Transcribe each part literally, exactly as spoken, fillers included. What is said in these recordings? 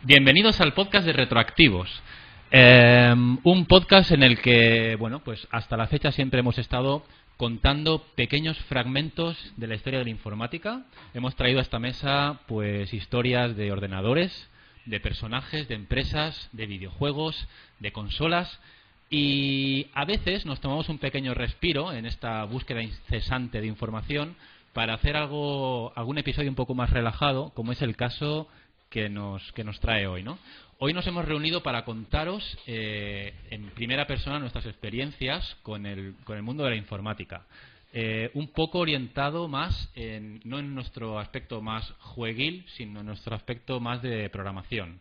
Bienvenidos al podcast de Retroactivos. Eh, un podcast en el que, bueno, pues hasta la fecha siempre hemos estado contando pequeños fragmentos de la historia de la informática. Hemos traído a esta mesa, pues, historias de ordenadores, de personajes, de empresas, de videojuegos, de consolas. Y a veces nos tomamos un pequeño respiro en esta búsqueda incesante de información para hacer algo, algún episodio un poco más relajado, como es el caso que nos, que nos trae hoy, ¿no? Hoy nos hemos reunido para contaros eh, en primera persona nuestras experiencias con el, con el mundo de la informática. Eh, un poco orientado más, en, no en nuestro aspecto más jueguil, sino en nuestro aspecto más de programación.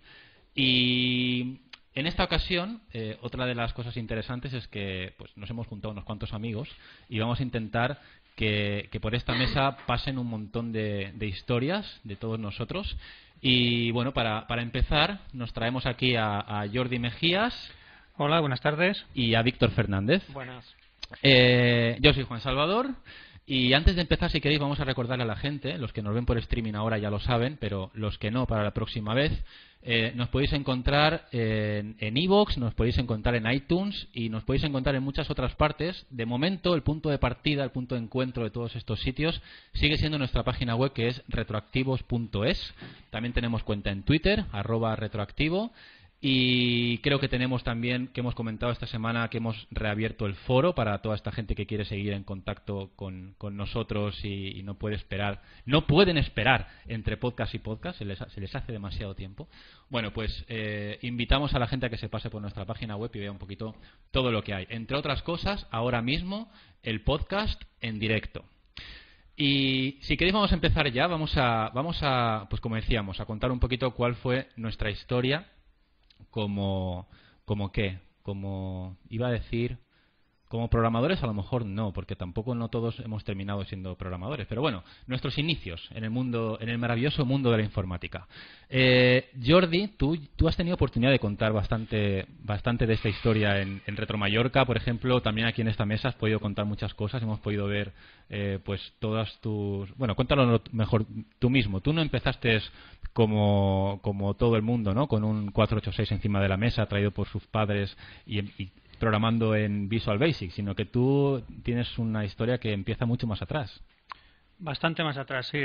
Y en esta ocasión, eh, otra de las cosas interesantes es que pues, nos hemos juntado unos cuantos amigos y vamos a intentar que, que por esta mesa pasen un montón de, de historias de todos nosotros. Y bueno, para, para empezar, nos traemos aquí a, a Jordi Mejías. Hola, buenas tardes. Y a Víctor Fernández. Buenas. Eh, yo soy Juan Salvador. Y antes de empezar, si queréis, vamos a recordarle a la gente, los que nos ven por streaming ahora ya lo saben, pero los que no, para la próxima vez, eh, nos podéis encontrar en iVoox, nos podéis encontrar en iTunes y nos podéis encontrar en muchas otras partes. De momento, el punto de partida, el punto de encuentro de todos estos sitios sigue siendo nuestra página web, que es retroactivos punto es. También tenemos cuenta en Twitter, arroba retroactivo. Y creo que tenemos también, que hemos comentado esta semana, que hemos reabierto el foro para toda esta gente que quiere seguir en contacto con, con nosotros y, y no puede esperar, no pueden esperar entre podcast y podcast, se les, se les hace demasiado tiempo. Bueno, pues eh, invitamos a la gente a que se pase por nuestra página web y vea un poquito todo lo que hay. Entre otras cosas, ahora mismo el podcast en directo. Y si queréis vamos a empezar ya, vamos a, vamos a, pues como decíamos, a contar un poquito cuál fue nuestra historia. Como, como qué, como iba a decir, como programadores a lo mejor no, porque tampoco no todos hemos terminado siendo programadores. Pero bueno, nuestros inicios en el mundo, en el maravilloso mundo de la informática. Eh, Jordi, tú, tú has tenido oportunidad de contar bastante, bastante de esta historia en, en Retro Mallorca, por ejemplo. También aquí en esta mesa has podido contar muchas cosas. Hemos podido ver, eh, pues todas tus, bueno, cuéntalo mejor tú mismo. Tú no empezaste como, como todo el mundo, ¿no? Con un cuatro ochenta y seis encima de la mesa, traído por sus padres y, y programando en Visual Basic, sino que tú tienes una historia que empieza mucho más atrás. Bastante más atrás, sí.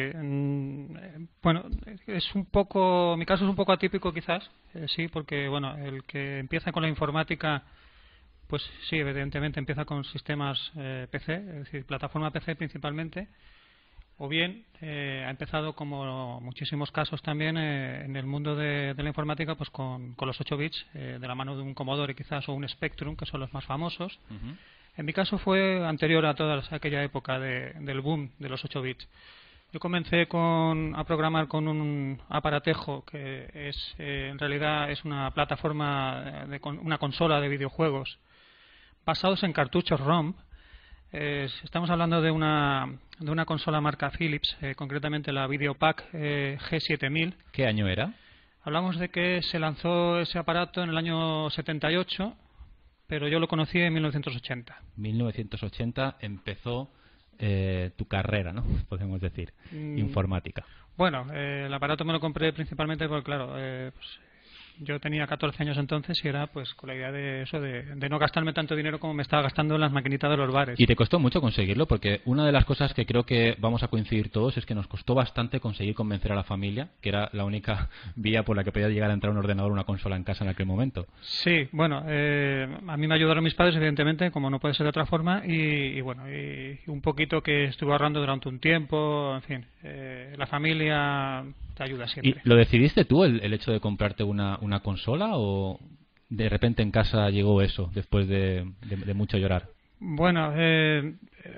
Bueno, es un poco, mi caso es un poco atípico quizás, eh, sí, porque bueno, el que empieza con la informática, pues sí, evidentemente empieza con sistemas eh, P C, es decir, plataforma P C principalmente. O bien eh, ha empezado, como muchísimos casos también, eh, en el mundo de, de la informática, pues con, con los ocho bits, eh, de la mano de un Commodore quizás o un Spectrum, que son los más famosos. Uh-huh. En mi caso fue anterior a toda aquella época de, del boom de los ocho bits. Yo comencé con, a programar con un aparatejo que es eh, en realidad es una plataforma, de, una consola de videojuegos basados en cartuchos ROM. Eh, estamos hablando de una, de una consola marca Philips, eh, concretamente la Videopack eh, G siete mil. ¿Qué año era? Hablamos de que se lanzó ese aparato en el año setenta y ocho, pero yo lo conocí en mil novecientos ochenta. mil novecientos ochenta empezó eh, tu carrera, ¿no? Podemos decir, mm, informática. Bueno, eh, el aparato me lo compré principalmente porque, claro, eh, pues, yo tenía catorce años entonces y era pues con la idea de eso, de, de no gastarme tanto dinero como me estaba gastando en las maquinitas de los bares. ¿Y te costó mucho conseguirlo? Porque una de las cosas que creo que vamos a coincidir todos es que nos costó bastante conseguir convencer a la familia, que era la única vía por la que podía llegar a entrar un ordenador o una consola en casa en aquel momento. Sí, bueno, eh, a mí me ayudaron mis padres, evidentemente, como no puede ser de otra forma, y, y bueno, y un poquito que estuve ahorrando durante un tiempo, en fin, eh, la familia te ayuda siempre. ¿Y lo decidiste tú, el, el hecho de comprarte una, una consola, o de repente en casa llegó eso, después de, de, de mucho llorar? Bueno, eh,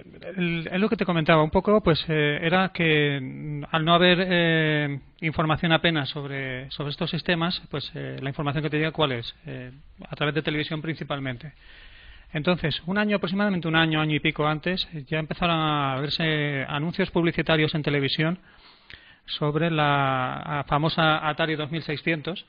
es lo que te comentaba un poco, pues eh, era que al no haber eh, información apenas sobre, sobre estos sistemas, pues eh, la información que te llega, ¿cuál es? Eh, a través de televisión principalmente. Entonces, un año, aproximadamente un año, año y pico antes, ya empezaron a verse anuncios publicitarios en televisión sobre la famosa Atari dos mil seiscientos,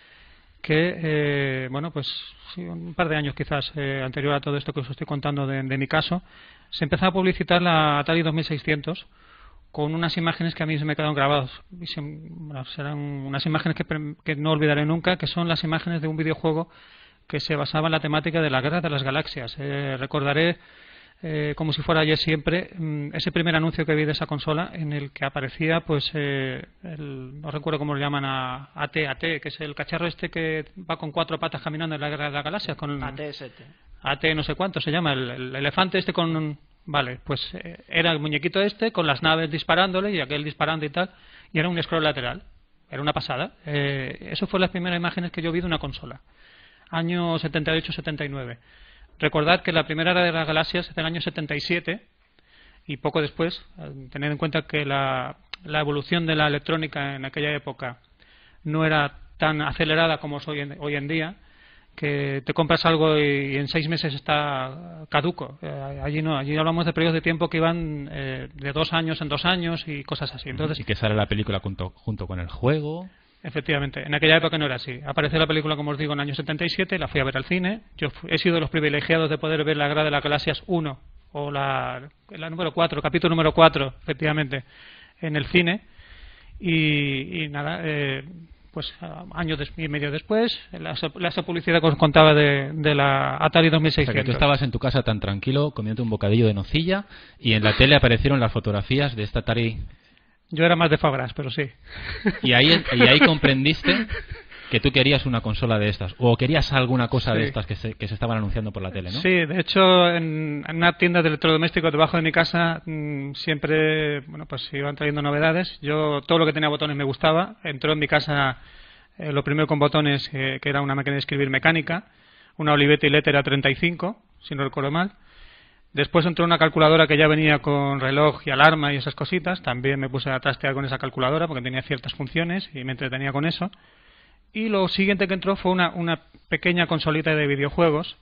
que, eh, bueno, pues sí, un par de años quizás eh, anterior a todo esto que os estoy contando de, de mi caso, se empezó a publicitar la Atari dos mil seiscientos con unas imágenes que a mí se me quedaron grabadas. Y se, bueno, serán unas imágenes que, que no olvidaré nunca, que son las imágenes de un videojuego que se basaba en la temática de la Guerra de las Galaxias. Eh, recordaré, eh, como si fuera ayer siempre, ese primer anuncio que vi de esa consola en el que aparecía, pues, eh, el, no recuerdo cómo lo llaman, a A T, A T, que es el cacharro este que va con cuatro patas caminando en la Guerra de las Galaxias. Con A T S T. A T no sé cuánto se llama, el, el elefante este con... Vale, pues eh, era el muñequito este con las naves disparándole y aquel disparando y tal, y era un scroll lateral. Era una pasada. Eh, eso fue las primeras imágenes que yo vi de una consola. Año setenta y ocho setenta y nueve. Recordad que la primera era de las Galaxias es del año setenta y siete y poco después, tened en cuenta que la, la evolución de la electrónica en aquella época no era tan acelerada como es hoy en, hoy en día, que te compras algo y, y en seis meses está caduco. Eh, allí no, allí hablamos de periodos de tiempo que iban eh, de dos años en dos años y cosas así. Entonces, y que sale la película junto, junto con el juego. Efectivamente, en aquella época no era así. Apareció la película, como os digo, en el año setenta y siete, la fui a ver al cine. Yo he sido de los privilegiados de poder ver la Guerra de las Galaxias uno, o la, la número cuatro, capítulo número cuatro, efectivamente, en el cine. Y, y nada, eh, pues año y medio después, la, la esa publicidad que os contaba de, de la Atari dos mil seiscientos. O sea, que tú estabas en tu casa tan tranquilo, comiendo un bocadillo de nocilla, y en la tele aparecieron las fotografías de esta Atari. Yo era más de Fabras, pero sí. Y ahí, y ahí comprendiste que tú querías una consola de estas, o querías alguna cosa sí. de estas que se, que se estaban anunciando por la tele, ¿no? Sí, de hecho, en, en una tienda de electrodomésticos debajo de mi casa mmm, siempre, bueno, pues iban trayendo novedades. Yo, todo lo que tenía botones me gustaba. Entró en mi casa eh, lo primero con botones, eh, que era una máquina de escribir mecánica, una Olivetti Lettera treinta y cinco, si no recuerdo mal. Después entró una calculadora que ya venía con reloj y alarma y esas cositas. También me puse a trastear con esa calculadora porque tenía ciertas funciones y me entretenía con eso. Y lo siguiente que entró fue una, una pequeña consolita de videojuegos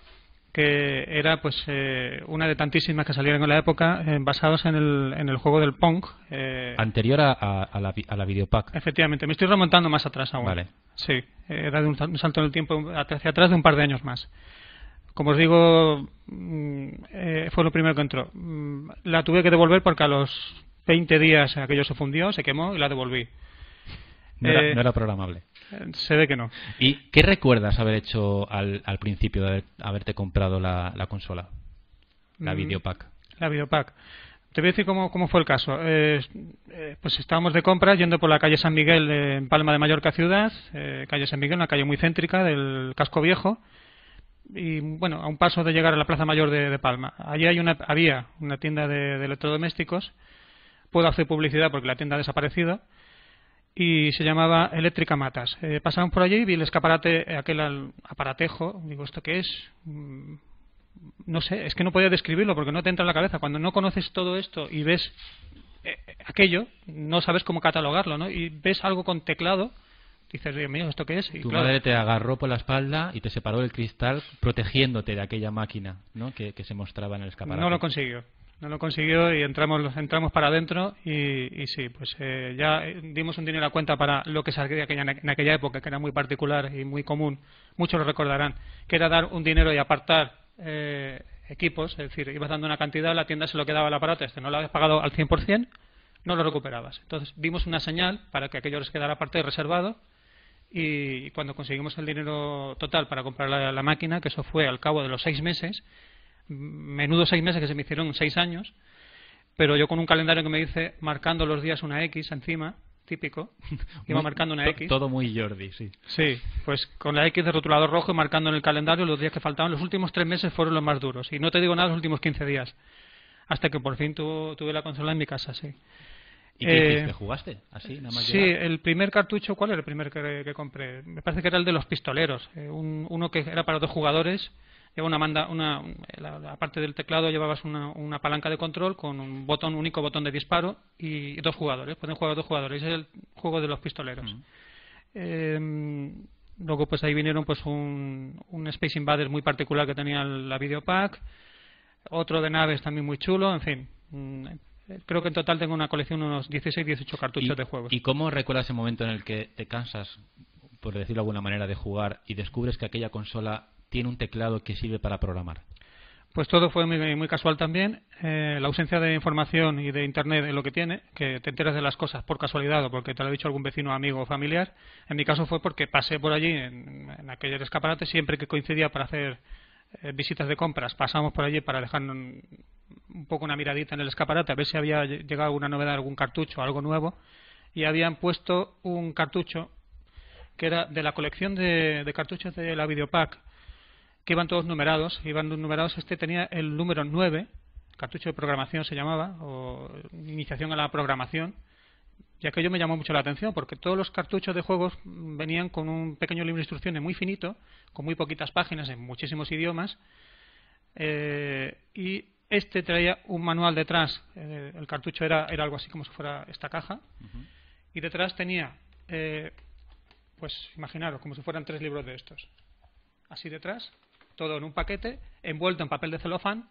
que era pues eh, una de tantísimas que salieron en la época, eh, basados en el, en el juego del Pong. Eh, Anterior a, a, la, a la Videopack. Efectivamente, me estoy remontando más atrás aún. Vale. Sí, era de un, un salto en el tiempo hacia atrás de un par de años más. Como os digo, eh, fue lo primero que entró. La tuve que devolver porque a los veinte días aquello se fundió, se quemó y la devolví. No era, eh, no era programable. Se ve que no. ¿Y qué recuerdas haber hecho al, al principio de haber, haberte comprado la, la consola? La Videopack. La Videopack. Te voy a decir cómo, cómo fue el caso. Eh, eh, pues estábamos de compras yendo por la calle San Miguel eh, en Palma de Mallorca ciudad, eh, calle San Miguel, una calle muy céntrica del casco viejo. Y bueno, a un paso de llegar a la Plaza Mayor de, de Palma. Allí hay una, había una tienda de, de electrodomésticos. Puedo hacer publicidad porque la tienda ha desaparecido. Y se llamaba Eléctrica Matas. Eh, pasamos por allí y vi el escaparate, aquel aparatejo. Digo, ¿esto qué es? Mm, no sé, es que no podía describirlo porque no te entra en la cabeza. Cuando no conoces todo esto y ves eh, aquello, no sabes cómo catalogarlo, ¿no? Y ves algo con teclado. Dices, Dios mío, ¿esto qué es? Y tu claro, madre te agarró por la espalda y te separó del cristal protegiéndote de aquella máquina, ¿no? que, que se mostraba en el escaparate. No lo consiguió. No lo consiguió y entramos entramos para adentro y, y sí, pues eh, ya dimos un dinero a cuenta para lo que salía aquella, en aquella época, que era muy particular y muy común. Muchos lo recordarán, que era dar un dinero y apartar eh, equipos. Es decir, ibas dando una cantidad, la tienda se lo quedaba el aparato, este no lo habías pagado al cien por cien, no lo recuperabas. Entonces dimos una señal para que aquello les quedara aparte reservado. Y cuando conseguimos el dinero total para comprar la, la máquina, que eso fue al cabo de los seis meses, menudo seis meses que se me hicieron seis años, pero yo con un calendario que me dice marcando los días una X encima, típico, iba muy, marcando una to, X. Todo muy Jordi, sí. Sí, pues con la X de rotulador rojo y marcando en el calendario los días que faltaban. Los últimos tres meses fueron los más duros, y no te digo nada los últimos quince días, hasta que por fin tu, tuve la consola en mi casa, sí. ¿Y qué eh, hiciste? ¿Jugaste? ¿Así? Nada más sí, llegar. el primer cartucho, ¿cuál era el primer que, que compré? Me parece que era el de los pistoleros, eh, un, uno que era para dos jugadores. Lleva una manda, una, la, la parte del teclado llevabas una, una palanca de control con un botón, único botón de disparo y dos jugadores, pueden jugar dos jugadores. Ese es el juego de los pistoleros. Mm. Eh, luego pues ahí vinieron pues un, un Space Invaders muy particular que tenía la Videopack, otro de naves también muy chulo, en fin. Creo que en total tengo una colección de unos dieciséis dieciocho cartuchos ¿Y, de juegos. ¿Y cómo recuerdas el momento en el que te cansas, por decirlo de alguna manera, de jugar y descubres que aquella consola tiene un teclado que sirve para programar? Pues todo fue muy, muy casual también. Eh, la ausencia de información y de Internet es lo que tiene, que te enteras de las cosas por casualidad o porque te lo ha dicho algún vecino, amigo o familiar. En mi caso fue porque pasé por allí, en, en aquel escaparate, siempre que coincidía para hacer eh, visitas de compras. Pasábamos por allí para dejar un, un poco una miradita en el escaparate, a ver si había llegado alguna novedad, algún cartucho, algo nuevo. Y habían puesto un cartucho que era de la colección de, de cartuchos de la Videopack, que iban todos numerados, iban numerados. Este tenía el número nueve, cartucho de programación se llamaba, o iniciación a la programación, y aquello me llamó mucho la atención, porque todos los cartuchos de juegos venían con un pequeño libro de instrucciones muy finito, con muy poquitas páginas en muchísimos idiomas, eh, y este traía un manual detrás. Eh, el cartucho era, era algo así como si fuera esta caja, uh-huh. Y detrás tenía, eh, pues imaginaros, como si fueran tres libros de estos, así detrás, todo en un paquete, envuelto en papel de celofán,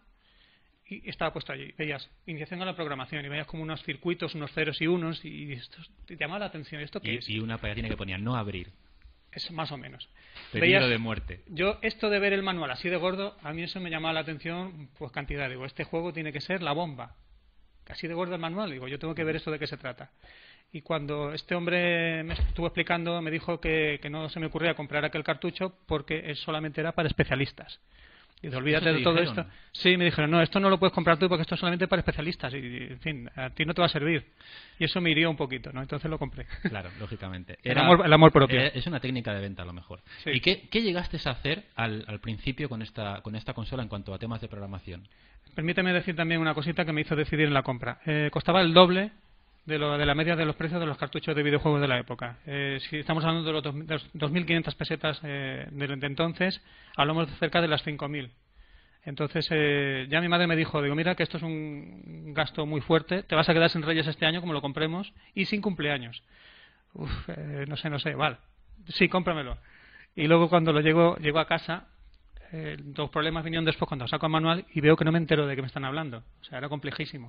y estaba puesto allí. Veías iniciación a la programación y veías como unos circuitos, unos ceros y unos, y esto te llamaba la atención. ¿Esto qué y, es? Y una pegatina que ponía no abrir. Es más o menos. Peligro Veías, de muerte. Yo, esto de ver el manual así de gordo, a mí eso me llamaba la atención, pues cantidad. Digo, este juego tiene que ser la bomba. Así de gordo el manual. Digo, yo tengo que ver esto de qué se trata. Y cuando este hombre me estuvo explicando, me dijo que, que no se me ocurría comprar aquel cartucho porque solamente era para especialistas. Y de olvídate de todo dijeron? esto. Sí, me dijeron, no, esto no lo puedes comprar tú porque esto es solamente para especialistas. Y, en fin, a ti no te va a servir. Y eso me hirió un poquito, ¿no? Entonces lo compré. Claro, lógicamente. Era, el, amor, el amor propio. Es una técnica de venta, a lo mejor. Sí. ¿Y qué, qué llegaste a hacer al, al principio con esta, con esta consola en cuanto a temas de programación? Permíteme decir también una cosita que me hizo decidir en la compra. Eh, costaba el doble de, lo, de la media de los precios de los cartuchos de videojuegos de la época. Eh, si estamos hablando de los, dos, de los dos mil quinientas pesetas eh, de, de entonces, hablamos de cerca de las cinco mil. Entonces eh, ya mi madre me dijo, digo, mira que esto es un gasto muy fuerte, te vas a quedar sin Reyes este año como lo compremos y sin cumpleaños. Uf, eh, no sé, no sé, vale, sí, cómpramelo. Y luego cuando lo llego, llego a casa, eh, los problemas vinieron después cuando saco el manual y veo que no me entero de qué me están hablando. O sea, era complejísimo.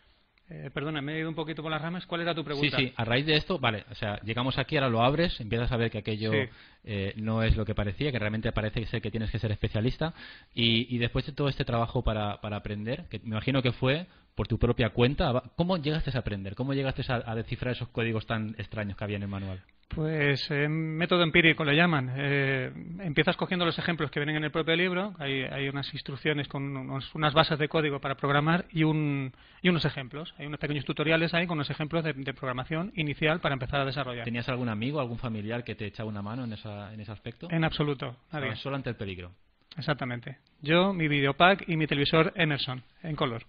Eh, perdona, me he ido un poquito por las ramas. ¿Cuál era tu pregunta? Sí, sí, a raíz de esto, vale, o sea, llegamos aquí, ahora lo abres, empiezas a ver que aquello sí. eh, no es lo que parecía, que realmente parece ser que tienes que ser especialista, y, y después de todo este trabajo para, para aprender, que me imagino que fue por tu propia cuenta, ¿cómo llegaste a aprender? ¿Cómo llegaste a, a descifrar esos códigos tan extraños que había en el manual? Pues eh, método empírico le llaman. Eh, empiezas cogiendo los ejemplos que vienen en el propio libro. Hay, hay unas instrucciones con unos, unas bases de código para programar y, un, y unos ejemplos. Hay unos pequeños tutoriales ahí con unos ejemplos de, de programación inicial para empezar a desarrollar. ¿Tenías algún amigo, algún familiar que te echaba una mano en, esa, en ese aspecto? En absoluto. Nadie. Solo ante el peligro. Exactamente. Yo, mi Videopack y mi televisor Emerson, en color.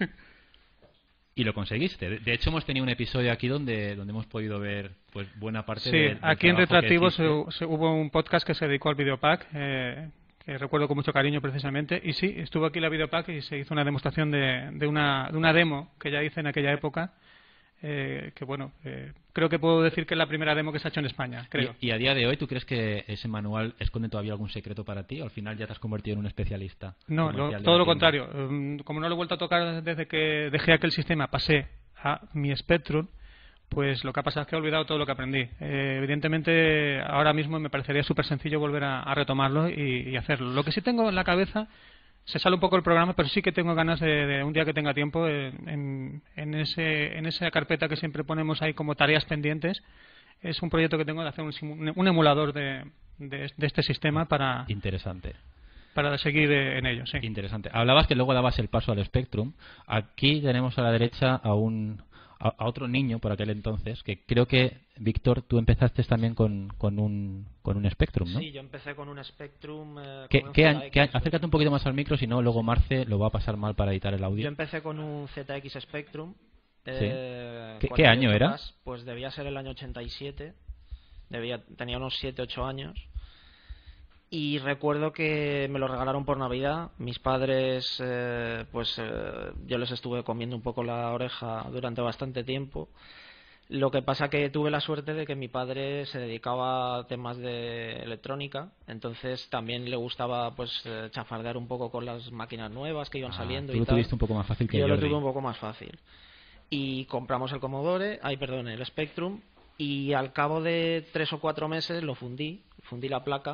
Y lo conseguiste. De hecho, hemos tenido un episodio aquí donde, donde hemos podido ver pues buena parte sí, de, del aquí en Retroactivo se, se, hubo un podcast que se dedicó al Videopack, eh, que recuerdo con mucho cariño precisamente. Y sí, estuvo aquí la Videopack y se hizo una demostración de, de, una, de una demo que ya hice en aquella época. Eh, que bueno, eh, creo que puedo decir que es la primera demo que se ha hecho en España, creo. ¿Y, y a día de hoy tú crees que ese manual esconde todavía algún secreto para ti o al final ya te has convertido en un especialista? No, lo, todo lo contrario. Um, como no lo he vuelto a tocar desde que dejé aquel sistema, pasé a mi Spectrum, pues lo que ha pasado es que he olvidado todo lo que aprendí. Eh, evidentemente ahora mismo me parecería súper sencillo volver a, a retomarlo y, y hacerlo. Lo que sí tengo en la cabeza, se sale un poco el programa, pero sí que tengo ganas de, de un día que tenga tiempo en, en, ese, en esa carpeta que siempre ponemos ahí como tareas pendientes. Es un proyecto que tengo de hacer un, un emulador de, de, de este sistema para... Interesante. Para seguir en ello, sí. Interesante. Hablabas que luego dabas el paso al Spectrum. Aquí tenemos a la derecha a un a, a otro niño por aquel entonces, que creo que, Víctor, tú empezaste también con, con, un, con un Spectrum, ¿no? Sí, yo empecé con un Spectrum... Eh, ¿Qué, con un qué, Z X, qué, acércate un poquito más al micro, si no, luego Marce lo va a pasar mal para editar el audio. Yo empecé con un Z X Spectrum. ¿Sí? Eh, ¿Qué, ¿Qué año era? Pues debía ser el año ochenta y siete. Debía, tenía unos siete ocho años. Y recuerdo que me lo regalaron por Navidad. Mis padres, eh, pues eh, yo les estuve comiendo un poco la oreja durante bastante tiempo. Lo que pasa que tuve la suerte de que mi padre se dedicaba a temas de electrónica, entonces también le gustaba pues eh, chafardear un poco con las máquinas nuevas que iban ah, saliendo tú y lo tal. tuviste un poco más fácil que yo Jordi. lo tuve un poco más fácil. Y compramos el Commodore, ay perdón, el Spectrum, y al cabo de tres o cuatro meses lo fundí, fundí la placa,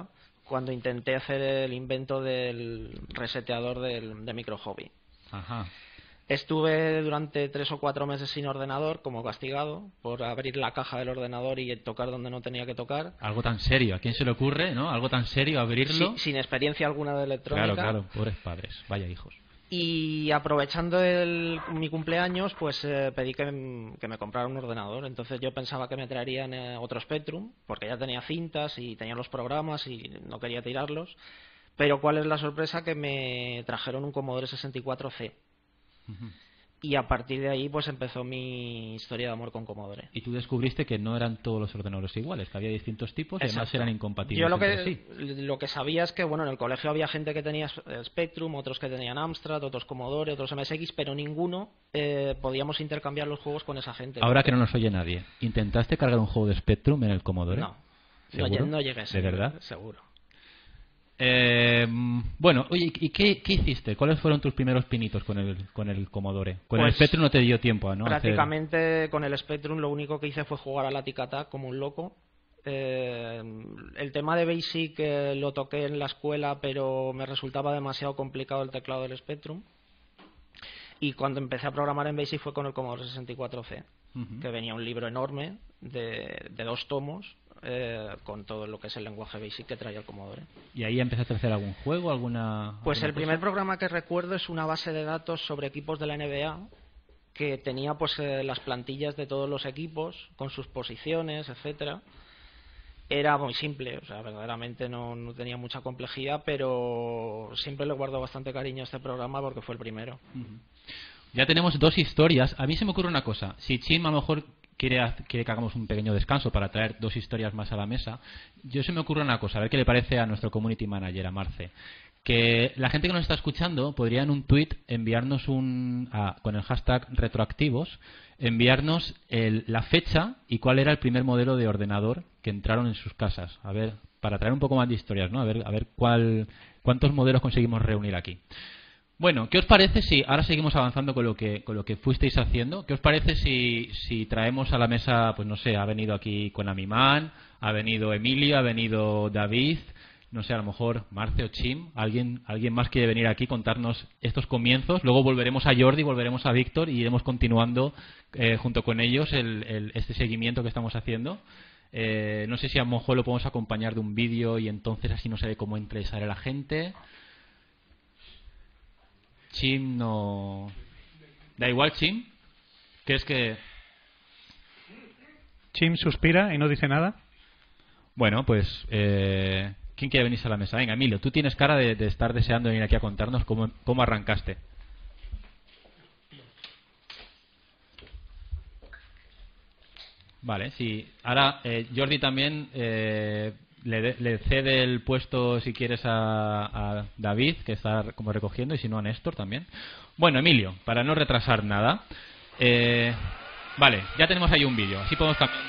cuando intenté hacer el invento del reseteador del, de Micro Hobby. Ajá. Estuve durante tres o cuatro meses sin ordenador, como castigado, por abrir la caja del ordenador y tocar donde no tenía que tocar. Algo tan serio, ¿a quién se le ocurre, no? Algo tan serio, abrirlo. Sí, sin experiencia alguna de electrónica. Claro, claro, pobres padres, vaya hijos. Y aprovechando el, mi cumpleaños, pues eh, pedí que, que me comprara un ordenador. Entonces yo pensaba que me traerían eh, otro Spectrum, porque ya tenía cintas y tenía los programas y no quería tirarlos. Pero ¿cuál es la sorpresa? Que me trajeron un Commodore sesenta y cuatro C. Uh-huh. Y a partir de ahí pues empezó mi historia de amor con Commodore. Y tú descubriste que no eran todos los ordenadores iguales, que había distintos tipos y además eran incompatibles. Yo lo que, entre sí. lo que sabía es que bueno, en el colegio había gente que tenía Spectrum, otros que tenían Amstrad, otros Commodore, otros M S X, pero ninguno eh, podíamos intercambiar los juegos con esa gente. Ahora porque... que no nos oye nadie, ¿intentaste cargar un juego de Spectrum en el Commodore? No, no, no llegué a ser, ¿de verdad? Seguro. Eh, bueno, oye, ¿y qué, qué hiciste? ¿Cuáles fueron tus primeros pinitos con el, con el Commodore? Con pues, el Spectrum no te dio tiempo, ¿no? Prácticamente hacer... con el Spectrum lo único que hice fue jugar a la Tic Tac como un loco. Eh, el tema de Basic eh, lo toqué en la escuela, pero me resultaba demasiado complicado el teclado del Spectrum. Y cuando empecé a programar en Basic fue con el Commodore sesenta y cuatro C, uh-huh. que venía un libro enorme de, de dos tomos. Eh, con todo lo que es el lenguaje Basic que traía el Commodore. ¿Y ahí empezaste a hacer algún juego? alguna Pues alguna el cosa? primer programa que recuerdo es una base de datos sobre equipos de la N B A que tenía pues eh, las plantillas de todos los equipos con sus posiciones, etcétera. Era muy simple, o sea, verdaderamente no, no tenía mucha complejidad, pero siempre le guardo bastante cariño a este programa porque fue el primero. Uh-huh. Ya tenemos dos historias. A mí se me ocurre una cosa. Si Chim a lo mejor quiere, quiere que hagamos un pequeño descanso para traer dos historias más a la mesa, yo se me ocurre una cosa, a ver qué le parece a nuestro community manager, a Marce. Que la gente que nos está escuchando podría en un tweet enviarnos un, a, con el hashtag retroactivos, enviarnos el, la fecha y cuál era el primer modelo de ordenador que entraron en sus casas. A ver, para traer un poco más de historias, ¿no? A ver, a ver cuál, cuántos modelos conseguimos reunir aquí. Bueno, ¿qué os parece si ahora seguimos avanzando con lo que con lo que fuisteis haciendo? ¿Qué os parece si, si traemos a la mesa, pues no sé, ha venido aquí Konamiman, ha venido Emilio, ha venido David, no sé, a lo mejor Marce o Chim, alguien alguien más quiere venir aquí contarnos estos comienzos, luego volveremos a Jordi, volveremos a Víctor y iremos continuando eh, junto con ellos el, el, este seguimiento que estamos haciendo. Eh, no sé si a lo mejor lo podemos acompañar de un vídeo y entonces así no se ve cómo entra y sale la gente. Chim no... ¿Da igual, Chim? ¿Crees que...? Chim suspira y no dice nada. Bueno, pues... Eh... ¿Quién quiere venirse a la mesa? Venga, Emilio, tú tienes cara de, de estar deseando venir aquí a contarnos cómo, cómo arrancaste. Vale, sí. Ahora, eh, Jordi también... Eh... Le, le cede el puesto, si quieres, a, a David, que está como recogiendo, y si no a Néstor también. Bueno, Emilio, para no retrasar nada, eh, vale, ya tenemos ahí un vídeo, así podemos cambiar.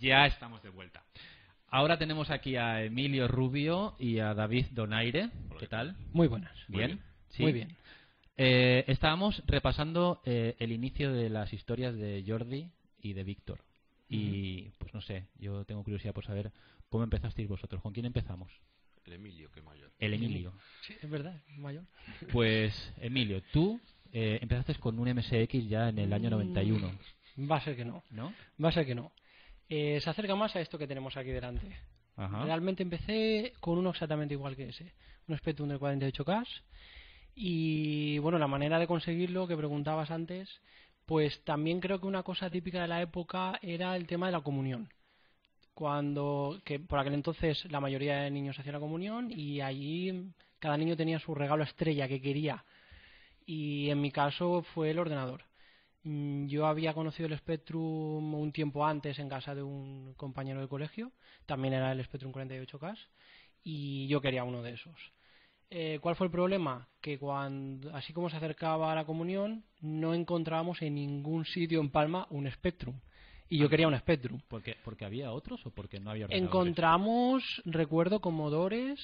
Ya estamos de vuelta. Ahora tenemos aquí a Emilio Rubio y a David Donaire. ¿Qué tal? Muy buenas. ¿Bien? Muy bien. ¿Sí? Muy bien. Eh, estábamos repasando eh, el inicio de las historias de Jordi y de Víctor. Y, pues no sé, yo tengo curiosidad por saber cómo empezasteis vosotros. ¿Con quién empezamos? El Emilio, que mayor. El Emilio. Sí, es verdad, mayor. Pues, Emilio, tú eh, empezaste con un M S X ya en el año noventa y uno, Va a ser que no. ¿no? Va a ser que no. Eh, se acerca más a esto que tenemos aquí delante. Ajá. Realmente empecé con uno exactamente igual que ese. Un Spectrum de cuarenta y ocho K. Y bueno, la manera de conseguirlo que preguntabas antes, pues también creo que una cosa típica de la época era el tema de la comunión. Cuando, que por aquel entonces la mayoría de niños hacían la comunión y allí cada niño tenía su regalo estrella que quería. Y en mi caso fue el ordenador. Yo había conocido el Spectrum un tiempo antes en casa de un compañero de colegio, también era el Spectrum cuarenta y ocho K, y yo quería uno de esos. Eh, ¿Cuál fue el problema? Que cuando, así como se acercaba a la comunión, no encontrábamos en ningún sitio en Palma un Spectrum. Y yo quería un Spectrum. ¿Porque, porque había otros o porque no había ordenadores? Encontramos, recuerdo, Commodores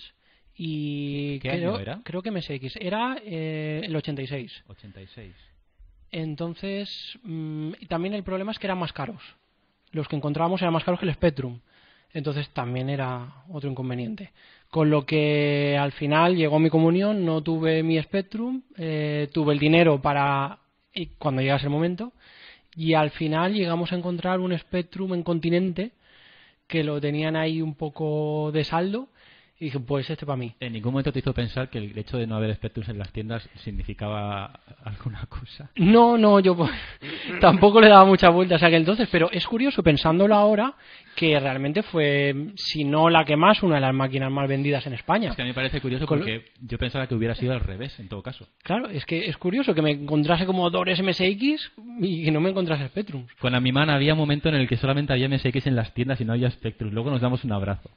y ¿Qué creo, año era? creo que M S X. Era eh, el ochenta y seis. ochenta y seis. Entonces, mmm, también el problema es que eran más caros. Los que encontrábamos eran más caros que el Spectrum. Entonces también era otro inconveniente. Con lo que al final llegó mi comunión, no tuve mi Spectrum, eh, tuve el dinero para y cuando llegase el momento, y al final llegamos a encontrar un Spectrum en Continente que lo tenían ahí un poco de saldo. Y dije, pues este para mí. ¿En ningún momento te hizo pensar que el hecho de no haber Spectrums en las tiendas significaba alguna cosa? No, no, yo pues, tampoco le daba muchas vueltas a aquel entonces, pero es curioso pensándolo ahora que realmente fue, si no la que más, una de las máquinas más vendidas en España. Es que a mí me parece curioso Con- porque yo pensaba que hubiera sido al revés, en todo caso. Claro, es que es curioso que me encontrase Commodore M S X y que no me encontrase Spectrum. Con Amimán había un momento en el que solamente había M S X en las tiendas y no había Spectrum. Luego nos damos un abrazo.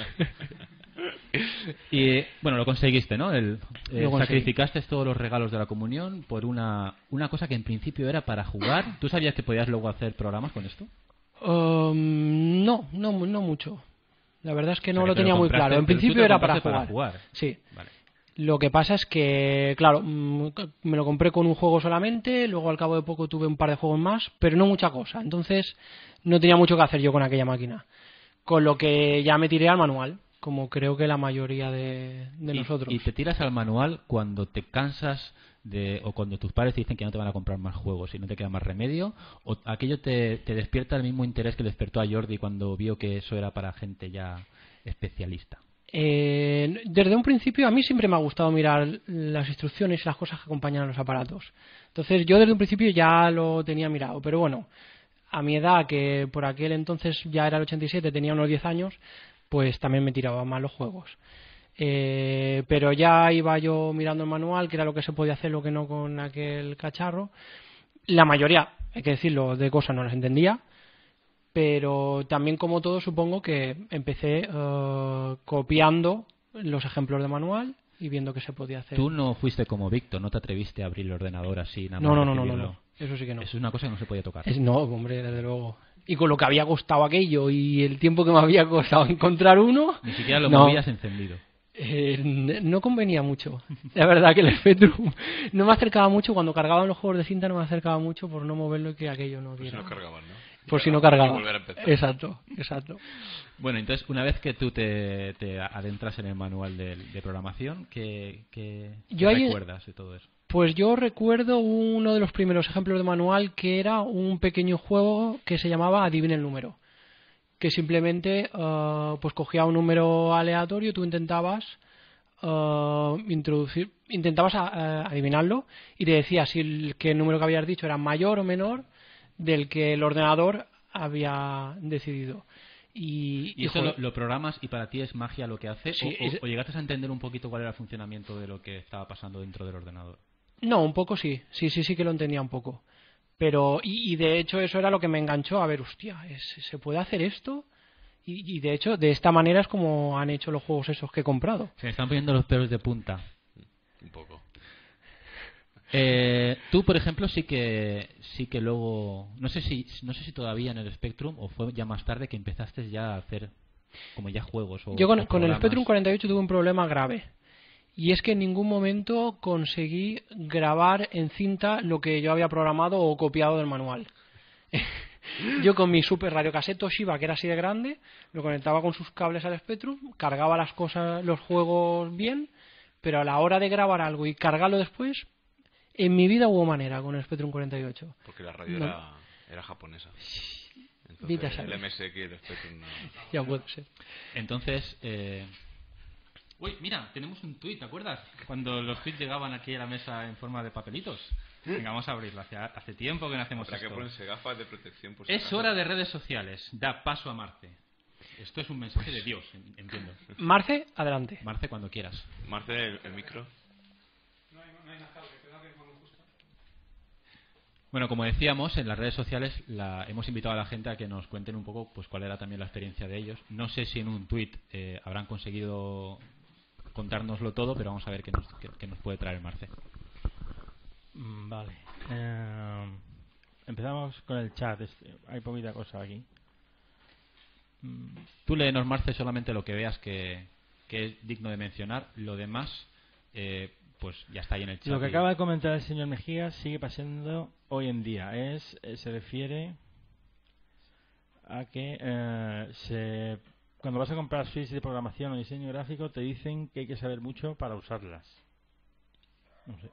Y bueno, lo conseguiste, ¿no? El, eh, Lo conseguí. sacrificaste todos los regalos de la comunión por una, una cosa que en principio era para jugar. ¿Tú sabías que podías luego hacer programas con esto? Um, no, no, no mucho. La verdad es que no O sea, lo que te tenía muy compraste- claro. En pero tú te principio lo era para compraste jugar. para jugar. Sí. Vale. Lo que pasa es que, claro, mm, me lo compré con un juego solamente, luego al cabo de poco tuve un par de juegos más, pero no mucha cosa. Entonces no tenía mucho que hacer yo con aquella máquina. Con lo que ya me tiré al manual, como creo que la mayoría de, de y, nosotros. y te tiras al manual cuando te cansas de, o cuando tus padres te dicen que no te van a comprar más juegos y no te queda más remedio, o aquello te, te despierta el mismo interés que le despertó a Jordi cuando vio que eso era para gente ya especialista. Eh, desde un principio a mí siempre me ha gustado mirar las instrucciones y las cosas que acompañan a los aparatos. Entonces yo desde un principio ya lo tenía mirado, pero bueno, a mi edad, que por aquel entonces ya era el ochenta y siete, tenía unos diez años, pues también me tiraba más los juegos. Eh, pero ya iba yo mirando el manual, que era lo que se podía hacer, lo que no con aquel cacharro. La mayoría, hay que decirlo, de cosas no las entendía, pero también como todo supongo que empecé eh, copiando los ejemplos de manual y viendo que se podía hacer. Tú no fuiste como Víctor, no te atreviste a abrir el ordenador así, nada más No, no, no, no, no, recibirlo. no, eso sí que no. Eso es una cosa que no se podía tocar. Es- no, hombre, desde luego. Y con lo que había costado aquello y el tiempo que me había costado encontrar uno, Ni siquiera lo no. movías encendido. eh, n- no convenía mucho. La verdad que el Spectrum no me acercaba mucho, cuando cargaban los juegos de cinta no me acercaba mucho por no moverlo y que aquello no Pues si diera. no cargaban, ¿no? Por si no Y cargaba. volver a empezar. Exacto, exacto. Bueno, entonces, una vez que tú te, te adentras en el manual de, de programación, ¿qué, qué, Yo qué ahí- recuerdas de todo eso? Pues yo recuerdo uno de los primeros ejemplos de manual que era un pequeño juego que se llamaba Adivina el número, que simplemente eh, pues cogía un número aleatorio, tú intentabas eh, introducir, intentabas a- a- adivinarlo y te decía si el, que el número que habías dicho era mayor o menor del que el ordenador había decidido. Y, ¿Y eso joder, lo, lo programas y para ti es magia lo que hace? Sí, o, o- es- o llegaste a entender un poquito cuál era el funcionamiento de lo que estaba pasando dentro del ordenador? No, un poco sí, sí, sí, sí que lo entendía un poco. Pero, y, y de hecho eso era lo que me enganchó a ver, hostia, ¿es- ¿se puede hacer esto? Y, y de hecho, de esta manera es como han hecho los juegos esos que he comprado. Se me están poniendo los pelos de punta. Un poco. Eh, tú, por ejemplo, sí que sí que luego, no sé si no sé si todavía en el Spectrum o fue ya más tarde que empezaste ya a hacer como ya juegos o Yo con, o con el programas. Spectrum cuarenta y ocho tuve un problema grave. Y es que en ningún momento conseguí grabar en cinta lo que yo había programado o copiado del manual. Yo con mi super radiocassette Toshiba, que era así de grande, lo conectaba con sus cables al Spectrum, cargaba las cosas, los juegos bien, pero a la hora de grabar algo y cargarlo después, en mi vida hubo manera con el Spectrum cuarenta y ocho. Porque la radio No. era, era japonesa. Vete a Entonces, saber. el M S X y el Spectrum no. Ya puede ser. Entonces, eh... uy, mira, tenemos un tuit, ¿te acuerdas? Cuando los tuits llegaban aquí a la mesa en forma de papelitos. Venga, vamos a abrirlo. Hace, hace tiempo que no hacemos Habrá que esto. ponerse gafas de protección por si Es acaso. hora de redes sociales. Da paso a Marce. Esto es un mensaje de Dios, en- entiendo. Marce, adelante. Marce, cuando quieras. Marce, el, el micro. Bueno, como decíamos, en las redes sociales la, hemos invitado a la gente a que nos cuenten un poco pues cuál era también la experiencia de ellos. No sé si en un tuit eh, habrán conseguido contárnoslo todo, pero vamos a ver qué nos, qué, qué nos puede traer Marce. Mm, Vale. Eh, empezamos con el chat. Este, hay poquita cosa aquí. Mm, Tú léenos, Marce, solamente lo que veas que, que es digno de mencionar. Lo demás, eh, pues ya está ahí en el chat. Lo que Y- acaba de comentar el señor Mejía sigue pasando hoy en día. Es eh, se refiere a que eh, se, cuando vas a comprar suites de programación o diseño gráfico te dicen que hay que saber mucho para usarlas. No sé.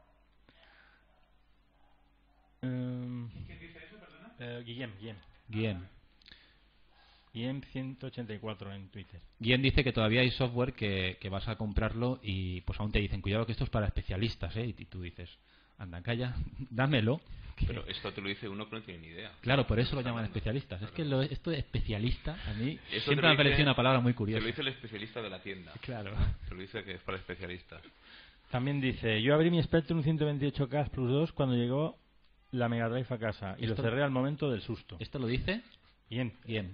Um, ¿Quién dice eso, perdona? Eh, Guillem, Guillem. Guillem. Guillem ciento ochenta y cuatro en Twitter. Guillem dice que todavía hay software que, que vas a comprarlo y pues aún te dicen, cuidado que esto es para especialistas, ¿eh? Y tú dices, anda, calla, dámelo. que- Pero esto te lo dice uno que no tiene ni idea. Claro, por eso lo llaman especialistas. Es que lo- esto de especialista a mí Eso te siempre lo me ha dice- parecido una palabra muy Te curiosa. lo dice el especialista de la tienda. Claro. Te lo dice que es para especialistas. También dice, yo abrí mi Spectrum ciento veintiocho K Plus dos cuando llegó la Mega Drive a casa y Esto- lo cerré al momento del susto. ¿Esto lo dice? Bien. Guillem.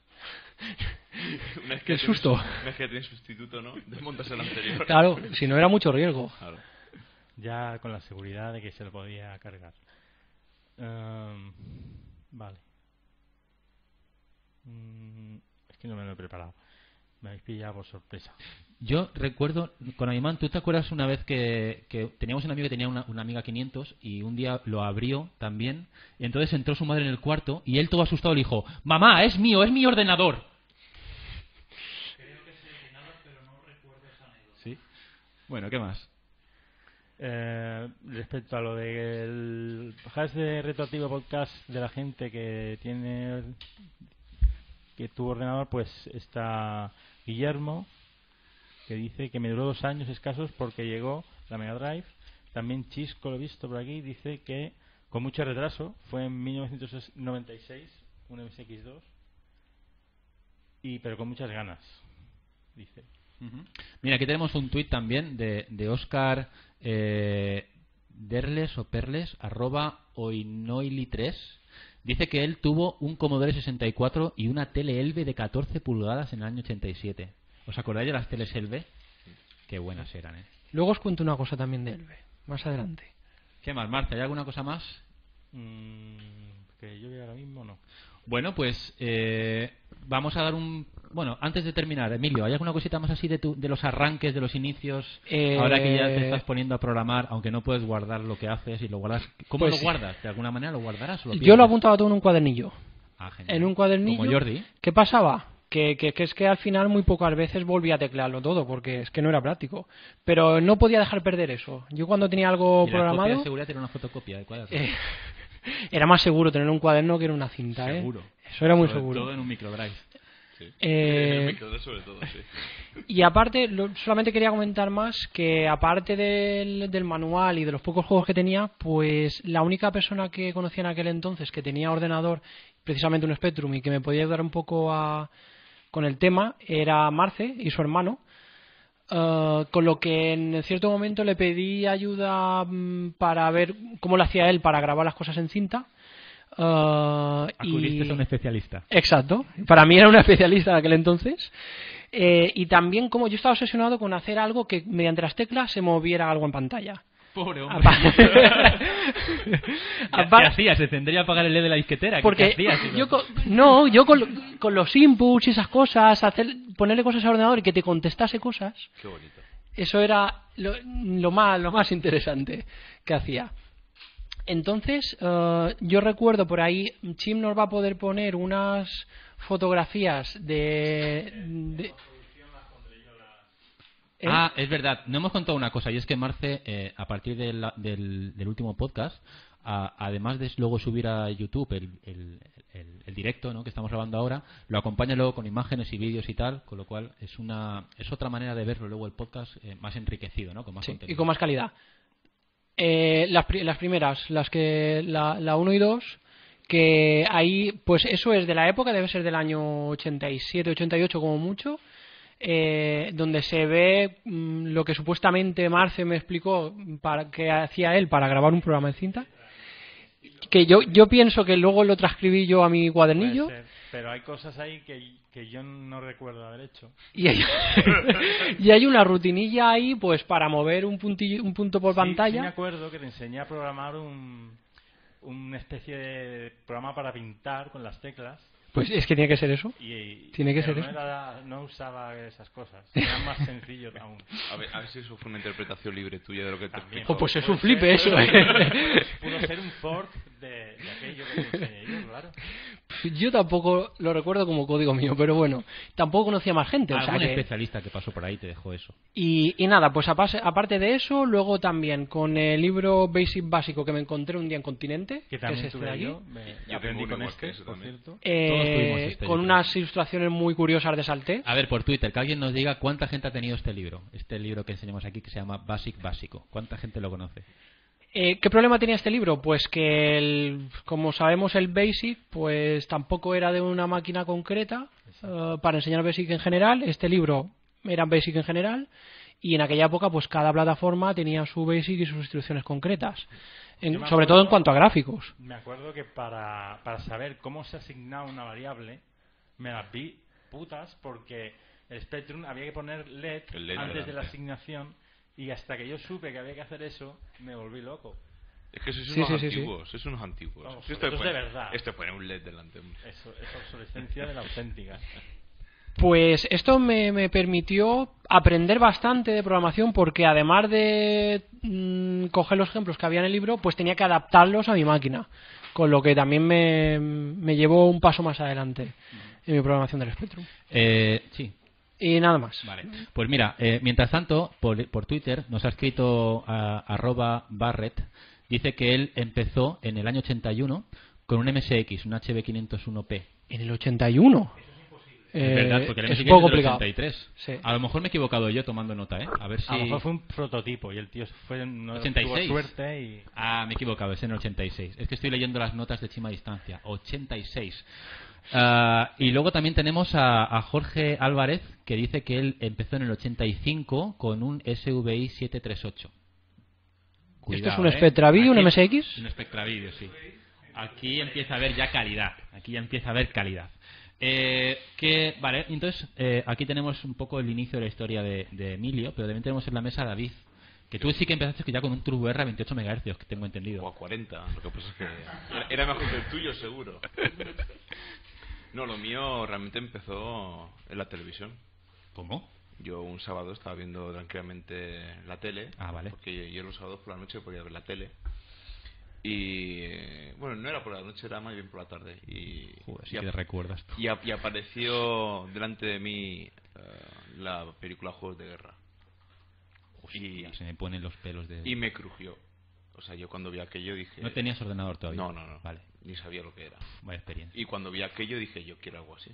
Una vez Qué tienes- susto. Una vez que tienes sustituto, ¿no? Desmontas el anterior. Claro, si no era mucho riesgo. Claro. Ya con la seguridad de que se lo podía cargar. Ehm, vale. Mm, es que no me lo he preparado. Me habéis pillado por sorpresa. Yo recuerdo, con Aymán, ¿tú te acuerdas una vez que, que teníamos un amigo que tenía una, una Amiga quinientos y un día lo abrió también y entonces entró su madre en el cuarto y él todo asustado le dijo, mamá, es mío, es mi ordenador. Sí. Bueno, ¿qué más? Eh, respecto a lo del hash de retroactivo podcast de la gente que tiene que tuvo ordenador, pues está Guillermo, que dice que me duró dos años escasos porque llegó la Mega Drive. También Chisco, lo he visto por aquí, dice que con mucho retraso, fue en mil novecientos noventa y seis, un M S X dos, y pero con muchas ganas, dice. Ujú. Mira, aquí tenemos un tuit también de, de Oscar eh, Derles o Perles, arroba oinoili tres. Dice que él tuvo un Commodore sesenta y cuatro y una tele Elve de catorce pulgadas en el año ochenta y siete. ¿Os acordáis de las teles Elve? Qué buenas eran, ¿eh? Luego os cuento una cosa también de Elve, más adelante. ¿Qué más, Marta? ¿Hay alguna cosa más? Mm, que yo veo ahora mismo no. Bueno, pues eh, vamos a dar un... Bueno, antes de terminar, Emilio, ¿hay alguna cosita más así de, tu, de los arranques, de los inicios? Eh, Ahora que ya te estás poniendo a programar, aunque no puedes guardar lo que haces y lo guardas... ¿Cómo Pues lo sí. guardas? ¿De alguna manera lo guardarás? O lo Yo pierdes? lo apuntaba todo en un cuadernillo. Ah, genial. En un cuadernillo. Como Jordi. ¿Qué pasaba? Que, que, que es que al final muy pocas veces volvía a teclearlo todo, porque es que no era práctico. Pero no podía dejar perder eso. Yo cuando tenía algo Y la copia programado, de seguridad tiene una fotocopia de cuaderno. eh, era más seguro tener un cuaderno que era una cinta, ¿eh? Seguro. Eso era muy Sobre seguro. todo en un microdrive. Sí. Eh, En el micro, sobre todo, sí. Y aparte, lo- solamente quería comentar más que aparte del, del manual y de los pocos juegos que tenía, pues la única persona que conocía en aquel entonces que tenía ordenador, precisamente un Spectrum, y que me podía ayudar un poco a, con el tema, era Marce y su hermano. Uh, con lo que en cierto momento le pedí ayuda mm, para ver cómo lo hacía él para grabar las cosas en cinta. Uh, Acudiste y... a un especialista. Exacto. Para mí era una especialista en aquel entonces. Eh, y también como yo estaba obsesionado con hacer algo que mediante las teclas se moviera algo en pantalla. Pobre hombre. Apa- ¿Qué, Apa- qué hacía? ¿Se tendría a pagar el L E de la disquetera? ¿Qué- Porque ¿Qué hacías? yo con- no, yo con, con los inputs y esas cosas, hacer, ponerle cosas al ordenador y que te contestase cosas, Qué bonito. eso era lo, lo más lo más interesante que hacía. Entonces, eh, yo recuerdo por ahí, Chim nos va a poder poner unas fotografías de... de- ¿Eh? Ah, es verdad. No hemos contado una cosa, y es que Marce, eh, a partir de la- del, del último podcast, a- además de luego subir a YouTube el, el- el- el directo, ¿no?, que estamos grabando ahora, lo acompaña luego con imágenes y vídeos y tal, con lo cual es una es otra manera de verlo luego el podcast, eh, más enriquecido, ¿no?, con más Sí, contenido. y con más calidad. Eh, las, pri- las primeras, las que la, la uno y dos, que ahí, pues eso es de la época, debe ser del año ochenta y siete, ochenta y ocho como mucho, eh, donde se ve mm, lo que supuestamente Marce me explicó para que hacía él para grabar un programa de cinta, que yo yo pienso que luego lo transcribí yo a mi cuadernillo. Puede ser, pero hay cosas ahí que, que yo no recuerdo haber hecho. Y hay, y hay una rutinilla ahí pues para mover un puntillo, un punto por Sí, pantalla. Sí, me acuerdo que te enseñé a programar un, una especie de programa para pintar con las teclas. Pues es que tiene que ser eso. Y, Tiene que pero ser no eso. era- no usaba esas cosas. Eran más sencillos aún. A ver, a ver si eso fue una interpretación libre tuya de lo que te También. explicó. Oh, pues es Puede un flipe ser, eso, pudo- ¿eh? Pudo ser un fork de, de aquello que te enseñé yo, claro. Yo tampoco lo recuerdo como código mío, pero bueno, tampoco conocía más gente. O sea Algún que... especialista que pasó por ahí te dejó eso. y, y nada, pues apase- aparte de eso, luego también con el libro Basic básico que me encontré un día en Continente, Que que también es este tuve de aquí, yo. Me Yo aprendí tengo uno con igual que este, ese por también. cierto. eh, Todos tuvimos este, yo con creo. unas ilustraciones muy curiosas de Salté. A ver, por Twitter, que alguien nos diga cuánta gente ha tenido este libro. Este libro que enseñamos aquí que se llama Basic Básico. ¿Cuánta gente lo conoce? Eh, ¿Qué problema tenía este libro? Pues que, el, como sabemos, el Basic pues tampoco era de una máquina concreta eh, para enseñar Basic en general. Este libro era Basic en general y en aquella época pues cada plataforma tenía su Basic y sus instrucciones concretas, en- Yo me sobre todo en acuerdo- cuanto a gráficos. Me acuerdo que para, para saber cómo se asignaba una variable, me las vi putas porque el Spectrum había que poner L E D, El L E D antes de la delante. asignación y hasta que yo supe que había que hacer eso, me volví loco. Es que sois Sí, unos sí, sí, sí. antiguos, sois unos antiguos. Vamos, Si esto es pone- de verdad. Este pone un L E D delante. Eso es obsolescencia de la auténtica. Pues esto me, me permitió aprender bastante de programación porque además de mm, coger los ejemplos que había en el libro, pues tenía que adaptarlos a mi máquina, con lo que también me, me llevó un paso más adelante en mi programación del Spectrum. Eh, sí. Y nada más. Vale. Pues mira, eh, mientras tanto, por, por Twitter nos ha escrito a, arroba Barrett, dice que él empezó en el año ochenta y uno con un M S X, un H B quinientos uno P. En el ochenta y uno. Es Eh, verdad, porque el es M S X un poco es del complicado. ochenta y tres. Sí. A lo mejor me he equivocado yo tomando nota, ¿eh? A ver si... A lo mejor fue un prototipo y el tío fue, no ochenta y seis. tuvo suerte y... Ah, me he equivocado, es en el ochenta y seis. Es que estoy leyendo las notas de Chima Distancia. ochenta y seis. Ah, y luego también tenemos a, a Jorge Álvarez, que dice que él empezó en el ochenta y cinco con un S V I setecientos treinta y ocho. ¿Esto es Cuidado, un ¿eh? Spectravideo, un Aquí- M S X? Un Spectravideo, sí. Aquí empieza a haber ya calidad. Aquí ya empieza a haber calidad. Eh, que, vale, entonces eh, aquí tenemos un poco el inicio de la historia de, de Emilio, pero también tenemos en la mesa a David. Que tú sí que empezaste ya con un Turbo R a veintiocho megahercios, que tengo entendido. O a cuarenta. Lo que pasa es que era- era mejor que el tuyo, seguro. No, lo mío realmente empezó en la televisión. ¿Cómo? Yo un sábado estaba viendo tranquilamente la tele. Ah, vale. Porque yo los sábados por la noche podía ver la tele. Y eh, bueno, no era por la noche, era más bien por la tarde. Y, Joder, sí y, que ap- recuerdas tú. y ap- y apareció delante de mí eh, la película Juegos de Guerra. Y, Hostia, se me ponen los pelos de... y me crujió. O sea, yo cuando vi aquello dije... ¿No tenías ordenador todavía? No, no, no. Vale, Ni sabía lo que era. vaya experiencia. Y cuando vi aquello dije, yo quiero algo así.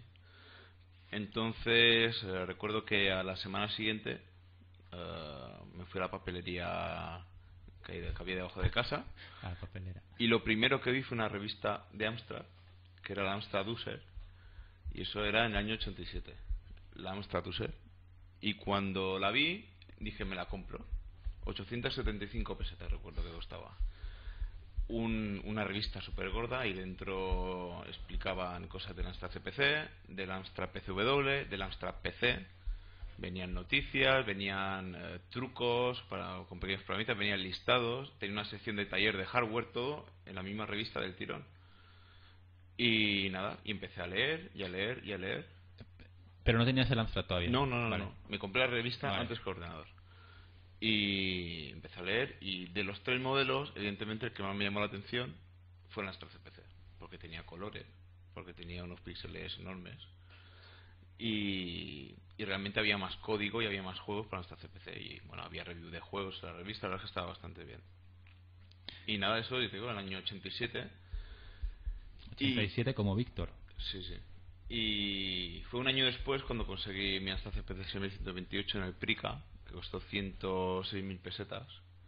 Entonces, eh, recuerdo que a la semana siguiente eh, me fui a la papelería que hay- que había debajo de casa A la papelera. y lo primero que vi fue una revista de Amstrad, que era la Amstrad User, y eso era en el año ochenta y siete, la Amstrad User. Y cuando la vi, dije, me la compro. ochocientas setenta y cinco pesetas, recuerdo que costaba. Un, una revista súper gorda y dentro explicaban cosas del Amstrad C P C, del Amstrad P C W, del Amstrad P C, Venían noticias, venían eh, trucos para, con pequeños programitas, venían listados, tenía una sección de taller de hardware, todo en la misma revista del tirón. Y nada, y empecé a leer, y a leer, y a leer. Pero no tenías el Amstrad todavía. No, no, no, Vale. no. Me compré la revista Vale. antes que el ordenador. Y empecé a leer, y de los tres modelos, evidentemente el que más me llamó la atención fue el Amstrad C P C, porque tenía colores, porque tenía unos píxeles enormes. Y, y realmente había más código y había más juegos para nuestra C P C. Y bueno, había review de juegos en la revista, la verdad es que estaba bastante bien. Y nada, eso, yo te digo, en el año ochenta y siete. ochenta y siete y, como Víctor. Sí, sí. Y fue un año después cuando conseguí mi Amstrad C P C seis mil ciento veintiocho en el Prica, que costó ciento seis mil pesetas.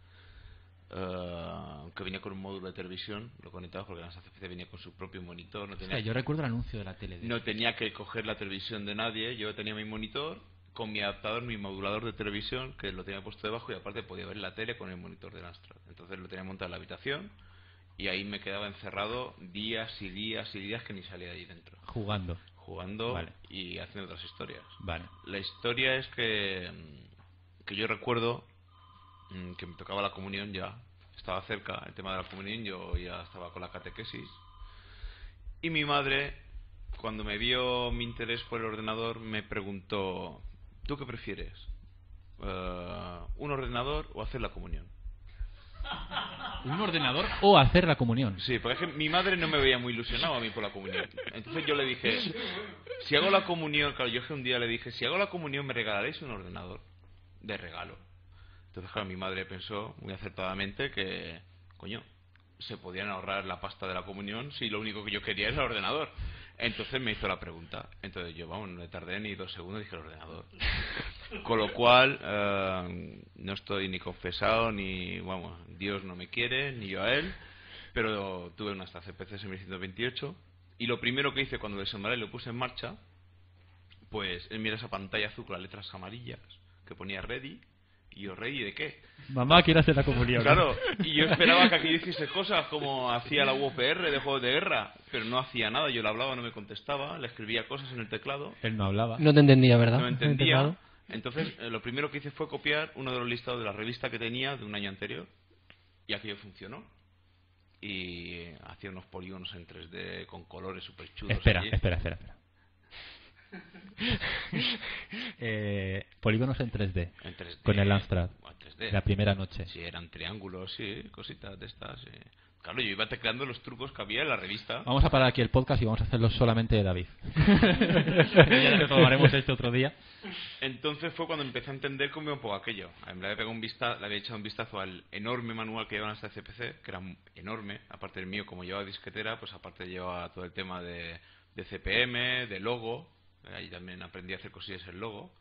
Uh, que venía con un módulo de televisión, lo conectaba porque la C P C venía con su propio monitor. No tenía, O sea, yo recuerdo el anuncio de la tele. De no tenía que coger la televisión de nadie, yo tenía mi monitor con mi adaptador, mi modulador de televisión, que lo tenía puesto debajo, y aparte podía ver la tele con el monitor del Amstrad. Entonces lo tenía montado en la habitación y ahí me quedaba encerrado días y días y días que ni salía de ahí dentro. Jugando. Jugando Vale. y haciendo otras historias. Vale. La historia es que, que yo recuerdo que me tocaba la comunión ya. Estaba cerca el tema de la comunión, yo ya estaba con la catequesis. Y mi madre, cuando me vio mi interés por el ordenador, me preguntó: ¿tú qué prefieres? Uh, ¿Un ordenador o hacer la comunión? ¿Un ordenador o hacer la comunión? Sí, porque es que mi madre no me veía muy ilusionado a mí por la comunión. Entonces yo le dije: si hago la comunión, claro, yo que un día le dije, si hago la comunión me regalaréis un ordenador de regalo. Entonces, claro, mi madre pensó muy acertadamente que, coño, se podían ahorrar la pasta de la comunión si lo único que yo quería era el ordenador. Entonces me hizo la pregunta. Entonces yo, vamos, no le tardé ni dos segundos y dije el ordenador. Con lo cual, eh, no estoy ni confesado, ni, vamos, Dios no me quiere, ni yo a él, pero tuve una hasta C P C seis mil ciento veintiocho y lo primero que hice cuando lo desembalé y lo puse en marcha, pues él mira esa pantalla azul con las letras amarillas que ponía ready. Y yo, ¿ready de qué? Mamá quiere hacer la comunión. Claro, y yo esperaba que aquí hiciese cosas como hacía la U O P R de juegos de guerra, pero no hacía nada. Yo le hablaba, no me contestaba, le escribía cosas en el teclado. Él no hablaba. No te entendía, ¿verdad? No entendía. Entonces, eh, lo primero que hice fue copiar uno de los listados de la revista que tenía de un año anterior, y aquello funcionó. Y hacía unos polígonos en tres D con colores súper chulos. Espera, allí. espera, espera, espera. eh, polígonos en tres D. En tres D. Con el Amstrad. En tres D. La primera noche. Sí, eran triángulos, sí, cositas de estas. Sí. Claro, yo iba tecleando los trucos que había en la revista. Vamos a parar aquí el podcast y vamos a hacerlo solamente de David. Ya te tomaremos esto otro día. Entonces fue cuando empecé a entender cómo iba un poco aquello. En verdad, le, un vista, le había echado un vistazo al enorme manual que llevaban hasta C P C, que era enorme. Aparte del mío, como llevaba disquetera, pues aparte llevaba todo el tema de, de C P M, de logo. Ahí también aprendí a hacer cosillas en logo.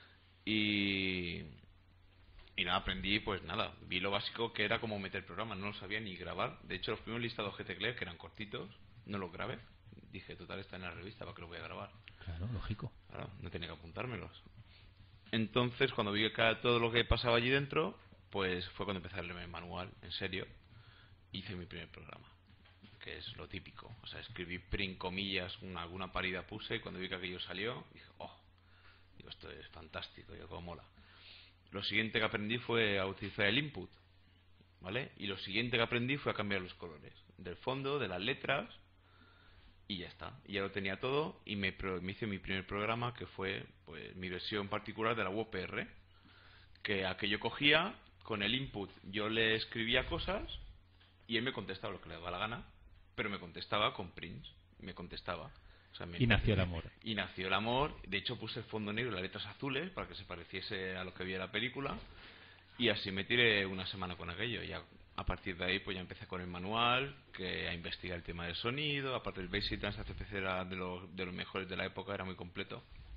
Y... Y nada, aprendí, pues nada, vi lo básico que era como meter programas, no lo sabía ni grabar. De hecho, los primeros listados que tecleé, que eran cortitos, no los grabé. Dije, total, está en la revista, ¿para qué lo voy a grabar? Claro, lógico. Claro, no tenía que apuntármelos. Entonces, cuando vi que todo lo que pasaba allí dentro, pues fue cuando empecé a leerme el manual, en serio. Hice mi primer programa, que es lo típico. O sea, escribí print comillas, una, alguna parida puse, y cuando vi que aquello salió, dije, oh, digo, esto es fantástico, digo, cómo mola. Lo siguiente que aprendí fue a utilizar el input, ¿vale? Y lo siguiente que aprendí fue a cambiar los colores del fondo, de las letras, y ya está. Y ya lo tenía todo, y me, me hice mi primer programa, que fue pues mi versión particular de la U O P R, que aquello cogía, con el input yo le escribía cosas, y él me contestaba lo que le daba la gana, pero me contestaba con prints, me contestaba. O sea, me y nació el amor. Y nació el amor. De hecho, puse el fondo negro y las letras azules para que se pareciese a lo que había en la película. Y así me tiré una semana con aquello. Y a, a partir de ahí, pues ya empecé con el manual, que a investigar el tema del sonido. Aparte, el Basic Dance C P C era de los, de los mejores de la época, era muy completo.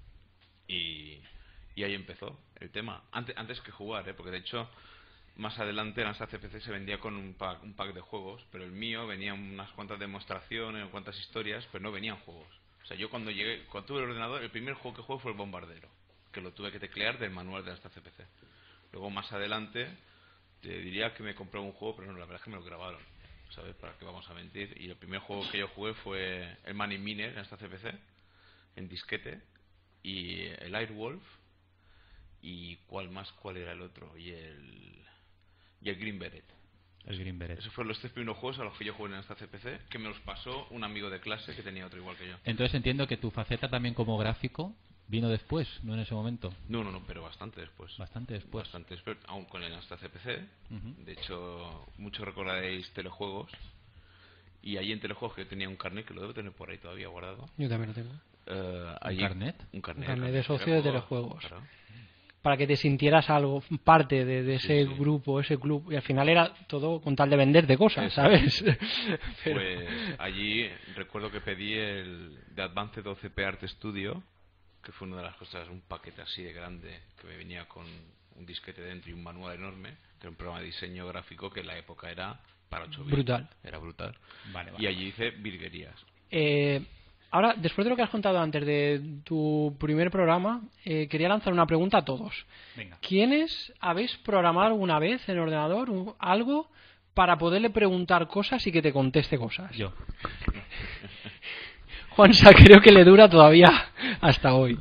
Y, y ahí empezó el tema. Antes, antes que jugar, ¿eh? Porque de hecho, más adelante en C P C se vendía con un pack, un pack de juegos. Pero el mío venía unas cuantas demostraciones, unas cuantas historias, pero no venían juegos. O sea, yo cuando llegué, cuando tuve el ordenador, el primer juego que jugué fue el Bombardero, que lo tuve que teclear del manual de esta C P C. Luego más adelante te diría que me compré un juego, pero no, la verdad es que me lo grabaron, ¿sabes? Para qué vamos a mentir. Y el primer juego que yo jugué fue el Money Miner en esta C P C, en disquete, y el Airwolf, y cuál más, cuál era el otro, y el, y el Green Beret. El Green Beret. Esos fueron los tres primeros juegos a los que yo jugué en esta C P C, que me los pasó un amigo de clase que tenía otro igual que yo. Entonces entiendo que tu faceta también como gráfico vino después, no en ese momento. No, no, no, pero bastante después. Bastante después. Bastante después, aún con el Amstrad C P C. Uh-huh. De hecho, muchos recordaréis Telejuegos. Y ahí en Telejuegos que yo tenía un carnet, que lo debo tener por ahí todavía guardado. Yo también lo tengo. Eh, ¿Un allí- carnet? Un carnet, Un carnet de socio de Telejuegos. Claro. Para que te sintieras algo, parte de, de ese Sí, sí. grupo, ese club. Y al final era todo con tal de venderte cosas, Eso. ¿sabes? Pero- Pues allí recuerdo que pedí el de Advanced doce P Art Studio, que fue una de las cosas, un paquete así de grande, que me venía con un disquete dentro y un manual enorme, que era un programa de diseño gráfico que en la época era para ocho bits. Brutal. Era brutal. Vale, vale. Y allí hice virguerías. Eh, ahora, después de lo que has contado antes de tu primer programa, eh, quería lanzar una pregunta a todos. Venga. ¿Quiénes habéis programado alguna vez en el ordenador un- algo para poderle preguntar cosas y que te conteste cosas? Yo. Juansa creo que le dura todavía hasta hoy.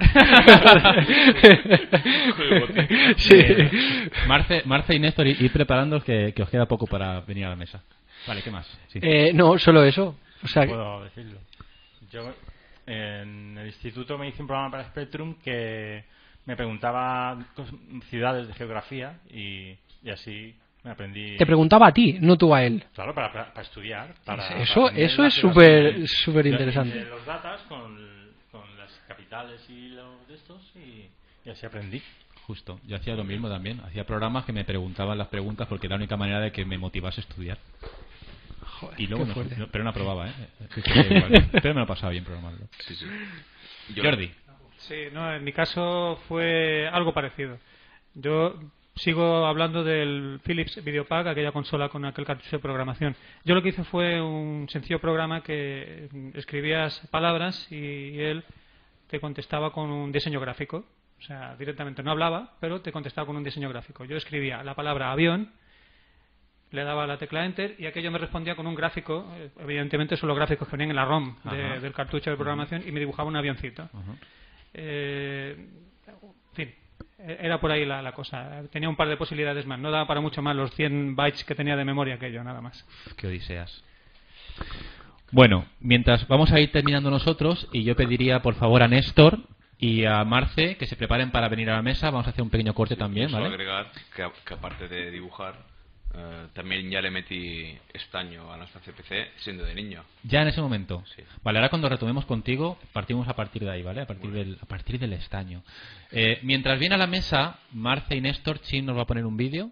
Sí. Eh, Marce, Marce y Néstor, id preparándoos que, que os queda poco para venir a la mesa. Vale, ¿qué más? Sí. Eh, no, solo eso. O sea, que- Puedo decirlo. Yo en el instituto me hice un programa para Spectrum que me preguntaba cos- ciudades de geografía y, y así me aprendí. te preguntaba a ti, no tú a él. Claro, para, para, para estudiar. Para, Eso- para aprender eso la es geografía. súper- súper Yo interesante. hice los datas con, con las capitales y los de estos y, y así aprendí. Justo. Yo hacía lo mismo también. Hacía programas que me preguntaban las preguntas porque era la única manera de que me motivase a estudiar. Joder, Y luego qué no, fuerte. no- pero no aprobaba, ¿eh? Sí, sí, da igual. Pero me lo pasaba bien programando. Sí, sí. Yo- Jordi. Sí, no, en mi caso fue algo parecido. Yo sigo hablando del Philips Videopack, aquella consola con aquel cartucho de programación. Yo lo que hice fue un sencillo programa que escribías palabras y él te contestaba con un diseño gráfico. O sea, directamente no hablaba, pero te contestaba con un diseño gráfico. Yo escribía la palabra avión, le daba la tecla Enter y aquello me respondía con un gráfico. eh, Evidentemente son los gráficos que venían en la ROM de- Ajá. del cartucho de programación y me dibujaba un avioncito. Ajá. Eh, en fin, era por ahí la, la cosa. Tenía un par de posibilidades más. No daba para mucho más los cien bytes que tenía de memoria aquello, nada más. Qué odiseas. Bueno, mientras vamos a ir terminando nosotros, y yo pediría por favor a Néstor y a Marce que se preparen para venir a la mesa. Vamos a hacer un pequeño corte también, Solo ¿vale? agregar que, a- que aparte de dibujar, eh, también ya le metí estaño a nuestra C P C siendo de niño. Ya en ese momento. Sí. Vale, ahora cuando retomemos contigo, partimos a partir de ahí, ¿vale? A partir del, a partir del estaño. Eh, mientras viene a la mesa, Marce y Néstor, Chin nos va a poner un vídeo.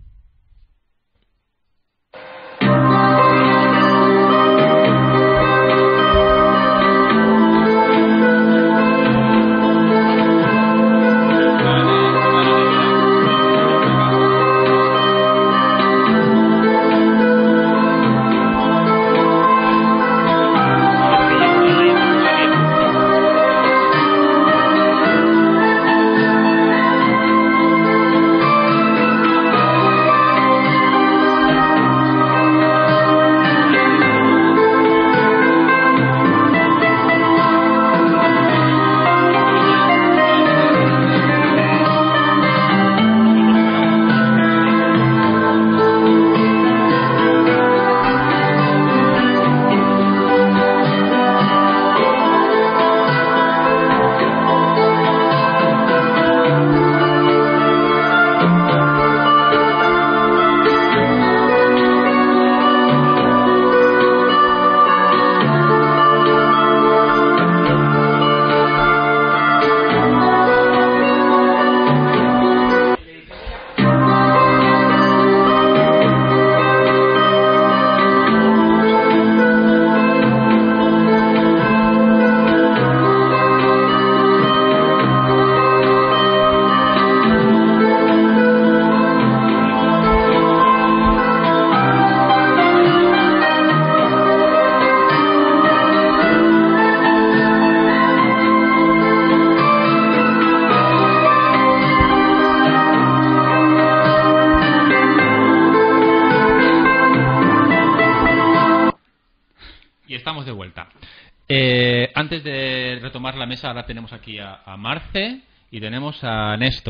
Y estamos de vuelta. Eh, antes de retomar la mesa, ahora tenemos aquí a, a Marce y tenemos a Néstor.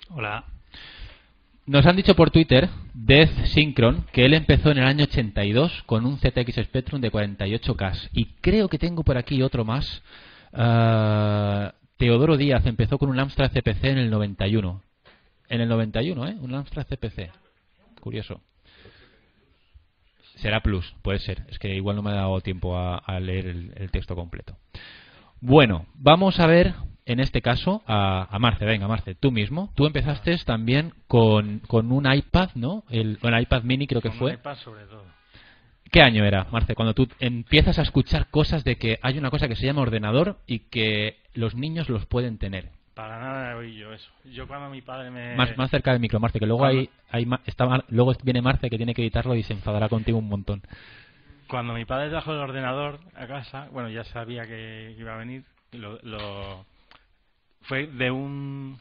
Hola. Nos han dicho por Twitter, Death Synchron, que él empezó en el año ochenta y dos con un Z X Spectrum de cuarenta y ocho K. Y creo que tengo por aquí otro más. Uh, Teodoro Díaz empezó con un Amstrad C P C en el noventa y uno. En el noventa y uno, ¿eh? Un Amstrad C P C. Curioso. Será Plus, puede ser. Es que igual no me ha dado tiempo a, a leer el, el texto completo. Bueno, vamos a ver, en este caso, a, a Marce. Venga, Marce, tú mismo. Tú empezaste también con, con un iPad, ¿no? El, el iPad mini creo que Con fue. un iPad sobre todo. ¿Qué año era, Marce? Cuando tú empiezas a escuchar cosas de que hay una cosa que se llama ordenador y que los niños los pueden tener. Para nada oí yo eso. Yo cuando mi padre me... Más, más cerca del micro, Marce, que luego Cuando- hay, hay ma- está, Mar- luego viene Marce que tiene que editarlo y se enfadará contigo un montón. Cuando mi padre trajo el ordenador a casa, bueno, ya sabía que iba a venir, lo, lo- fue de un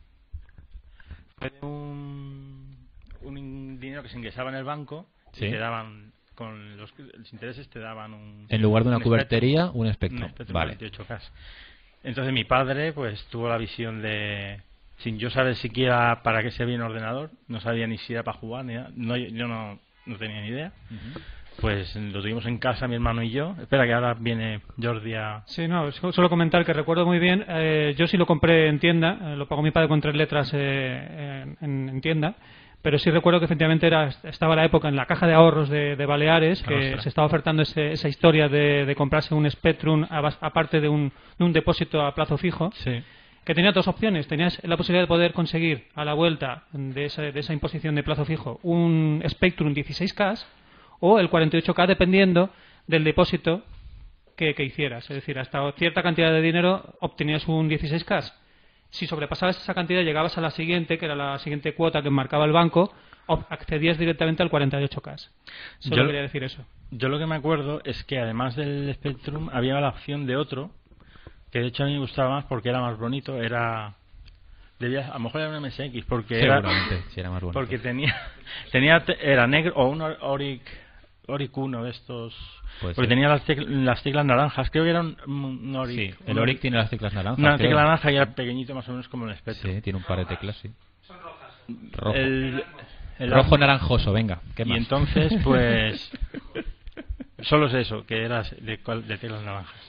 fue de un, un dinero que se ingresaba en el banco Sí. y te daban, con los, los intereses te daban un... En lugar de una un cubertería, Spectrum, un espectro. un Spectrum Vale. veintiocho K. Entonces mi padre pues tuvo la visión de, sin yo saber siquiera para qué servía un ordenador, no sabía ni si era para jugar, ni nada, no, yo no, no tenía ni idea. Ujú. Pues lo tuvimos en casa mi hermano y yo. Espera que ahora viene Jordi a... Sí, no, so- solo comentar que recuerdo muy bien, eh, yo sí lo compré en tienda, eh, lo pagó mi padre con tres letras eh, en, en tienda, pero sí recuerdo que efectivamente era, estaba la época en la caja de ahorros de, de Baleares, que Ostras. se estaba ofertando ese- esa historia de, de comprarse un Spectrum a bas- aparte de un, de un depósito a plazo fijo, Sí. que tenía dos opciones. Tenías la posibilidad de poder conseguir a la vuelta de esa, de esa imposición de plazo fijo un Spectrum dieciséis K o el cuarenta y ocho K dependiendo del depósito que, que hicieras. Es decir, hasta cierta cantidad de dinero obtenías un dieciséis K. Si sobrepasabas esa cantidad llegabas a la siguiente, que era la siguiente cuota que marcaba el banco, ob- accedías directamente al cuarenta y ocho K. Solo Yo- quería decir eso. Yo lo que me acuerdo es que además del Spectrum había la opción de otro, que de hecho a mí me gustaba más porque era más bonito, era... Debía, a lo mejor era un M S X, porque era... Seguramente, si era más bonito. Porque tenía... tenía te- era negro, o un Or- Oric... Oric uno de estos... Puede Porque ser. tenía las, tec- las teclas naranjas, creo que era un, un Oric. Sí, el un Oric tiene las teclas naranjas. Una creo. tecla naranja y era pequeñito más o menos como el Spectrum. Sí, tiene un par de teclas, sí. Rojo. El, el- Rojo naranjoso, venga. ¿Qué Y más? entonces, pues... solo es eso, que era de, cual- de teclas naranjas.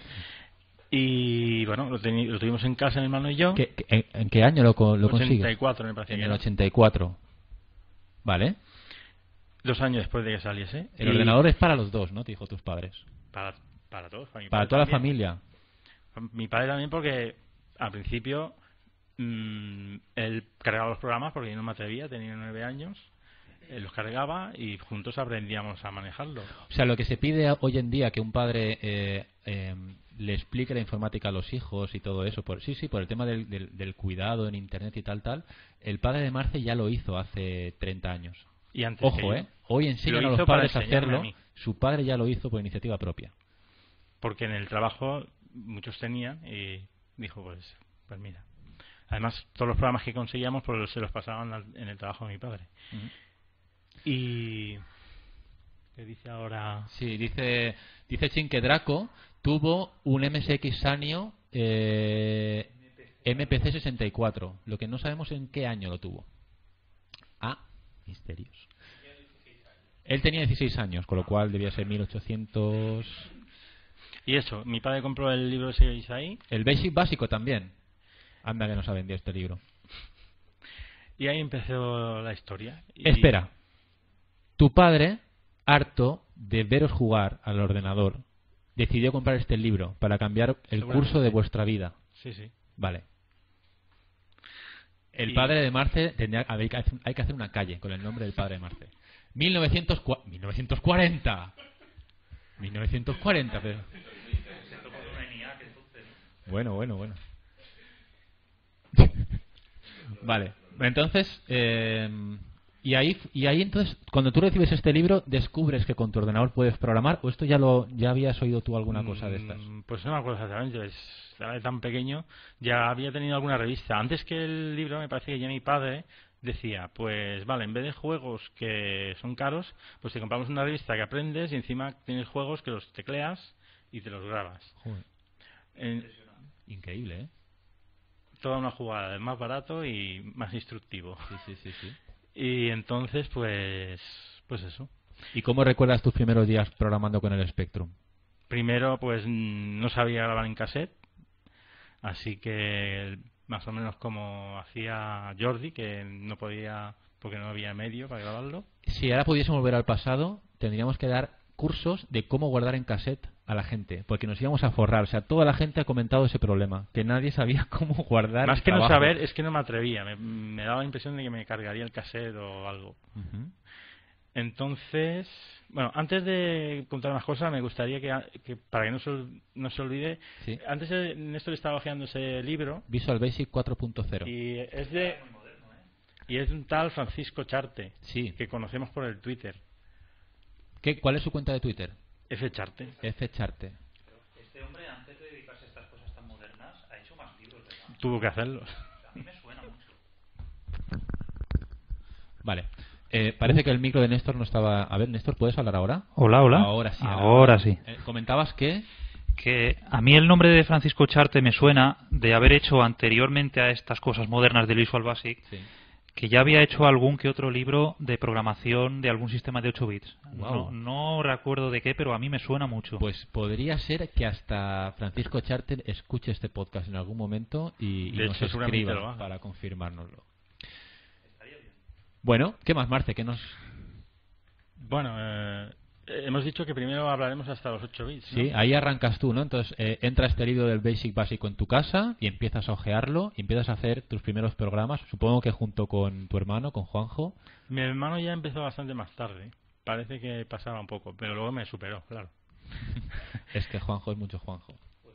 Y bueno, lo, teni- lo tuvimos en casa mi hermano y yo. ¿Qué- qué- en, en qué año lo, co- lo ochenta y consigues? cuatro me parece En que el era. ochenta y cuatro. Vale. Dos años después de que saliese. El Y ordenador es para los dos, ¿no? Te dijo tus padres. Para, para todos. Para, mi Para padre toda la también. familia. Mi padre también porque al principio mm, él cargaba los programas porque yo no me atrevía, tenía nueve años. Él los cargaba y juntos aprendíamos a manejarlo. O sea, lo que se pide hoy en día que un padre eh, eh, le explique la informática a los hijos y todo eso, por, sí, sí, por el tema del, del, del cuidado en Internet y tal, tal, el padre de Marce ya lo hizo hace treinta años. Y antes que Ojo, yo. ¿eh? Hoy enseñan Lo a los hizo para padres a enseñarme hacerlo. a mí. Su padre ya lo hizo por iniciativa propia. Porque en el trabajo muchos tenían y dijo, pues, pues mira. Además, todos los programas que conseguíamos pues se los pasaban al- en el trabajo de mi padre. Ujú. Y... ¿Qué dice ahora? Sí, dice, dice Chin que Draco tuvo un M S X Sanyo eh, M P C sesenta y cuatro. Lo que no sabemos en qué año lo tuvo. Ah, misterios. Él tenía dieciséis años, con lo cual debía ser mil ochocientos... Y eso, mi padre compró el libro ese que veis ahí El Basic básico también. Anda que nos ha vendido este libro. y ahí empezó la historia. Y- Espera. Tu padre, harto de veros jugar al ordenador, decidió comprar este libro para cambiar el Seguramente. curso de vuestra vida. Sí, sí. Vale. El Y- padre de Marce, tendría, hay, que hacer, hay que hacer una calle con el nombre del padre de Marce. mil novecientos cuarenta. mil novecientos cuarenta. mil novecientos cuarenta, pero... Bueno, bueno, bueno. Vale. Entonces, eh, y ahí, y ahí entonces, cuando tú recibes este libro, descubres que con tu ordenador puedes programar, o esto ya lo ya habías oído tú alguna cosa de estas. Mm, Pues no me acuerdo exactamente, es, era tan pequeño. Ya había tenido alguna revista. Antes que el libro, me parece que ya mi padre decía, pues vale, en vez de juegos que son caros, pues te compramos una revista que aprendes y encima tienes juegos que los tecleas y te los grabas. Joder, En- increíble, ¿eh? toda una jugada, el más barato y más instructivo. Sí, sí, sí, sí. Y entonces, pues, pues eso. ¿Y cómo recuerdas tus primeros días programando con el Spectrum? Primero, pues no sabía grabar en cassette, así que más o menos como hacía Jordi, que no podía porque no había medio para grabarlo. Si ahora pudiésemos volver al pasado, tendríamos que dar cursos de cómo guardar en cassette a la gente, porque nos íbamos a forrar. O sea, toda la gente ha comentado ese problema, que nadie sabía cómo guardar. Más que no trabajo. saber, es que no me atrevía, me, me daba la impresión de que me cargaría el cassette o algo. Uh-huh. Entonces, bueno, antes de contar más cosas, me gustaría que, que para que no se, no se olvide, Sí. antes de Néstor estaba hojeando ese libro Visual Basic cuatro punto cero. y es de y es de un tal Francisco Charte, Sí. que conocemos por el Twitter, ¿Qué, ¿Cuál es su cuenta de Twitter? F Charte. F Charte. Este hombre, antes de dedicarse a estas cosas tan modernas, ha hecho más libros, ¿verdad? Tuvo que hacerlo. A mí me suena mucho. Vale. Eh, parece que el micro de Néstor no estaba... A ver, Néstor, ¿puedes hablar ahora? Hola, hola. Ahora sí. Ahora sí. Eh, comentabas que... Que a mí el nombre de Francisco Charte me suena de haber hecho anteriormente a estas cosas modernas del Visual Basic, Sí. que ya había hecho algún que otro libro de programación de algún sistema de ocho bits. Guau. No, no recuerdo de qué, pero a mí me suena mucho. Pues podría ser que hasta Francisco Charter escuche este podcast en algún momento y, y De nos hecho, seguramente lo escriba haga. para confirmárnoslo. Bueno, ¿qué más, Marce? ¿Qué nos... Bueno, eh, hemos dicho que primero hablaremos hasta los ocho bits, ¿no? Sí, ahí arrancas tú, ¿no? Entonces eh, entra este libro del Basic básico en tu casa y empiezas a ojearlo y empiezas a hacer tus primeros programas, supongo que junto con tu hermano, con Juanjo. Mi hermano ya empezó bastante más tarde. Parece que pasaba un poco, pero luego me superó, claro. Es que Juanjo es mucho Juanjo.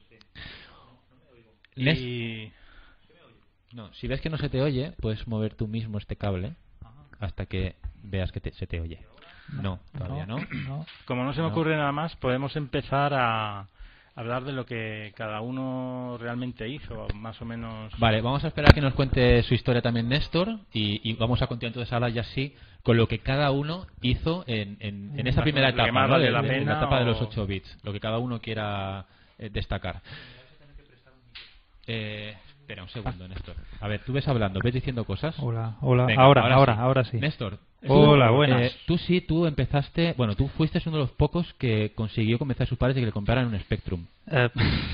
Nes- Y No, si ves que no se te oye, puedes mover tú mismo este cable hasta que veas que te- se te oye. No, todavía no. No. como no se me No. ocurre nada más, podemos empezar a hablar de lo que cada uno realmente hizo, más o menos. Vale, vamos a esperar a que nos cuente su historia también Néstor y, y vamos a continuar entonces ahora ya sí con lo que cada uno hizo en, en, en esta Más o primera menos lo que etapa, más ¿no? vale de, la de- de pena la etapa de los o- ocho bits, lo que cada uno quiera eh, destacar. Eh, espera un segundo, Néstor. A ver, tú ves hablando, ves diciendo cosas. Hola, hola. Venga, ahora, ahora ahora, sí. ahora sí. Néstor. Hola, tú, buenas. eh, tú sí, tú empezaste, bueno, tú fuiste uno de los pocos que consiguió convencer a sus padres de que le compraran un Spectrum. Eh,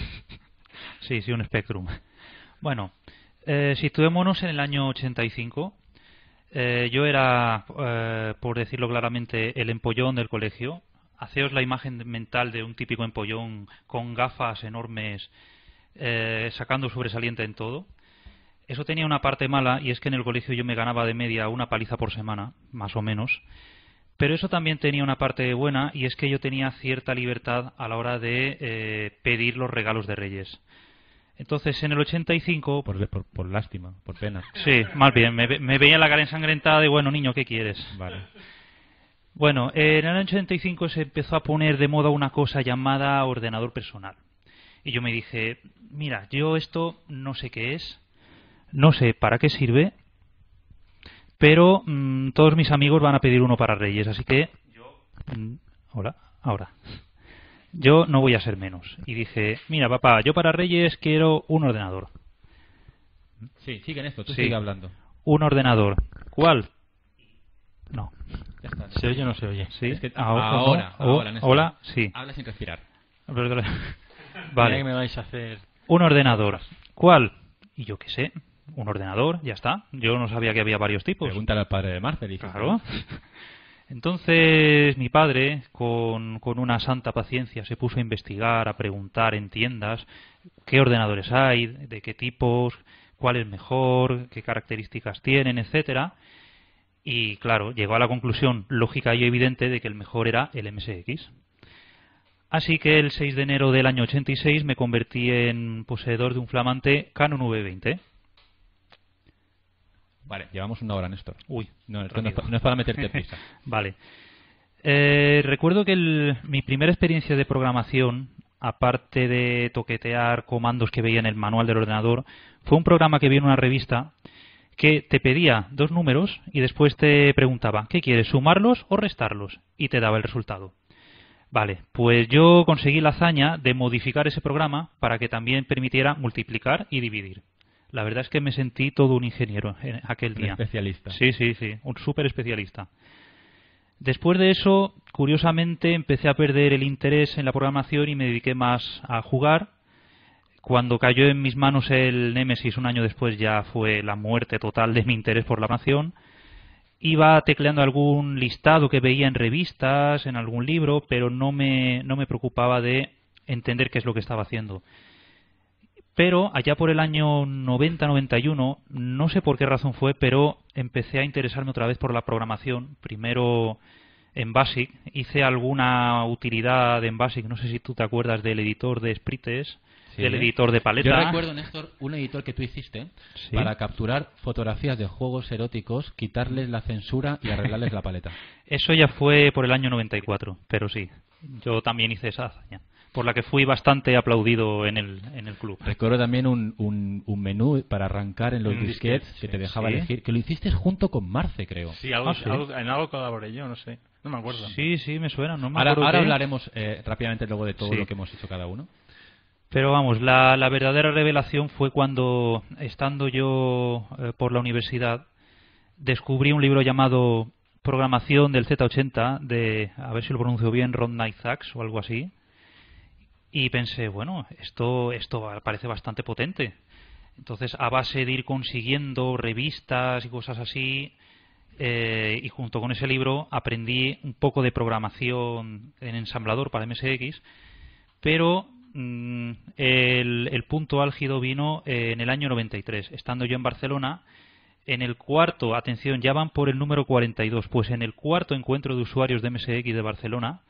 sí, sí, un Spectrum. Bueno, eh, situémonos en el año ochenta y cinco. Eh, yo era, eh, por decirlo claramente, el empollón del colegio. Haceos la imagen mental de un típico empollón con gafas enormes, eh, sacando sobresaliente en todo. Eso tenía una parte mala, y es que en el colegio yo me ganaba de media una paliza por semana, más o menos. Pero eso también tenía una parte buena, y es que yo tenía cierta libertad a la hora de eh, pedir los regalos de Reyes. Entonces, en el ochenta y cinco... Por, por, por lástima, por pena. Sí, más bien, me, ve- me veía la cara ensangrentada de, bueno, niño, ¿qué quieres? Vale. Bueno, en el año ochenta y cinco se empezó a poner de moda una cosa llamada ordenador personal. Y yo me dije, mira, yo esto no sé qué es, no sé para qué sirve, pero mm, todos mis amigos van a pedir uno para Reyes, así que yo... mm, hola, ahora. Yo no voy a ser menos. Y dije, mira, papá, yo para Reyes quiero un ordenador. Sí, sigue Néstor, tú Sí. sigue hablando. Un ordenador. ¿Cuál? No. Ya está. ¿Se oye o no se oye? Sí. Es que Ahora, ahora, oh, ahora, Néstor. hola, sí. Habla sin respirar. Mira Vale. que me vais a hacer. Un ordenador. ¿Cuál? Y yo qué sé. Un ordenador, ya está. Yo no sabía que había varios tipos. Pregúntale al padre de Marcel. y dices, Claro. Entonces mi padre, con, con una santa paciencia, se puso a investigar, a preguntar en tiendas qué ordenadores hay, de qué tipos, cuál es mejor, qué características tienen, etcétera. Y claro, llegó a la conclusión lógica y evidente de que el mejor era el M S X. Así que el seis de enero del año ochenta y seis me convertí en poseedor de un flamante Canon V veinte. Vale, llevamos una hora, Néstor. Uy, No, esto no, es rápido. pa- no es para meterte prisa. Vale. Eh, recuerdo que el- mi primera experiencia de programación, aparte de toquetear comandos que veía en el manual del ordenador, fue un programa que vi en una revista que te pedía dos números y después te preguntaba, ¿qué quieres, sumarlos o restarlos? Y te daba el resultado. Vale, pues yo conseguí la hazaña de modificar ese programa para que también permitiera multiplicar y dividir. La verdad es que me sentí todo un ingeniero en aquel Un día. especialista. Sí, sí, sí, un súper especialista. Después de eso, curiosamente, empecé a perder el interés en la programación y me dediqué más a jugar. Cuando cayó en mis manos el Nemesis un año después, ya fue la muerte total de mi interés por la programación. Iba tecleando algún listado que veía en revistas, en algún libro, pero no me, no me preocupaba de entender qué es lo que estaba haciendo. Pero allá por el año noventa noventa y uno, no sé por qué razón fue, pero empecé a interesarme otra vez por la programación. Primero en BASIC, hice alguna utilidad en BASIC, no sé si tú te acuerdas del editor de sprites, Sí. del editor de paleta. Yo recuerdo, Néstor, un editor que tú hiciste Sí. para capturar fotografías de juegos eróticos, quitarles la censura y arreglarles la paleta. Eso ya fue por el año noventa y cuatro, pero sí, yo también hice esa hazaña, por la que fui bastante aplaudido en el, en el club. Recuerdo también un, un, un menú para arrancar en los Un disquetes disquete, que sí. te dejaba Sí. elegir, que lo hiciste junto con Marce, creo. Sí, algo, Ah, sí. algo- en algo colaboré yo, no sé. No me acuerdo. Sí, sí, me suena, no me Ahora, acuerdo ahora qué. hablaremos eh, rápidamente luego de todo Sí. lo que hemos hecho cada uno. Pero vamos, la, la verdadera revelación fue cuando, estando yo eh, por la universidad, descubrí un libro llamado Programación del Z ochenta, de, a ver si lo pronuncio bien, Ron Isaacs o algo así. Y pensé, bueno, esto, esto parece bastante potente. Entonces, a base de ir consiguiendo revistas y cosas así, eh, y junto con ese libro aprendí un poco de programación en ensamblador para M S X, pero mm, el, el punto álgido vino eh, en el año noventa y tres, estando yo en Barcelona. En el cuarto, atención, ya van por el número cuarenta y dos, pues en el cuarto encuentro de usuarios de M S X de Barcelona,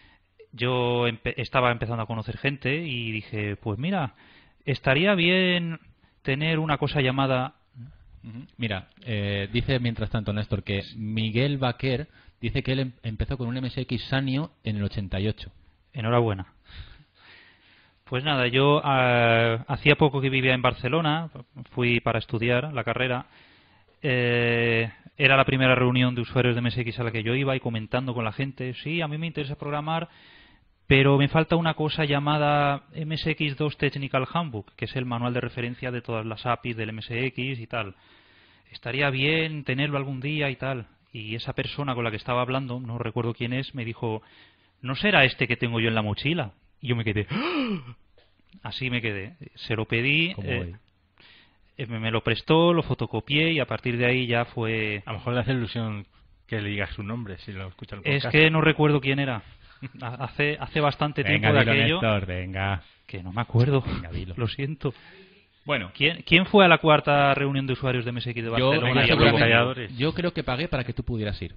yo empe- estaba empezando a conocer gente y dije, pues mira, estaría bien tener una cosa llamada... Ujú. Mira, eh, dice mientras tanto Néstor que Miguel Baquer dice que él em- empezó con un M S X Sanio en el ochenta y ocho. Enhorabuena. Pues nada, yo ah, hacía poco que vivía en Barcelona, fui para estudiar la carrera. Eh, era la primera reunión de usuarios de M S X a la que yo iba y comentando con la gente, sí, a mí me interesa programar, pero me falta una cosa llamada M S X dos Technical Handbook, que es el manual de referencia de todas las A P Is del M S X y tal. Estaría bien tenerlo algún día y tal. Y esa persona con la que estaba hablando, no recuerdo quién es, me dijo, ¿no será este que tengo yo en la mochila? Y yo me quedé, ¡ah! Así me quedé. Se lo pedí, Como eh, hoy. eh, me me lo prestó, lo fotocopié y a partir de ahí ya fue... A lo mejor le hace ilusión que le digas su nombre si lo escucha el Es podcast. que no recuerdo quién era. Ha- Hace, hace bastante tiempo Venga, de dilo, aquello Néstor, venga. que no me acuerdo. Venga, dilo. Lo siento. Bueno, ¿Quién, ¿Quién fue a la cuarta reunión de usuarios de M S X de yo, Barcelona? yo Venga, y ya habló seguramente- conmigo? calladores. yo creo que pagué para que tú pudieras ir.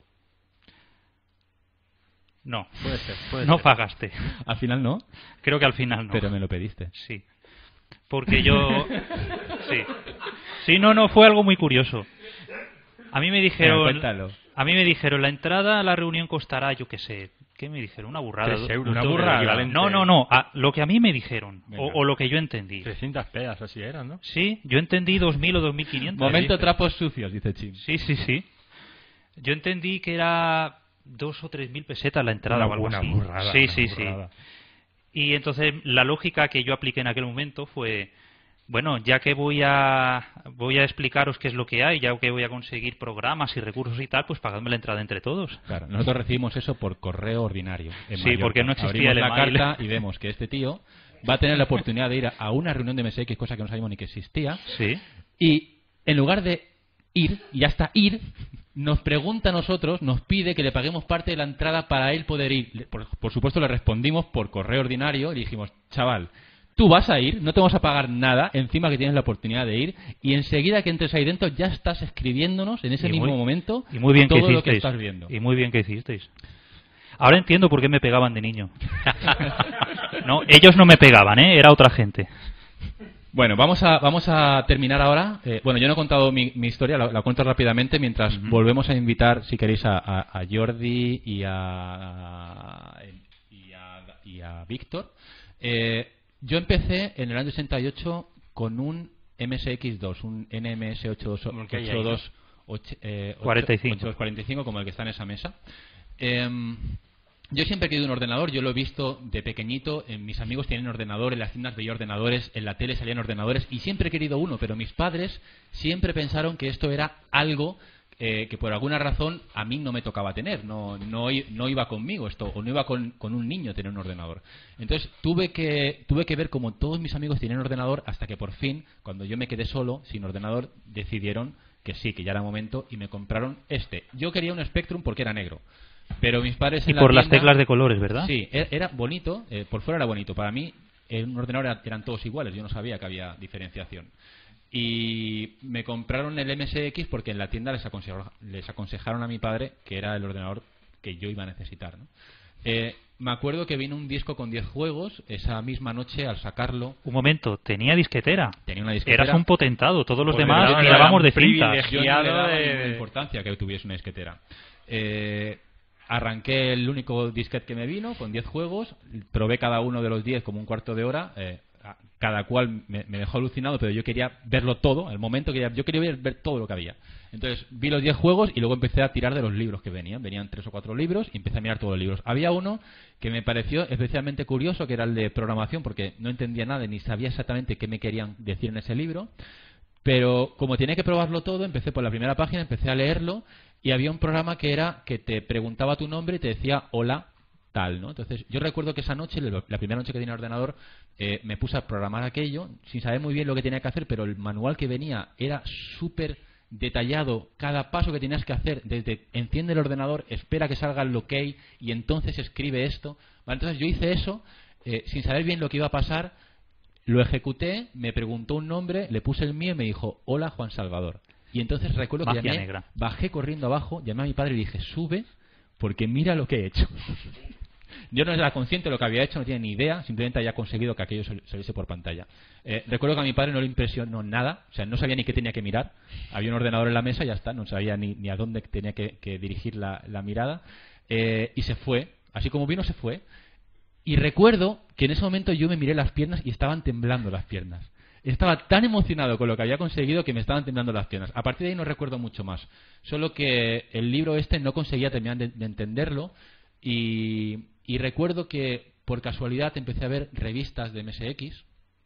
No, Puede ser, puede no ser. pagaste. Al final no, Creo que al final no. pero me lo pediste. Sí. Porque yo... Sí. Sí, no, no, fue algo muy curioso. A mí me Venga, dijeron... cuéntalo. A mí me dijeron, la entrada a la reunión costará, yo qué sé, ¿qué me dijeron? Una burrada. Tres euros, Una creo que burrada. el equivalente. No, no, no, a lo que a mí me dijeron, Venga. o, o lo que yo entendí. trescientas pelas, así eran, ¿no? Sí, yo entendí dos mil o dos mil quinientos. Momento dice. trapos sucios, dice Chim. Sí, sí, sí. Yo entendí que era dos o tres mil pesetas la entrada Una- o algo una así. burrada, sí, una sí, sí. burrada. Y entonces la lógica que yo apliqué en aquel momento fue, bueno, ya que voy a voy a explicaros qué es lo que hay, ya que voy a conseguir programas y recursos y tal, pues pagadme la entrada entre todos. Claro, nosotros recibimos eso por correo ordinario. en Sí, Mallorca. porque no existía Abrimos el la email. carta y vemos que este tío va a tener la oportunidad de ir a, a una reunión de M S X, cosa que no sabíamos ni que existía, Sí. y en lugar de ir, y hasta ir, nos pregunta a nosotros, nos pide que le paguemos parte de la entrada para él poder ir. Le- Por, por supuesto le respondimos por correo ordinario y dijimos, chaval, tú vas a ir, no te vamos a pagar nada, encima que tienes la oportunidad de ir, y enseguida que entres ahí dentro ya estás escribiéndonos en ese Y mismo muy- momento Y muy bien todo que lo que hicisteis. estás viendo. Y muy bien que hicisteis. Ahora entiendo por qué me pegaban de niño. No, ellos no me pegaban, ¿eh? Era otra gente. Bueno, vamos a, vamos a terminar ahora. Eh, bueno, yo no he contado mi, mi historia, la, la cuento rápidamente mientras Ujú. volvemos volvemos a invitar, si queréis, a, a, a Jordi y a, y a, y a Víctor. Eh, yo empecé en el año sesenta y ocho con un M S X dos, un N M S ochenta y dos, Como el que hay ahí, ochenta y dos, och- eh, cuarenta y cinco. ochenta y dos cuarenta y cinco, como el que está en esa mesa. Em, Yo siempre he querido un ordenador, yo lo he visto de pequeñito, en mis amigos tienen ordenador, en las tiendas veía ordenadores, en la tele salían ordenadores y siempre he querido uno, pero mis padres siempre pensaron que esto era algo eh, que por alguna razón a mí no me tocaba tener, no, no, no iba conmigo esto, o no iba con, con un niño tener un ordenador. Entonces tuve que, tuve que ver como todos mis amigos tenían ordenador hasta que por fin, cuando yo me quedé solo, sin ordenador, decidieron que sí, que ya era momento y me compraron este. Yo quería un Spectrum porque era negro. Pero mis padres y en la por las tienda, teclas de colores, ¿verdad? Sí, era, era bonito, eh, por fuera era bonito. Para mí, en un ordenador era- eran todos iguales, yo no sabía que había diferenciación. Y me compraron el M S X porque en la tienda les, aconsejaron, les aconsejaron a mi padre que era el ordenador que yo iba a necesitar, ¿no? Eh, me acuerdo que vino un disco con diez juegos, esa misma noche al sacarlo. Un momento, tenía disquetera. Tenía una disquetera. Eras un potentado, todos los Pues demás era- mirábamos era de un cintas. Yo no le daba de- ninguna importancia que tuviese una disquetera. Eh, arranqué el único disquete que me vino con diez juegos, probé cada uno de los diez como un cuarto de hora, eh, a- cada cual me, me dejó alucinado, pero yo quería verlo todo, al momento que ya- yo quería ver, ver todo lo que había. Entonces vi los diez juegos y luego empecé a tirar de los libros que venían, venían tres o cuatro libros y empecé a mirar todos los libros. Había uno que me pareció especialmente curioso, que era el de programación, porque no entendía nada ni sabía exactamente qué me querían decir en ese libro. Pero como tenía que probarlo todo, empecé por la primera página, empecé a leerlo y había un programa que era que te preguntaba tu nombre y te decía hola, tal, ¿no? Entonces yo recuerdo que esa noche, la primera noche que tenía ordenador, eh, me puse a programar aquello sin saber muy bien lo que tenía que hacer, pero el manual que venía era súper detallado, cada paso que tenías que hacer, desde enciende el ordenador, espera que salga el OK y entonces escribe esto. Vale, entonces yo hice eso eh, sin saber bien lo que iba a pasar. Lo ejecuté, me preguntó un nombre, le puse el mío y me dijo, hola Juan Salvador. Y entonces recuerdo que Magia llamé, negra. bajé corriendo abajo, llamé a mi padre y dije, sube, porque mira lo que he hecho. Yo no era consciente de lo que había hecho, no tenía ni idea, simplemente había conseguido que aquello sal- saliese por pantalla. Eh, recuerdo que a mi padre no le impresionó nada, o sea, no sabía ni qué tenía que mirar. Había un ordenador en la mesa y ya está, no sabía ni, ni a dónde tenía que, que dirigir la, la mirada. Eh, y se fue, así como vino, se fue. Y recuerdo que en ese momento yo me miré las piernas y estaban temblando las piernas. Estaba tan emocionado con lo que había conseguido que me estaban temblando las piernas. A partir de ahí no recuerdo mucho más. Solo que el libro este no conseguía terminar de, de entenderlo y, y recuerdo que por casualidad empecé a ver revistas de M S X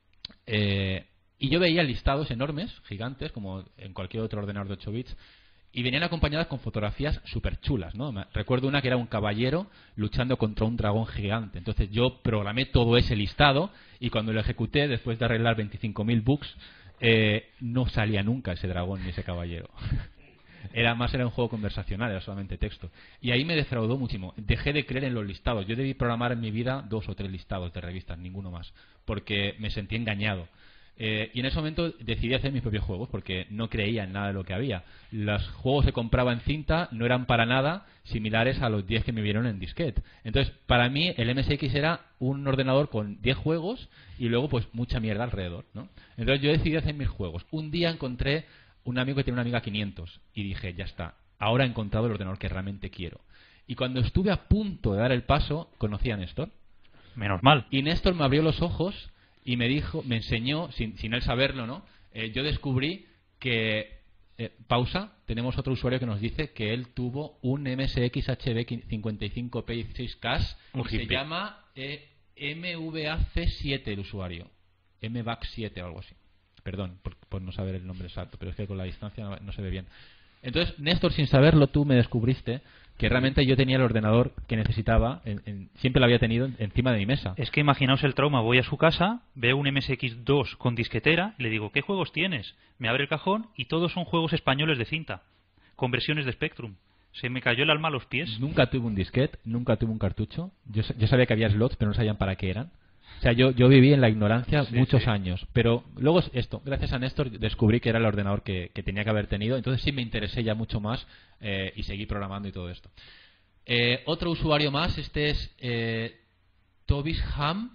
eh, y yo veía listados enormes, gigantes, como en cualquier otro ordenador de ocho bits, y venían acompañadas con fotografías súper chulas, ¿no? Me- Recuerdo una que era un caballero luchando contra un dragón gigante. Entonces yo programé todo ese listado y cuando lo ejecuté, después de arreglar veinticinco mil bugs, eh, no salía nunca ese dragón ni ese caballero. Era más era un juego conversacional, era solamente texto. Y ahí me defraudó muchísimo. Dejé de creer en los listados. Yo debí programar en mi vida dos o tres listados de revistas, ninguno más, porque me sentí engañado. Eh, y en ese momento decidí hacer mis propios juegos porque no creía en nada de lo que había. Los juegos que compraba en cinta no eran para nada similares a los diez que me vieron en disquete. Entonces, para mí el M S X era un ordenador con diez juegos y luego pues mucha mierda alrededor, ¿no? Entonces yo decidí hacer mis juegos. Un día encontré un amigo que tiene una Amiga quinientos y dije, ya está, ahora he encontrado el ordenador que realmente quiero. Y cuando estuve a punto de dar el paso, conocí a Néstor. Menos mal. Y Néstor me abrió los ojos y me dijo, me enseñó, sin, sin él saberlo, ¿no? Eh, yo descubrí que, eh, pausa, tenemos otro usuario que nos dice que él tuvo un M S X H B cincuenta y cinco P dieciséis Cache Un y se hippie. llama eh, M V A C siete el usuario. M V A C siete o algo así. Perdón por, por no saber el nombre exacto, pero es que con la distancia no, no se ve bien. Entonces, Néstor, sin saberlo, tú me descubriste que realmente yo tenía el ordenador que necesitaba, en- en- siempre lo había tenido en- encima de mi mesa. Es que imaginaos el trauma, voy a su casa, veo un M S X dos con disquetera, le digo, ¿qué juegos tienes? Me abre el cajón y todos son juegos españoles de cinta, con versiones de Spectrum. Se me cayó el alma a los pies. Nunca tuve un disquete, nunca tuve un cartucho. Yo, sa- yo sabía que había slots, pero no sabían para qué eran. O sea, yo, yo viví en la ignorancia Sí, muchos sí. años. Pero luego esto, gracias a Néstor, descubrí que era el ordenador que, que tenía que haber tenido. Entonces sí me interesé ya mucho más eh, y seguí programando y todo esto. Eh, otro usuario más, este es eh, Tobisham.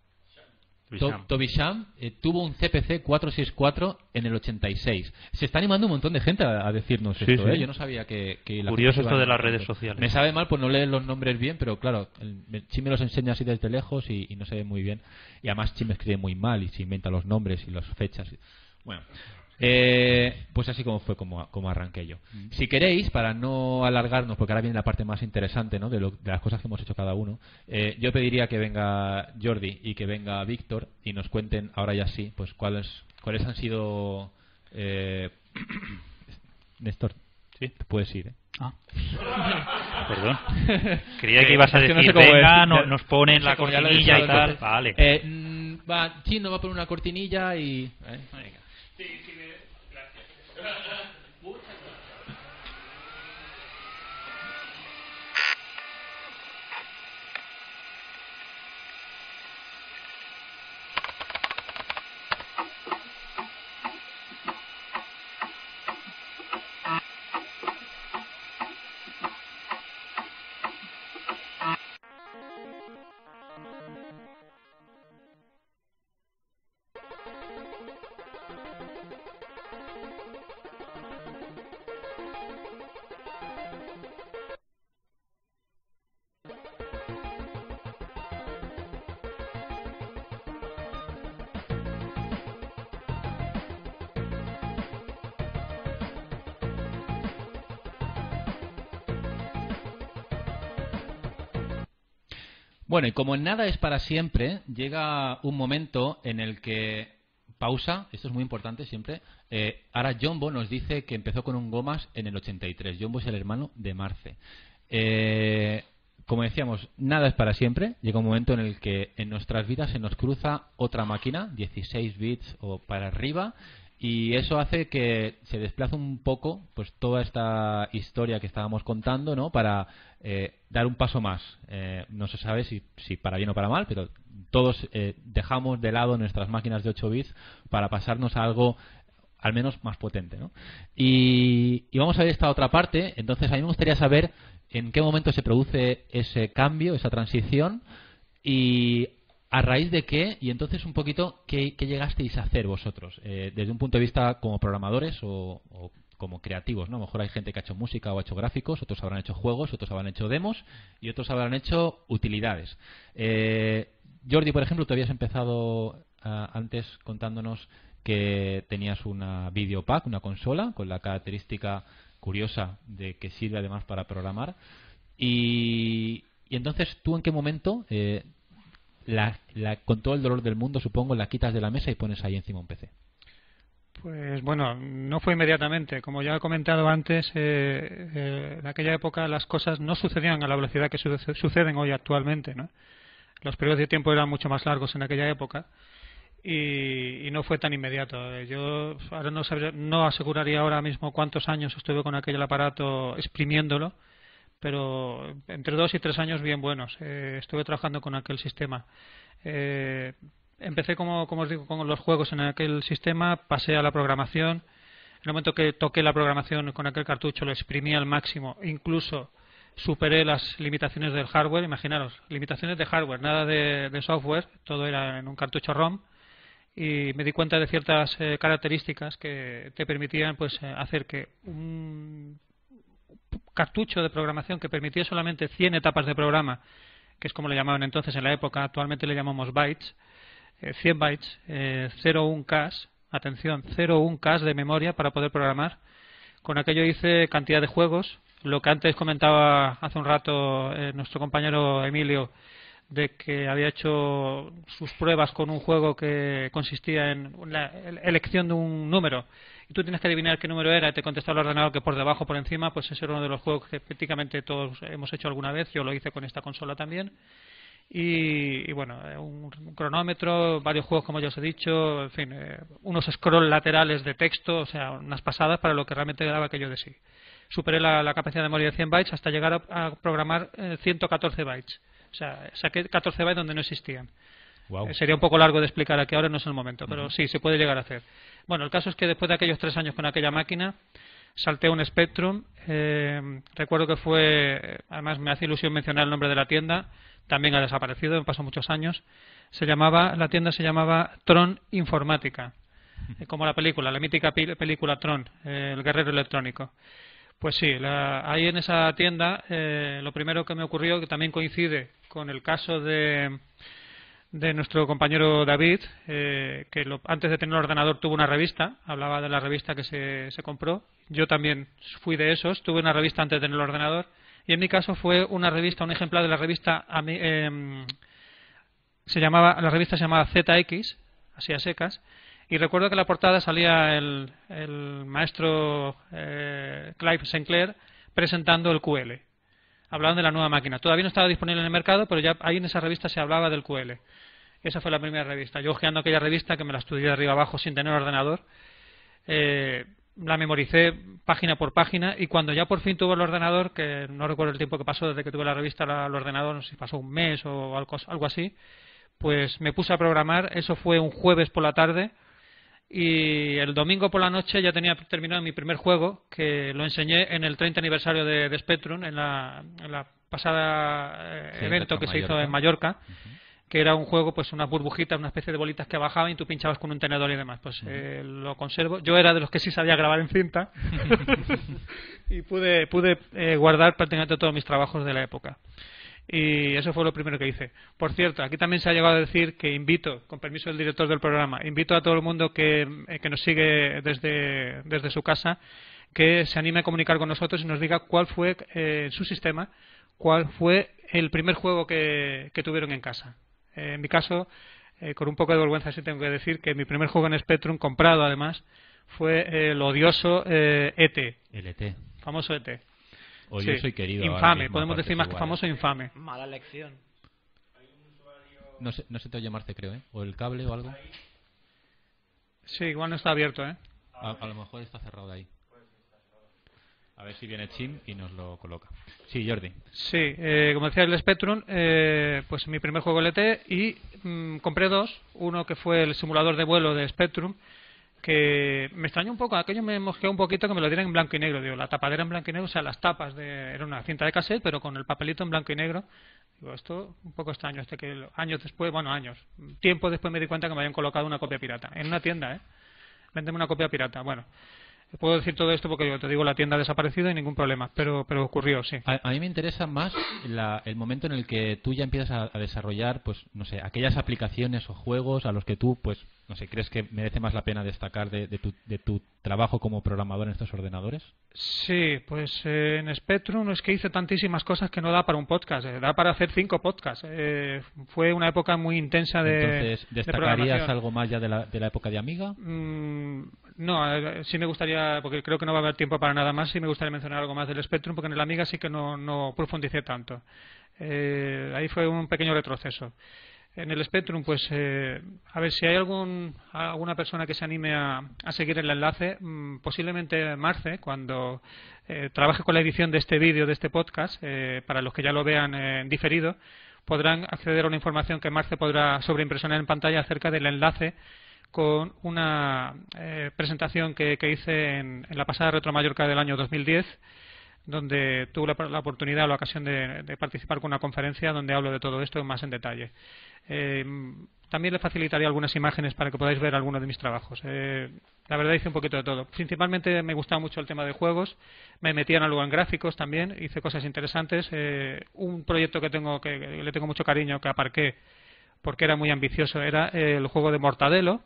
To- Tobisham eh, tuvo un C P C cuatrocientos sesenta y cuatro en el ochenta y seis. Se está animando un montón de gente a, a decirnos Sí, esto, sí. ¿eh? Yo no sabía que, que la Curioso gente se esto iba a de las animar redes tanto. sociales. Me sabe mal por no leer los nombres bien, pero claro, el- me- Chi me los enseña así desde lejos y, y no se ve muy bien. Y además Chi me escribe muy mal y se inventa los nombres y las fechas. Bueno, Eh, pues así como fue como, como arranqué yo. Mm. Si queréis, para no alargarnos, porque ahora viene la parte más interesante, ¿no? de, lo, de las cosas que hemos hecho cada uno, eh, yo pediría que venga Jordi y que venga Víctor y nos cuenten ahora ya sí, pues cuáles cuáles han sido... Eh... Néstor, sí, te puedes ir, ¿eh? Ah. Perdón. Creía que ibas a es que decir, no sé venga, es, no, nos ponen no sé la cortinilla y tal. Entonces. Vale. Eh, mm, va, Chino va a poner una cortinilla y... ¿eh? Venga. Sí, sí, gracias. Bueno, y como nada es para siempre, llega un momento en el que, pausa, esto es muy importante siempre, eh, ahora Jumbo nos dice que empezó con un Gomas en el ochenta y tres. Jumbo es el hermano de Marce. Eh, como decíamos, nada es para siempre. Llega un momento en el que en nuestras vidas se nos cruza otra máquina, dieciséis bits o para arriba, y eso hace que se desplace un poco pues toda esta historia que estábamos contando, ¿no? Para eh, dar un paso más. Eh, no se sabe si, si para bien o para mal, pero todos eh, dejamos de lado nuestras máquinas de ocho bits para pasarnos a algo al menos más potente, ¿no? Y, y vamos a ver esta otra parte. Entonces a mí me gustaría saber en qué momento se produce ese cambio, esa transición, y a raíz de qué, y entonces un poquito qué, qué llegasteis a hacer vosotros, eh, desde un punto de vista como programadores o, o como creativos, ¿no? A lo mejor hay gente que ha hecho música o ha hecho gráficos, otros habrán hecho juegos, otros habrán hecho demos y otros habrán hecho utilidades. Eh, Jordi, por ejemplo, tú habías empezado uh, antes contándonos que tenías una videopack, una consola, con la característica curiosa de que sirve además para programar. Y, y entonces, ¿tú en qué momento, eh, la, la, con todo el dolor del mundo, supongo, la quitas de la mesa y pones ahí encima un P C? Pues bueno, no fue inmediatamente. Como ya he comentado antes, eh, eh, en aquella época las cosas no sucedían a la velocidad que su suceden hoy actualmente, ¿no? Los periodos de tiempo eran mucho más largos en aquella época y, y no fue tan inmediato. Yo ahora no, sabría, no aseguraría ahora mismo cuántos años estuve con aquel aparato exprimiéndolo, pero entre dos y tres años bien buenos. Eh, estuve trabajando con aquel sistema. Eh, Empecé, como, como os digo, con los juegos en aquel sistema, pasé a la programación. En el momento que toqué la programación con aquel cartucho lo exprimí al máximo, incluso superé las limitaciones del hardware. Imaginaros, limitaciones de hardware, nada de, de software, todo era en un cartucho ROM, y me di cuenta de ciertas eh, características que te permitían pues hacer que un cartucho de programación que permitía solamente cien etapas de programa, que es como le llamaban entonces en la época, actualmente le llamamos bytes, cien bytes, eh, cero coma uno K, atención, cero coma uno K de memoria para poder programar. Con aquello hice cantidad de juegos, lo que antes comentaba hace un rato eh, nuestro compañero Emilio, de que había hecho sus pruebas con un juego que consistía en la elección de un número y tú tienes que adivinar qué número era y te contestaba el ordenador que por debajo o por encima. Pues ese era uno de los juegos que prácticamente todos hemos hecho alguna vez. Yo lo hice con esta consola también. Y, y bueno, un, un cronómetro, varios juegos como ya os he dicho, en fin, eh, unos scroll laterales de texto, o sea, unas pasadas para lo que realmente daba aquello de sí. Superé la, la capacidad de memoria de cien bytes hasta llegar a, a programar eh, ciento catorce bytes. O sea, saqué catorce bytes donde no existían. Wow. Eh, sería un poco largo de explicar aquí, ahora no es el momento, pero uh-huh. sí, se puede llegar a hacer. Bueno, el caso es que después de aquellos tres años con aquella máquina, salté un Spectrum. Eh, recuerdo que fue, además me hace ilusión mencionar el nombre de la tienda, también ha desaparecido, me pasó muchos años. Se llamaba, la tienda se llamaba Tron Informática, eh, como la película, la mítica película Tron, eh, el guerrero electrónico. Pues sí, la, ahí en esa tienda, eh, lo primero que me ocurrió, que también coincide con el caso de, de nuestro compañero David, eh, que lo, antes de tener el ordenador tuvo una revista, hablaba de la revista que se, se compró. Yo también fui de esos, tuve una revista antes de tener el ordenador, y en mi caso fue una revista, un ejemplar de la revista, eh, se llamaba, la revista se llamaba Z X, así a secas, y recuerdo que en la portada salía el, el maestro eh, Clive Sinclair presentando el Q L. Hablaban de la nueva máquina. Todavía no estaba disponible en el mercado, pero ya ahí en esa revista se hablaba del Q L. Esa fue la primera revista. Yo hojeando aquella revista, que me la estudié de arriba abajo sin tener ordenador, eh, la memoricé página por página, y cuando ya por fin tuve el ordenador, que no recuerdo el tiempo que pasó desde que tuve la revista al ordenador, no sé si pasó un mes o algo, algo así, pues me puse a programar. Eso fue un jueves por la tarde, y el domingo por la noche ya tenía terminado mi primer juego, que lo enseñé en el treinta aniversario de, de Spectrum, en la, en la pasada eh, sí, evento que Mallorca. se hizo en Mallorca, Uh-huh. que era un juego, pues unas burbujitas, una especie de bolitas que bajaban y tú pinchabas con un tenedor y demás. Pues uh-huh. eh, lo conservo. Yo era de los que sí sabía grabar en cinta y pude, pude eh, guardar prácticamente todos mis trabajos de la época. Y eso fue lo primero que hice. Por cierto, aquí también se ha llegado a decir que invito, con permiso del director del programa, invito a todo el mundo que, eh, que nos sigue desde, desde su casa, que se anime a comunicar con nosotros y nos diga cuál fue eh, su sistema, cuál fue el primer juego que, que tuvieron en casa. Eh, en mi caso, eh, con un poco de vergüenza sí tengo que decir que mi primer juego en Spectrum, comprado además, fue el odioso eh, E T. El E T. Famoso E T. Odioso sí. y querido. Infame, podemos decir más que famoso e infame. Mala elección. No se, no se te oye Marte, creo, ¿eh? O el cable o algo. Sí, igual no está abierto, ¿eh? A, a lo mejor está cerrado de ahí. A ver si viene Chim y nos lo coloca. Sí, Jordi. Sí, eh, como decía el Spectrum, eh, pues mi primer juego L T, y mmm, compré dos. Uno que fue el simulador de vuelo de Spectrum, que me extrañó un poco, aquello me mosqueó un poquito que me lo dieran en blanco y negro. Digo, la tapadera en blanco y negro, o sea, las tapas, de, era una cinta de cassette, pero con el papelito en blanco y negro. Digo, esto un poco extraño, este que años después, bueno, años, tiempo después me di cuenta que me habían colocado una copia pirata. En una tienda, ¿eh? Véndeme una copia pirata. Bueno, puedo decir todo esto porque yo te digo, la tienda ha desaparecido y ningún problema, pero pero ocurrió, sí. A, a mí me interesa más la, el momento en el que tú ya empiezas a, a desarrollar, pues, no sé, aquellas aplicaciones o juegos a los que tú, pues, no sé, crees que merece más la pena destacar de, de, tu, de tu trabajo como programador en estos ordenadores. Sí, pues eh, en Spectrum es que hice tantísimas cosas que no da para un podcast, eh, da para hacer cinco podcasts. Eh, fue una época muy intensa de Entonces, ¿destacarías de algo más ya de la, de la época de Amiga? Mm, no, eh, sí me gustaría, porque creo que no va a haber tiempo para nada más, sí me gustaría mencionar algo más del Spectrum, porque en el Amiga sí que no, no profundicé tanto. Eh, ahí fue un pequeño retroceso. En el Spectrum, pues, eh, a ver si hay algún alguna persona que se anime a, a seguir el enlace, mmm, posiblemente Marce, cuando eh, trabaje con la edición de este vídeo, de este podcast, eh, para los que ya lo vean en eh, diferido, podrán acceder a una información que Marce podrá sobreimpresionar en pantalla acerca del enlace con una eh, presentación que, que hice en, en la pasada Retro Mallorca del año dos mil diez, donde tuve la, la oportunidad, la ocasión de, de participar con una conferencia donde hablo de todo esto más en detalle. Eh, también le facilitaría algunas imágenes para que podáis ver algunos de mis trabajos. Eh, la verdad hice un poquito de todo. Principalmente me gustaba mucho el tema de juegos, me metía en algo en gráficos también, hice cosas interesantes. Eh, un proyecto que tengo que, que le tengo mucho cariño, que aparqué porque era muy ambicioso, era el juego de Mortadelo.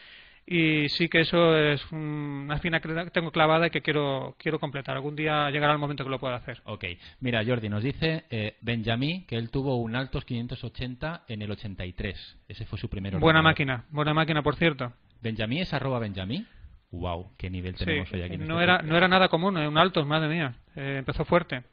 Y sí que eso es una espina que tengo clavada y que quiero quiero completar. Algún día llegará el momento que lo pueda hacer. Ok. Mira, Jordi nos dice eh, Benjamín que él tuvo un Altos quinientos ochenta en el ochenta y tres. Ese fue su primer ordenador. Buena máquina, buena máquina, por cierto. ¿Benjamín es arroba Benjamín? Wow, qué nivel tenemos sí, hoy aquí. En no, este era, podcast. no era nada común, un Altos, madre mía. Eh, empezó fuerte.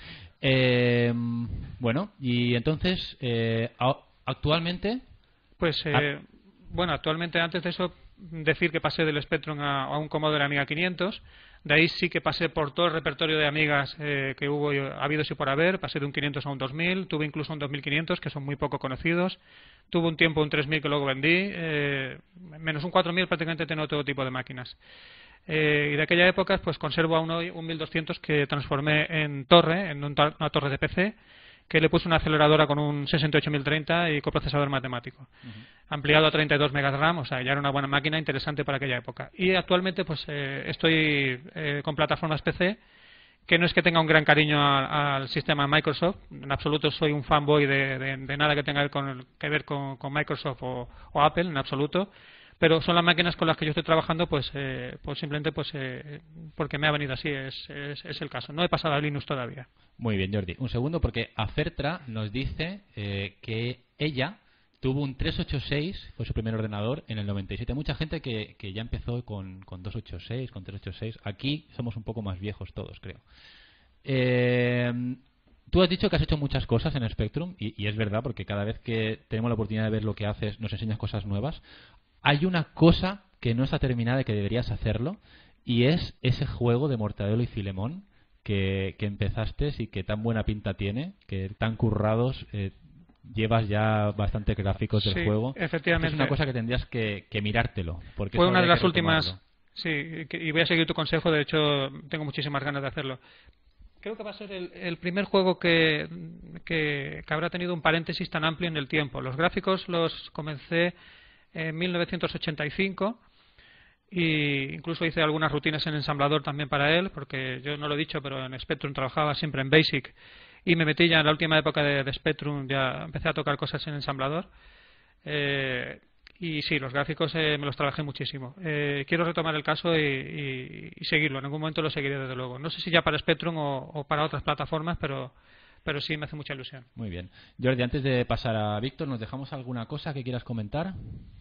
Eh, bueno, y entonces, eh, actualmente... Pues, eh, ah. bueno, actualmente antes de eso... decir que pasé del Spectrum a, a un Commodore Amiga quinientos. De ahí sí que pasé por todo el repertorio de Amigas eh, que hubo ha habido y por haber. Pasé de un quinientos a un dos mil, tuve incluso un dos mil quinientos que son muy poco conocidos. Tuve un tiempo un tres mil que luego vendí, eh, menos un cuatro mil prácticamente tengo todo tipo de máquinas. Eh, y de aquella época pues conservo aún hoy un mil doscientos que transformé en torre, en un una torre de P C, que le puse una aceleradora con un sesenta y ocho mil treinta y coprocesador matemático. Uh-huh. Ampliado a treinta y dos megas RAM, o sea, ya era una buena máquina interesante para aquella época. Y actualmente pues eh, estoy eh, con plataformas P C que no es que tenga un gran cariño a, al sistema Microsoft, en absoluto soy un fanboy de, de, de nada que tenga con, que ver con, con Microsoft o, o Apple, en absoluto, pero son las máquinas con las que yo estoy trabajando, pues, eh, pues simplemente pues eh, porque me ha venido así, es, es, es el caso. No he pasado a Linux todavía. Muy bien, Jordi. Un segundo, porque Afertra nos dice eh, que ella tuvo un trescientos ochenta y seis, fue su primer ordenador, en el noventa y siete. Mucha gente que, que ya empezó con, con doscientos ochenta y seis, con trescientos ochenta y seis. Aquí somos un poco más viejos todos, creo. Eh, tú has dicho que has hecho muchas cosas en Spectrum, y, y es verdad, porque cada vez que tenemos la oportunidad de ver lo que haces, nos enseñas cosas nuevas. Hay una cosa que no está terminada y que deberías hacerlo, y es ese juego de Mortadelo y Filemón que, que empezaste y que tan buena pinta tiene, que tan currados... Eh, llevas ya bastante gráficos del sí, juego. Efectivamente. Es una cosa que tendrías que, que mirártelo. Porque fue una de las últimas. Sí, y voy a seguir tu consejo. De hecho, tengo muchísimas ganas de hacerlo. Creo que va a ser el, el primer juego que, que, que habrá tenido un paréntesis tan amplio en el tiempo. Los gráficos los comencé en mil novecientos ochenta y cinco. Y incluso hice algunas rutinas en ensamblador también para él, porque yo no lo he dicho, pero en Spectrum trabajaba siempre en Basic. Y me metí ya en la última época de, de Spectrum, ya empecé a tocar cosas en ensamblador. Eh, y sí, los gráficos eh, me los trabajé muchísimo. Eh, quiero retomar el caso y, y, y seguirlo. En algún momento lo seguiré, desde luego. No sé si ya para Spectrum o, o para otras plataformas, pero, pero sí me hace mucha ilusión. Muy bien. Jordi, antes de pasar a Víctor, ¿nos dejamos alguna cosa que quieras comentar?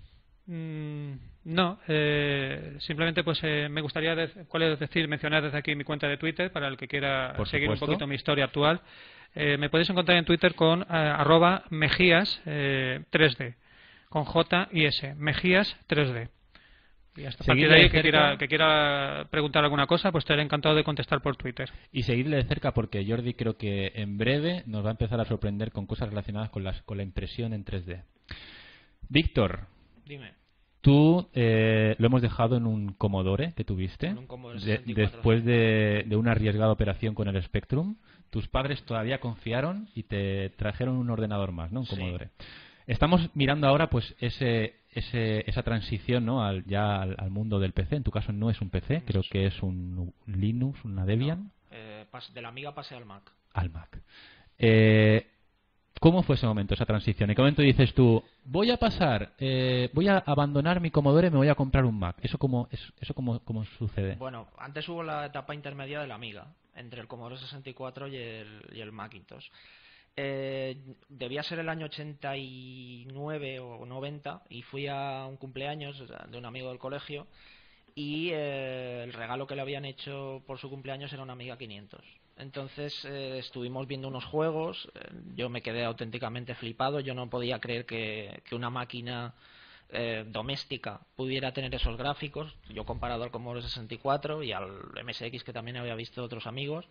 Mm, no, eh, simplemente pues eh, me gustaría de, cuál es decir, mencionar desde aquí mi cuenta de Twitter para el que quiera Por seguir supuesto. un poquito mi historia actual. Eh, me podéis encontrar en Twitter con eh, arroba Mejías eh, tres D, con J y S, Mejías tres D. Y hasta a partir de ahí que quiera, que quiera preguntar alguna cosa, pues estaré encantado de contestar por Twitter. Y seguirle de cerca, porque Jordi creo que en breve nos va a empezar a sorprender con cosas relacionadas con, las, con la impresión en tres D. Víctor. Dime. Tú eh, lo hemos dejado en un Commodore que tuviste, En un Commodore de, sesenta y cuatro, después de, de una arriesgada operación con el Spectrum. Tus padres todavía confiaron y te trajeron un ordenador más, ¿no? Un Commodore. Sí. Estamos mirando ahora pues ese, ese, esa transición, ¿no? al, ya al, al mundo del P C. En tu caso no es un P C, no, creo es que es un Linux, una Debian. No, eh, de la Amiga pasé al Mac. Al Mac. Eh, ¿Cómo fue ese momento, esa transición? ¿En qué momento dices tú, voy a pasar, eh, voy a abandonar mi Commodore y me voy a comprar un Mac? ¿Eso cómo, eso cómo, cómo sucede? Bueno, antes hubo la etapa intermedia de la Amiga, entre el Commodore sesenta y cuatro y el, y el Macintosh. Eh, debía ser el año ochenta y nueve o noventa y fui a un cumpleaños de un amigo del colegio y eh, el regalo que le habían hecho por su cumpleaños era una Amiga quinientos. Entonces eh, estuvimos viendo unos juegos, eh, yo me quedé auténticamente flipado, yo no podía creer que, que una máquina eh, doméstica pudiera tener esos gráficos, yo comparado al Commodore sesenta y cuatro y al M S X que también había visto de otros amigos.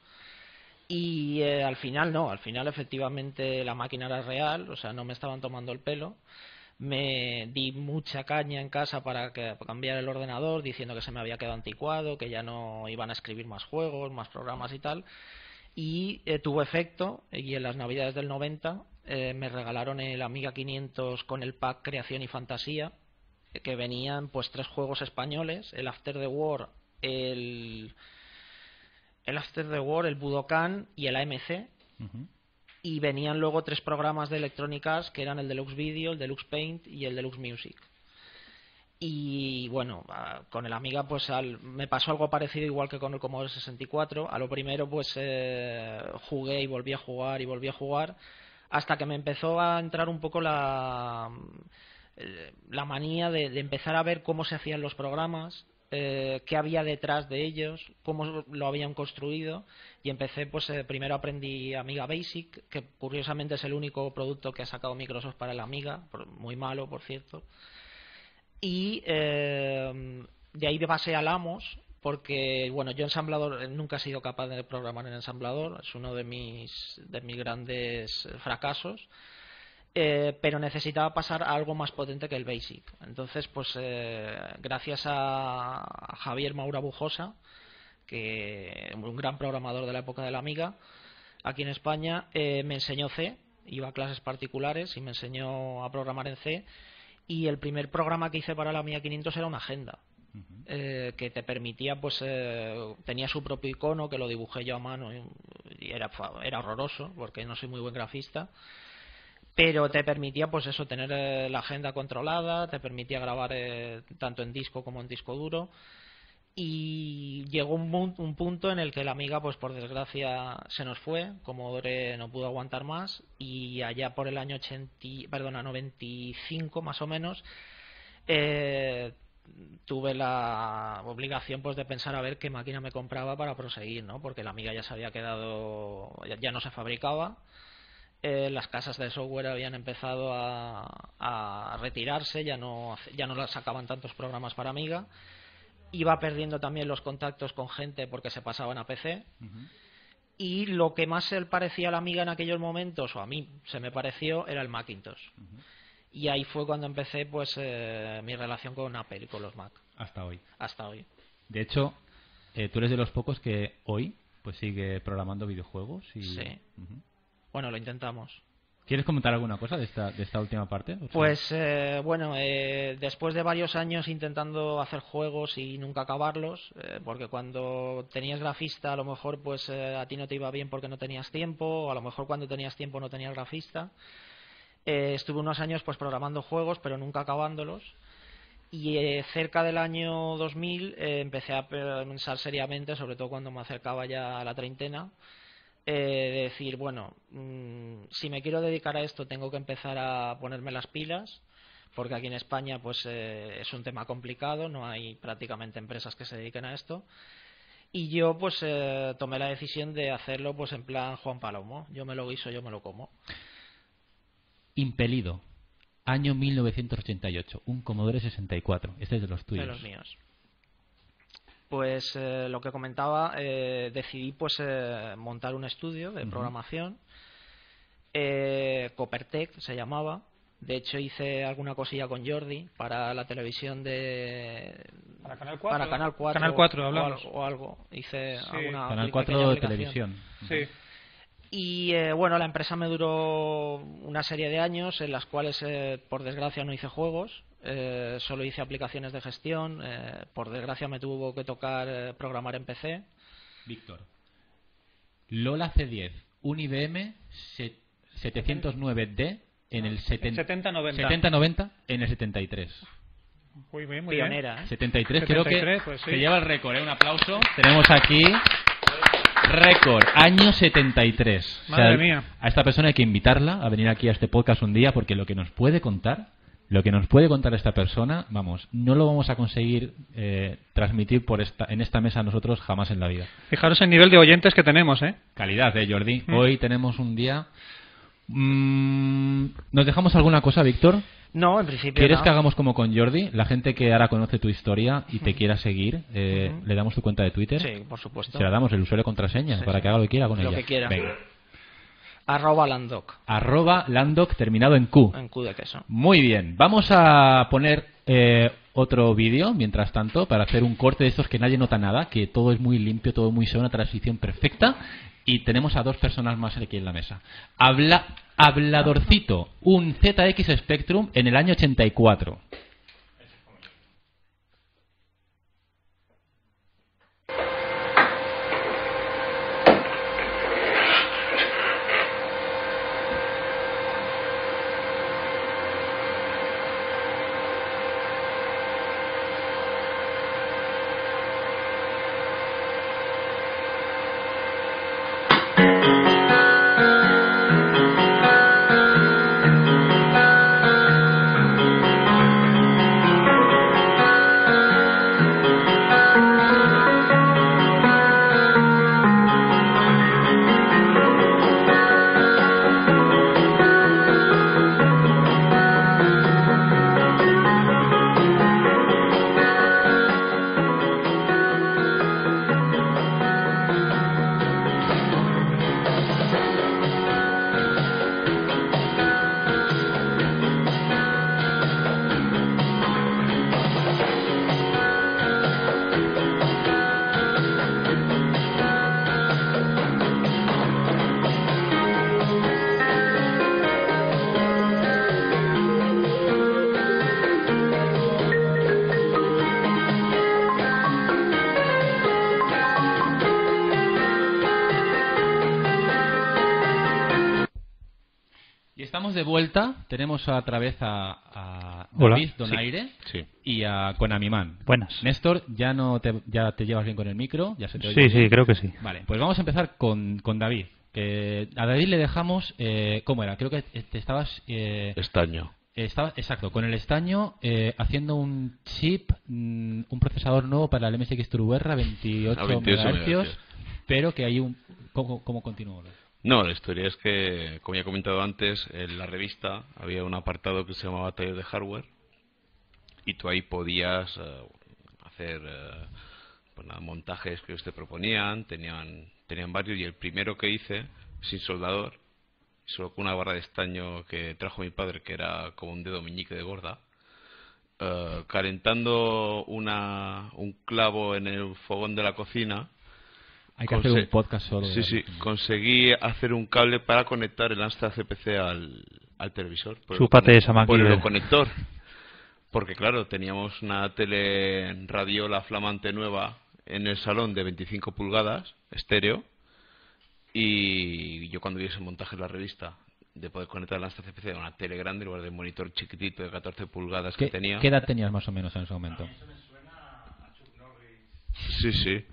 Y eh, al final no, al final efectivamente la máquina era real, o sea, no me estaban tomando el pelo. Me di mucha caña en casa para, que, para cambiar el ordenador, diciendo que se me había quedado anticuado, que ya no iban a escribir más juegos, más programas y tal. Y eh, tuvo efecto, y en las navidades del noventa eh, me regalaron el Amiga quinientos con el pack Creación y Fantasía, que venían pues tres juegos españoles, el After the War, el... el After the War, el Budokan y el A M C. Uh-huh. Y venían luego tres programas de Electronic Arts, que eran el Deluxe Video, el Deluxe Paint y el Deluxe Music. Y bueno, con el Amiga pues al, me pasó algo parecido igual que con el Commodore sesenta y cuatro. A lo primero pues eh, jugué y volví a jugar y volví a jugar, hasta que me empezó a entrar un poco la, la manía de, de empezar a ver cómo se hacían los programas, Eh, qué había detrás de ellos, cómo lo habían construido, y empecé pues eh, primero aprendí Amiga Basic, que curiosamente es el único producto que ha sacado Microsoft para la Amiga, muy malo por cierto, y eh, de ahí pasé al Amos, porque bueno, yo ensamblador nunca he sido capaz de programar en ensamblador, es uno de mis, de mis grandes fracasos. Eh, pero necesitaba pasar a algo más potente que el Basic. Entonces, pues eh, gracias a, a Javier Maura Bujosa, que un gran programador de la época de la Amiga, aquí en España, eh, me enseñó C, iba a clases particulares y me enseñó a programar en C, y el primer programa que hice para la Amiga quinientos era una agenda. Uh-huh. eh, que te permitía, pues eh, tenía su propio icono que lo dibujé yo a mano y, y era, era horroroso porque no soy muy buen grafista, pero te permitía, pues eso, tener eh, la agenda controlada, te permitía grabar eh, tanto en disco como en disco duro. Y llegó un, un punto en el que la amiga, pues por desgracia, se nos fue. Commodore no pudo aguantar más y allá por el año ochenta, perdona, noventa y cinco más o menos, eh, tuve la obligación, pues, de pensar a ver qué máquina me compraba para proseguir, ¿no? Porque la amiga ya se había quedado, ya, ya no se fabricaba. Eh, las casas de software habían empezado a, a retirarse, ya no, ya no las sacaban tantos programas para Amiga. Iba perdiendo también los contactos con gente porque se pasaban a P C. Uh-huh. Y lo que más se le parecía a la Amiga en aquellos momentos, o a mí se me pareció, era el Macintosh. Uh-huh. Y ahí fue cuando empecé, pues, eh, mi relación con Apple y con los Mac. Hasta hoy. Hasta hoy. De hecho, eh, tú eres de los pocos que hoy pues sigue programando videojuegos. Y... Sí. Uh-huh. Bueno, lo intentamos. ¿Quieres comentar alguna cosa de esta, de esta última parte? Pues eh, bueno, eh, después de varios años intentando hacer juegos y nunca acabarlos, eh, porque cuando tenías grafista a lo mejor pues eh, a ti no te iba bien porque no tenías tiempo, o a lo mejor cuando tenías tiempo no tenías grafista. Eh, estuve unos años pues programando juegos pero nunca acabándolos. Y eh, cerca del año dos mil eh, empecé a pensar seriamente, sobre todo cuando me acercaba ya a la treintena, Eh, de decir, bueno, mmm, si me quiero dedicar a esto tengo que empezar a ponerme las pilas, porque aquí en España pues eh, es un tema complicado, no hay prácticamente empresas que se dediquen a esto, y yo pues eh, tomé la decisión de hacerlo pues en plan Juan Palomo, yo me lo guiso, yo me lo como. Impelido, año mil novecientos ochenta y ocho, un Commodore sesenta y cuatro, este es de los tuyos. De los míos. Pues eh, lo que comentaba, eh, decidí pues eh, montar un estudio de uh-huh. programación, eh, Coppertech se llamaba. De hecho hice alguna cosilla con Jordi para la televisión de para Canal cuatro, para Canal cuatro, Canal cuatro hablamos. O, algo, o algo. Hice sí. alguna Canal cuatro de televisión. Sí. Y eh, bueno, la empresa me duró una serie de años en las cuales eh, por desgracia no hice juegos. Eh, solo hice aplicaciones de gestión. Eh, por desgracia me tuvo que tocar eh, programar en P C. Víctor, Lola C diez, un I B M setecientos nueve D en el setenta noventa setenta noventa en el setenta y tres. Muy bien, muy Pionera, bien. ¿eh? setenta y tres, setenta y tres, creo que pues sí. se lleva el récord, ¿eh? Un aplauso. Tenemos aquí récord, año setenta y tres. Madre o sea, mía. A esta persona hay que invitarla a venir aquí a este podcast un día, porque lo que nos puede contar, lo que nos puede contar esta persona, vamos, no lo vamos a conseguir eh, transmitir por esta, en esta mesa nosotros jamás en la vida. Fijaros el nivel de oyentes que tenemos, ¿eh? Calidad, ¿eh, Jordi? Mm. Hoy tenemos un día... Mm, ¿Nos dejamos alguna cosa, Víctor? No, en principio ¿Quieres no. que hagamos como con Jordi? La gente que ahora conoce tu historia y te quiera seguir, eh, Uh-huh. ¿le damos tu cuenta de Twitter? Sí, por supuesto. Se la damos, el usuario y contraseña, Sí, para sí. que haga lo que quiera con Lo ella. que quiera. Venga. Arroba Landoc. Arroba Landoc terminado en Q. En Q de queso. Muy bien. Vamos a poner eh, otro vídeo, mientras tanto, para hacer un corte de estos que nadie nota nada, que todo es muy limpio, todo muy suave, una transición perfecta. Y tenemos a dos personas más aquí en la mesa. Habla, Habladorcito, un Z X Spectrum en el año ochenta y cuatro. Estamos de vuelta. Tenemos otra vez a, a Hola. David Donaire Sí. y a Konamiman. Buenas. Néstor, ya no te, ya te llevas bien con el micro, ya se te oye Sí, bien. sí, creo que sí. Vale, pues vamos a empezar con, con David. Que a David le dejamos, eh, ¿cómo era? Creo que te estabas, eh, Estaño. estaba, exacto, con el estaño eh, haciendo un chip, mm, un procesador nuevo para el M S X Turbo-R veintiocho, A veintiocho megahercios, megahercios. pero que hay un... ¿Cómo, cómo continuó? No, la historia es que, como ya he comentado antes, en la revista había un apartado que se llamaba Taller de Hardware y tú ahí podías eh, hacer eh, pues nada, montajes que ellos te proponían, tenían, tenían varios y el primero que hice, sin soldador, solo con una barra de estaño que trajo mi padre, que era como un dedo meñique de gorda, eh, calentando una, un clavo en el fogón de la cocina. Hay que Conse- hacer un podcast solo. de Sí, David. sí, conseguí hacer un cable para conectar el Amstrad C P C al, al televisor. Por el Chúpate conec- esa máquina. Por el conector. Porque claro, teníamos una tele radiola flamante nueva en el salón de veinticinco pulgadas, estéreo, y yo cuando vi ese montaje en la revista de poder conectar el Amstrad C P C a una tele grande en lugar del monitor chiquitito de catorce pulgadas que ¿Qué, tenía. ¿Qué edad tenías más o menos en ese momento? Sí, sí.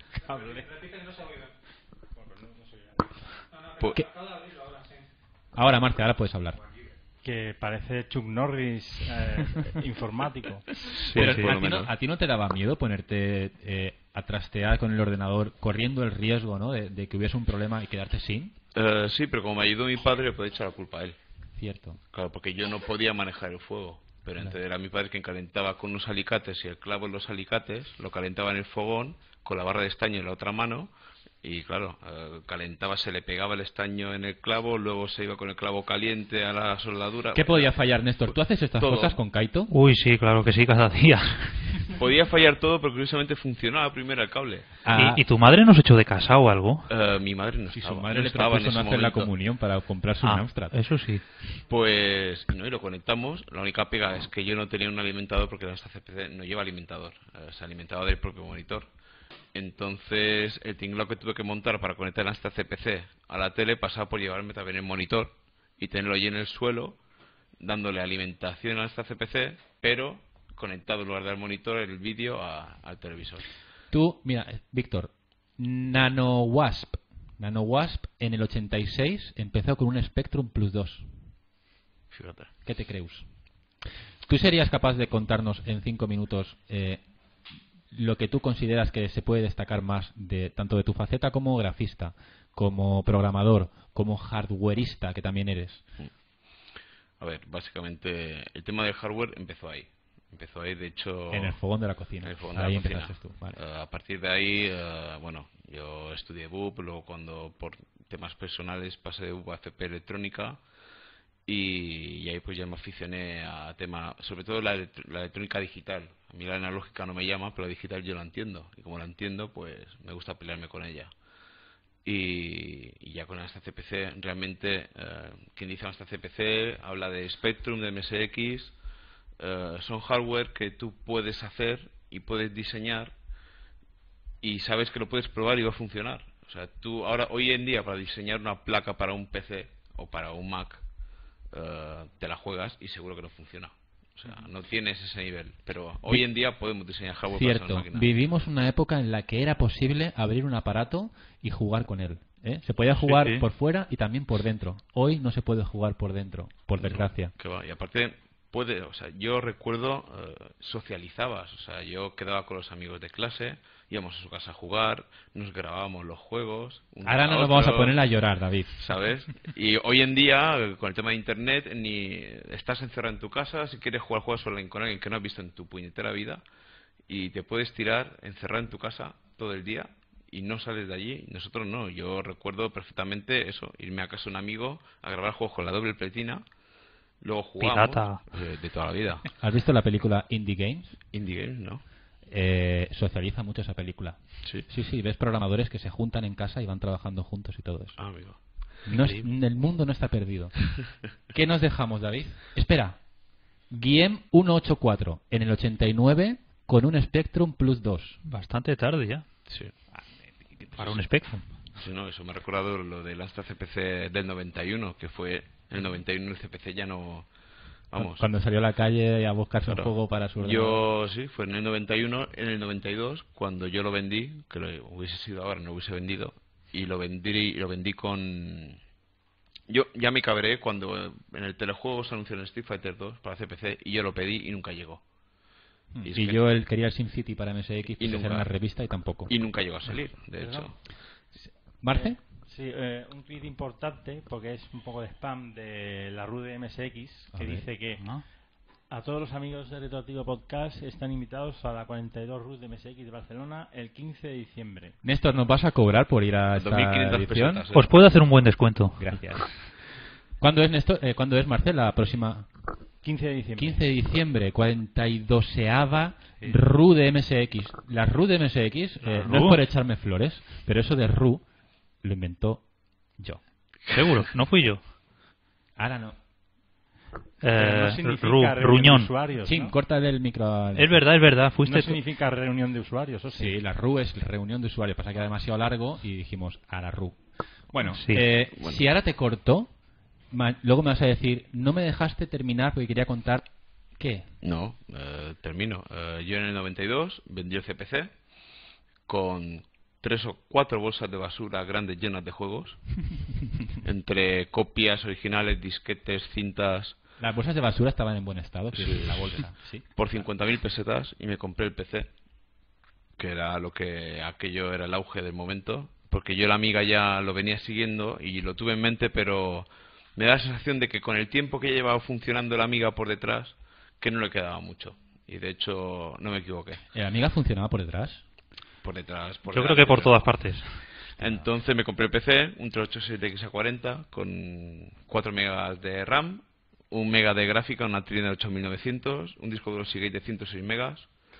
Pu- ¿Qué? Ahora, Marta, ahora puedes hablar. Que parece Chuck Norris eh, informático. sí, Pero por ¿a, lo ti no, menos. ¿A ti no te daba miedo ponerte eh, a trastear con el ordenador corriendo el riesgo, ¿no? de, de que hubiese un problema y quedarte sin? Eh, sí, pero como me ayudó mi padre, le puedo echar la culpa a él. Cierto. Claro, porque yo no podía manejar el fuego. Pero Claro. entonces era mi padre quien calentaba con unos alicates y el clavo en los alicates, lo calentaba en el fogón con la barra de estaño en la otra mano y claro, eh, calentaba, se le pegaba el estaño en el clavo, luego se iba con el clavo caliente a la soldadura. ¿Qué Bueno, podía fallar, Néstor? ¿Tú haces estas Todo. cosas con Kaito? Uy, sí, claro que sí, cada día. Podía fallar todo, pero curiosamente funcionaba primero el cable. Ah, ¿Y, ¿Y tu madre nos echó de casa o algo? Eh, mi madre no si estaba. su madre no le estaba en propuso no ese hacer la momento. comunión para comprarse un Ah, Amstrad. eso sí. Pues, no, y lo conectamos. La única pega es que yo no tenía un alimentador porque la C P C no lleva alimentador. Eh, se alimentaba del propio monitor. Entonces, el tinglado que tuve que montar para conectar esta C P C a la tele pasaba por llevarme también el monitor y tenerlo allí en el suelo, dándole alimentación a esta C P C, pero conectado en lugar del monitor el vídeo a- al televisor. Tú, mira, eh, Víctor, NanoWasp. NanoWasp en el ochenta y seis empezó con un Spectrum Plus dos. Fíjate. ¿Qué te crees? ¿Tú serías capaz de contarnos en cinco minutos eh, lo que tú consideras que se puede destacar más de tanto de tu faceta como grafista, como programador, como hardwareista que también eres? A ver, básicamente el tema del hardware empezó ahí. Empezó ahí, de hecho... En el fogón de la cocina. En el fogón de Ahí la cocina. empezaste tú. Vale. Eh, a partir de ahí, eh, bueno, yo estudié B U P, luego cuando por temas personales pasé de B U P a F P electrónica y, y ahí pues ya me aficioné a tema, sobre todo la, electr- la electrónica digital. A mí la analógica no me llama, pero la digital yo la entiendo y como la entiendo pues me gusta pelearme con ella. Y, y ya con esta C P C realmente, eh, quien dice esta C P C habla de Spectrum, de M S X. Eh, son hardware que tú puedes hacer y puedes diseñar y sabes que lo puedes probar y va a funcionar. O sea, tú ahora, hoy en día, para diseñar una placa para un P C o para un Mac, eh, te la juegas y seguro que no funciona. O sea, no tienes ese nivel. Pero hoy en día podemos diseñar hardware para Cierto, esas máquinas. vivimos una época en la que era posible abrir un aparato y jugar con él. ¿eh? Se podía jugar sí. por fuera y también por dentro. Hoy no se puede jugar por dentro, por desgracia. Que va. Y aparte, puede, o sea, yo recuerdo, eh, socializabas. O sea, yo quedaba con los amigos de clase, íbamos a su casa a jugar, nos grabábamos los juegos. uno Ahora a no nos otro, vamos a poner a llorar, David. ¿sabes? Y hoy en día, eh, con el tema de internet, ni estás encerrado en tu casa, si quieres jugar juegos online con alguien que no has visto en tu puñetera vida, y te puedes tirar encerrado en tu casa todo el día y no sales de allí. Nosotros no. Yo recuerdo perfectamente eso, irme a casa de un amigo a grabar juegos con la doble pletina, luego jugamos Pirata. eh, de toda la vida. ¿Has visto la película Indie Games? Indie Games, ¿no? Eh, socializa mucho esa película. Sí. Sí, sí, ves programadores que se juntan en casa y van trabajando juntos y todo eso. Ah, amigo. No es- el mundo no está perdido. ¿Qué nos dejamos, David? Espera. Guillem ciento ochenta y cuatro en el ochenta y nueve con un Spectrum Plus dos. Bastante tarde ya. Sí. Para un Spectrum. Sí, no, eso me ha recordado lo del Amstrad C P C del noventa y uno, que fue En el noventa y uno el C P C ya no... Vamos. Cuando salió a la calle a buscarse Claro. un juego para su ordenador. Yo sí, fue en el noventa y uno, en el noventa y dos, cuando yo lo vendí, que lo hubiese sido ahora, no lo hubiese vendido, y lo vendí, lo vendí con... Yo ya me cabré cuando en el telejuego se anunció el Street Fighter dos para C P C y yo lo pedí y nunca llegó. Y, es y que- yo el quería el SimCity para M S X, Y y nunca. era una revista y tampoco. Y nunca llegó a salir, de ¿Verdad? hecho. ¿Marce? Eh, sí, eh, un tweet importante, porque es un poco de spam de la R U de M S X, que A ver. dice que ¿No? a todos los amigos de Retroactivo Podcast están invitados a la cuarenta y dos R U de M S X de Barcelona el quince de diciembre. Néstor, ¿nos vas a cobrar por ir a esta dos mil quinientas edición? pesetas, ¿eh? Os puedo hacer un buen descuento. Gracias. ¿Cuándo es, Néstor? Eh, ¿Cuándo es, Marcel? La próxima... quince de diciembre. quince de diciembre, cuarenta y doceava Sí. R U de M S X. La R U de M S X, eh, La no es R U. por echarme flores, pero eso de R U lo inventó yo. Seguro, no fui yo. Ahora no. Pero no Eh, significa Ru- reunión de Ruñón. usuarios, Sí, ¿no? corta del micro. al- Es verdad, es verdad. Fuiste No tú. significa reunión de usuarios, ¿o sí? Sí, la R U es reunión de usuarios. Pasa que era demasiado largo y dijimos a la R U. Bueno, Sí. eh, Bueno. si ahora te corto, ma- luego me vas a decir, no me dejaste terminar porque quería contar qué. No, eh, termino. Eh, yo en el noventa y dos vendí el C P C con tres o cuatro bolsas de basura grandes llenas de juegos, entre copias originales, disquetes, cintas, Las bolsas de basura estaban en buen estado, que Sí. es la bolsa. Sí. por cincuenta mil pesetas y me compré el P C, que era lo que aquello era el auge del momento, porque yo la Amiga ya lo venía siguiendo y lo tuve en mente, pero me da la sensación de que con el tiempo que llevaba funcionando la Amiga por detrás, que no le quedaba mucho. Y de hecho no me equivoqué. ¿El Amiga funcionaba por detrás? Por detrás, por Yo creo delante, que por pero- todas partes. Entonces me compré el P C, un tres ochenta y siete X A cuarenta con cuatro megas de RAM, un mega de gráfica, una Trident de ocho mil novecientos, un disco duro Seagate de ciento seis megas.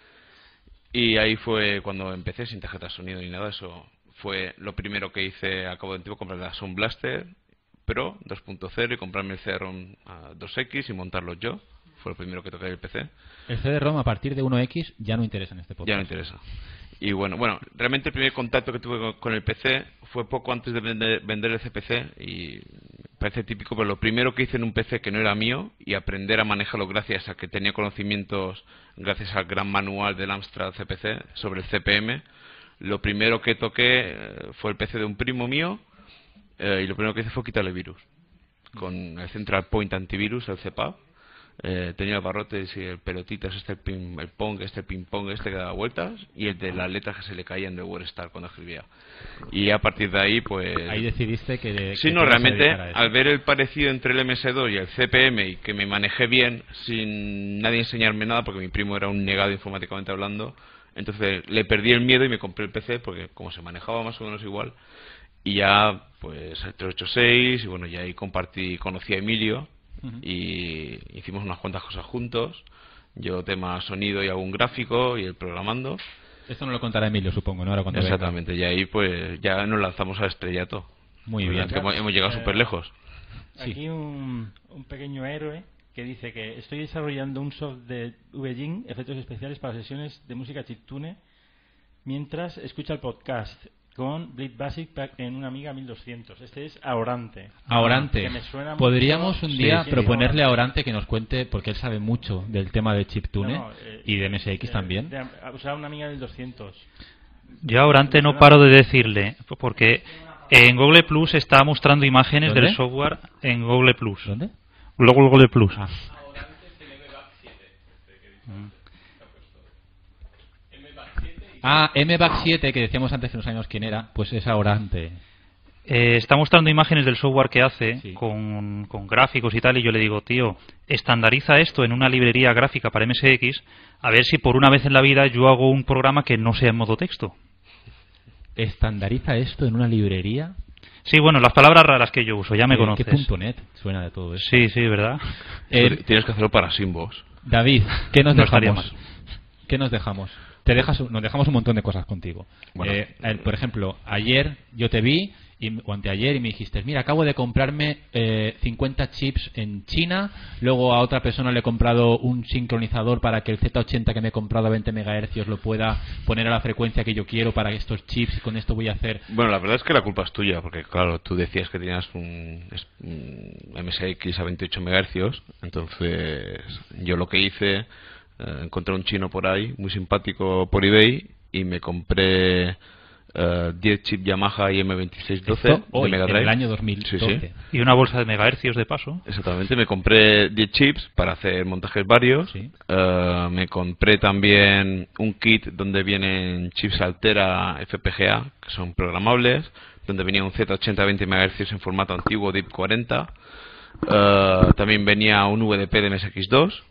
Y ahí fue cuando empecé, sin tarjeta de sonido ni nada. Eso fue lo primero que hice a cabo de tiempo, comprar la Sound Blaster Pro dos punto cero y comprarme el C D ROM a dos X y montarlo yo. Fue lo primero que toqué del P C. El C D ROM a partir de uno X ya no interesa en este podcast. Ya no interesa. Y bueno, bueno, realmente el primer contacto que tuve con, con el P C fue poco antes de vender, vender el C P C y parece típico, pero lo primero que hice en un P C que no era mío y aprender a manejarlo gracias a que tenía conocimientos, gracias al gran manual del Amstrad C P C sobre el C P M, lo primero que toqué eh, fue el P C de un primo mío eh, y lo primero que hice fue quitarle virus con el Central Point Antivirus, el C P A P. Eh, tenía el barrotes y el pelotitas, este el, ping, el pong, este el ping pong, este que daba vueltas y el de las letras que se le caían de WordStar cuando escribía. Y a partir de ahí, pues... Ahí decidiste que... Sí, que no, te ibas a realmente, dedicar a eso. al ver el parecido entre el M S dos y el C P M y que me manejé bien, sin nadie enseñarme nada, porque mi primo era un negado informáticamente hablando, entonces le perdí el miedo y me compré el P C, porque como se manejaba más o menos igual, y ya, pues, el tres ochenta y seis, y bueno, ya ahí compartí, conocí a Emilio, Ujú. y hicimos unas cuantas cosas juntos, yo tema sonido y algún gráfico, y el programando. Esto no lo contará Emilio, supongo, ¿no? Ahora cuando venga. Exactamente, y ahí pues ya nos lanzamos al estrellato. Muy Pues bien. que hemos, hemos llegado Eh, súper lejos. Sí. Aquí un, un pequeño héroe que dice que estoy desarrollando un software de V G I N, efectos especiales para sesiones de música chiptune, mientras escucha el podcast con Bleed Basic pa- en una Amiga mil doscientos. Este es Aorante. Aorante. Que me suena Podríamos mucho- un Sí, día sí, proponerle a Aorante que nos cuente, porque él sabe mucho del tema de chiptune No, no, eh, y de M S X eh, también. de- o sea, una Amiga mil doscientos. Yo ahora antes no paro de decirle, porque en Google Plus está mostrando imágenes ¿Dónde? del software en Google Plus. ¿Dónde? Luego Google Plus. Ah. Ah, M B A C siete, que decíamos antes que no sabíamos quién era, pues es Aorante. Eh, está mostrando imágenes del software que hace Sí. con, con gráficos y tal, y yo le digo, tío, estandariza esto en una librería gráfica para M S X, a ver si por una vez en la vida yo hago un programa que no sea en modo texto. ¿Estandariza esto en una librería? Sí, bueno, las palabras raras que yo uso, ya me Eh, conoces. ¿Qué punto net suena de todo eso? Sí, sí, ¿verdad? Eh, Tienes que hacerlo para Simbos. David, ¿qué nos No estaría dejamos? ¿Qué nos dejamos? Te dejas, nos dejamos un montón de cosas contigo. Bueno. Eh, el- por ejemplo, ayer yo te vi y, o anteayer y me dijiste, mira, acabo de comprarme eh, cincuenta chips en China, luego a otra persona le he comprado un sincronizador para que el Z ochenta que me he comprado a veinte megahercios lo pueda poner a la frecuencia que yo quiero para estos chips y con esto voy a hacer... Bueno, la verdad es que la culpa es tuya, porque claro, tú decías que tenías un, un M S X a veintiocho megahercios, entonces yo lo que hice, eh, encontré un chino por ahí, muy simpático por eBay, y me compré uh, diez chips Yamaha I M veintiséis doce Esto hoy, de Mega Drive. en el año dos mil doce. Sí, sí. Y una bolsa de megahercios de paso. Exactamente, me compré diez chips para hacer montajes varios. Sí. Uh, me compré también un kit donde vienen chips Altera F P G A, que son programables, donde venía un Z ochenta a veinte megahercios en formato antiguo D I P cuarenta. Uh, también venía un V D P de M S X dos.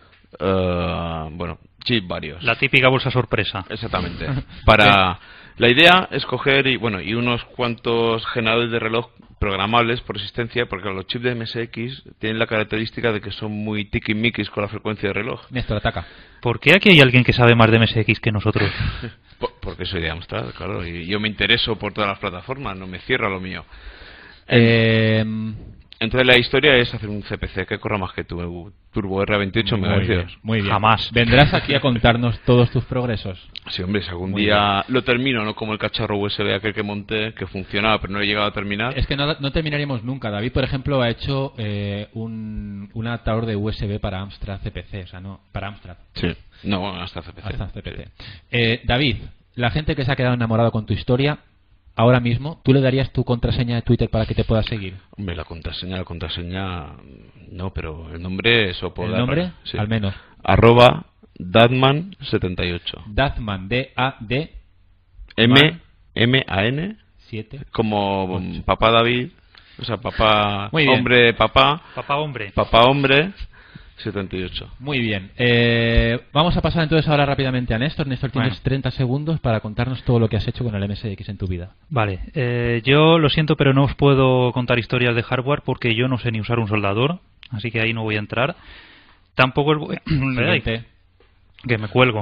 Uh, bueno, chips varios. La típica bolsa sorpresa. Exactamente. Para la idea es coger y bueno y unos cuantos generadores de reloj programables por existencia, porque los chips de M S X tienen la característica de que son muy tiquismiquis con la frecuencia de reloj. Néstor, ataca. ¿Por qué aquí hay alguien que sabe más de M S X que nosotros? Por- porque soy de Amstrad, claro, y yo me intereso por todas las plataformas, no me cierra lo mío. Eh, Entonces la historia es hacer un C P C que corra más que tu Turbo R a veintiocho muy bien, megahercios. muy bien. Jamás. ¿Vendrás aquí a contarnos todos tus progresos? Sí, hombre, si algún Muy día lo termino, no como el cacharro U S B aquel que monté, que funcionaba pero no he llegado a terminar. Es que no, no terminaríamos nunca. David, por ejemplo, ha hecho eh, un, un adaptador de U S B para Amstrad C P C, o sea, no, para Amstrad. Sí, no, bueno, hasta C P C. Hasta C P C. Eh, David, la gente que se ha quedado enamorado con tu historia, ahora mismo, ¿tú le darías tu contraseña de Twitter para que te pueda seguir? Hombre, la contraseña, la contraseña, no, pero el nombre, eso puedo ¿El dar. nombre? Sí. Al menos. Arroba Dadman setenta y ocho. Dazman, D A D M, M A N, siete. como Ocho. papá David, o sea, papá, Muy bien. hombre, papá, Papá hombre. papá hombre, setenta y ocho. Muy bien. Eh, vamos a pasar entonces ahora rápidamente a Néstor. Néstor, tienes Bueno. treinta segundos para contarnos todo lo que has hecho con el M S X en tu vida. Vale, eh, yo lo siento, pero no os puedo contar historias de hardware porque yo no sé ni usar un soldador, así que ahí no voy a entrar. Tampoco os voy... Ay, Siguiente. que me cuelgo.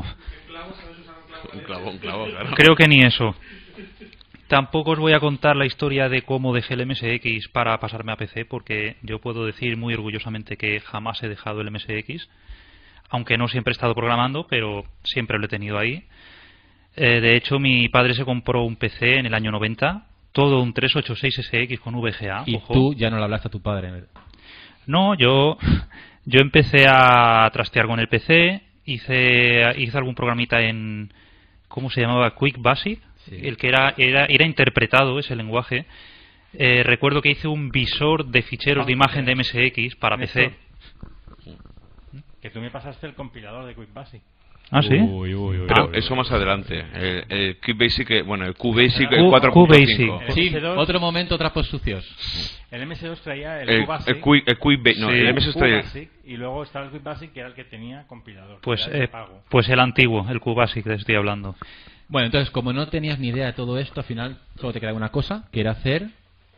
Un clavo, un clavo, claro. Creo que ni eso. Tampoco os voy a contar la historia de cómo dejé el M S X para pasarme a P C, porque yo puedo decir muy orgullosamente que jamás he dejado el M S X, aunque no siempre he estado programando, pero siempre lo he tenido ahí. Eh, de hecho, mi padre se compró un P C en el año noventa, todo un trescientos ochenta y seis S X con V G A. Y ojo. tú ya no le hablaste a tu padre. No, yo, yo empecé a trastear con el P C, hice, hice algún programita en, ¿cómo se llamaba? Quick Basic, Sí. el que era, era, era interpretado ese lenguaje. Eh, recuerdo que hice un visor de ficheros de imagen de M S X para P C. Néstor, que tú me pasaste el compilador de Quick Basic. Ah, sí. Uy, uy, uy. Pero uy. eso más adelante. El, el QBasic, eh, bueno, el QBasic Q- cuatro punto QBasic. cinco. El Sí, M S dos, otro momento, trapos sucios. El M S dos traía el, El, Q Basic. el, Q- el QBasic, no, Sí. el M S dos traía- Basic, y luego estaba el Quick Basic, que era el que tenía compilador. Pues, que era el eh, pago. pues el antiguo, el Q Basic, les estoy hablando. Bueno, entonces, como no tenías ni idea de todo esto, al final solo te quedaba una cosa, que era hacer...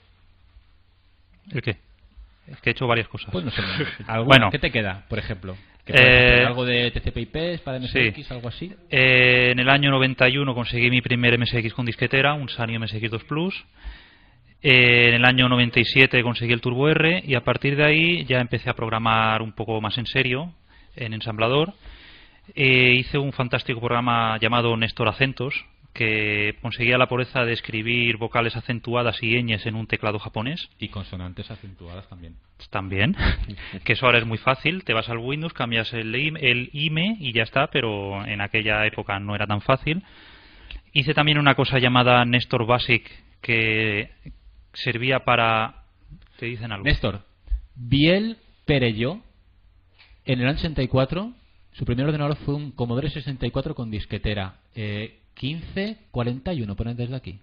¿El qué? Es que he hecho varias cosas. Pues no sé. ¿alguna? Bueno. ¿Qué te queda, por ejemplo? ¿Que puedes Eh, hacer algo de T C P I P para M S X, sí. algo así? Eh, en el año noventa y uno conseguí mi primer M S X con disquetera, un Sanyo M S X dos Plus. Eh, en el año noventa y siete conseguí el Turbo R y a partir de ahí ya empecé a programar un poco más en serio en ensamblador. Eh, hice un fantástico programa llamado Néstor Acentos, que conseguía la pureza de escribir vocales acentuadas y ñes en un teclado japonés. Y consonantes acentuadas también. También, que eso ahora es muy fácil, te vas al Windows, cambias el, I M E, el I M E y ya está, pero en aquella época no era tan fácil. Hice también una cosa llamada Néstor Basic, que servía para... ¿Te dicen algo? Néstor, Biel Perelló, en el año sesenta y cuatro, su primer ordenador fue un Commodore sesenta y cuatro con disquetera. Eh, quince cuarenta y uno, ponen desde aquí.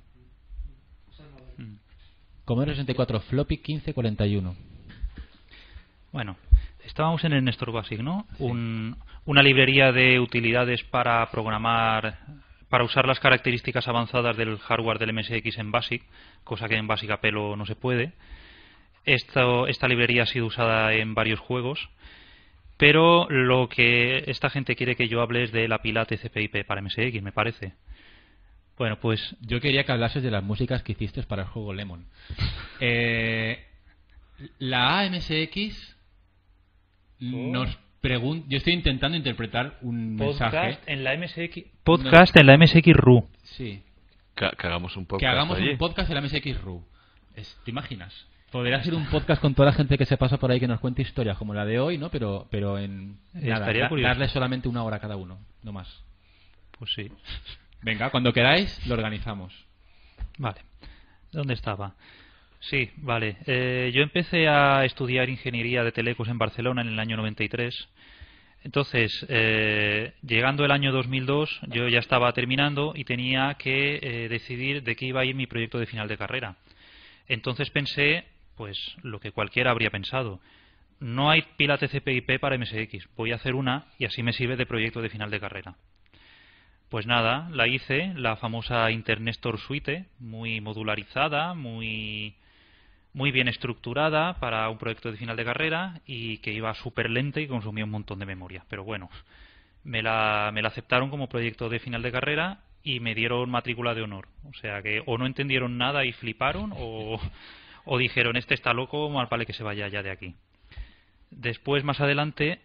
Commodore sesenta y cuatro floppy quince cuarenta y uno. Bueno, estábamos en el Néstor Basic, ¿no? Un- una librería de utilidades para programar, para usar las características avanzadas del hardware del M S X en Basic, cosa que en Basic a pelo no se puede. Esto, esta librería ha sido usada en varios juegos, pero lo que esta gente quiere que yo hable es de la pila T C P I P para M S X, me parece. Bueno, pues Yo quería que hablases de las músicas que hiciste para el juego Lemon. Eh, la A M S X nos pregunta... Yo estoy intentando interpretar un mensaje. podcast en la M S X podcast en la M S X R U. Sí. Que, que hagamos un podcast Que hagamos allí. un podcast en la M S X R U. Es- ¿Te imaginas? Podría ser un podcast con toda la gente que se pasa por ahí que nos cuente historias como la de hoy, ¿no? Pero, pero en nada, Estaría da- curioso. darle solamente una hora a cada uno, no más. Pues sí. Venga, cuando queráis lo organizamos. Vale. ¿Dónde estaba? Sí, vale. Eh, yo empecé a estudiar ingeniería de telecos en Barcelona en el año noventa y tres. Entonces, eh, llegando el año dos mil dos, yo ya estaba terminando y tenía que eh, decidir de qué iba a ir mi proyecto de final de carrera. Entonces pensé, pues, lo que cualquiera habría pensado. No hay pila T C P I P para M S X. Voy a hacer una y así me sirve de proyecto de final de carrera. Pues nada, la hice, la famosa Internestor Suite, muy modularizada, muy, muy bien estructurada para un proyecto de final de carrera y que iba súper lenta y consumía un montón de memoria. Pero bueno, me la, me la aceptaron como proyecto de final de carrera y me dieron matrícula de honor. O sea que o no entendieron nada y fliparon o, o dijeron, este está loco, mal vale que se vaya ya de aquí. Después, más adelante...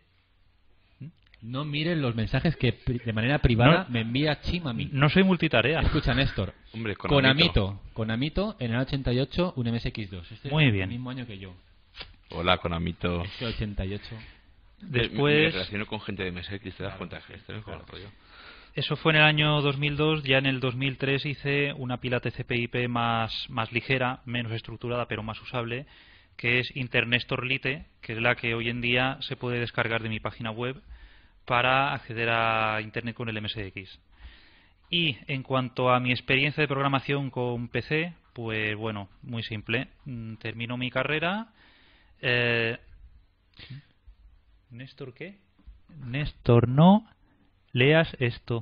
No miren los mensajes que pri- de manera privada No. me envía Chim a mí. No soy multitarea. Escucha, Néstor. Hombre, con Con Amito. Amito. Con Amito, en el ochenta y ocho, un M S X dos. Este Muy es bien. el mismo año que yo. Hola, con Amito. Este ochenta y ocho. Me, me Después... relaciono con gente de M S X, te das cuenta que estoy con el rollo. Eso fue en el año dos mil dos. Ya en el dos mil tres hice una pila T C P I P más, más ligera, menos estructurada pero más usable, que es Internestor Lite, que es la que hoy en día se puede descargar de mi página web para acceder a Internet con el M S X. Y en cuanto a mi experiencia de programación con P C, pues bueno, muy simple. Mm, Termino mi carrera. Eh... ¿Néstor qué? Néstor, no leas esto.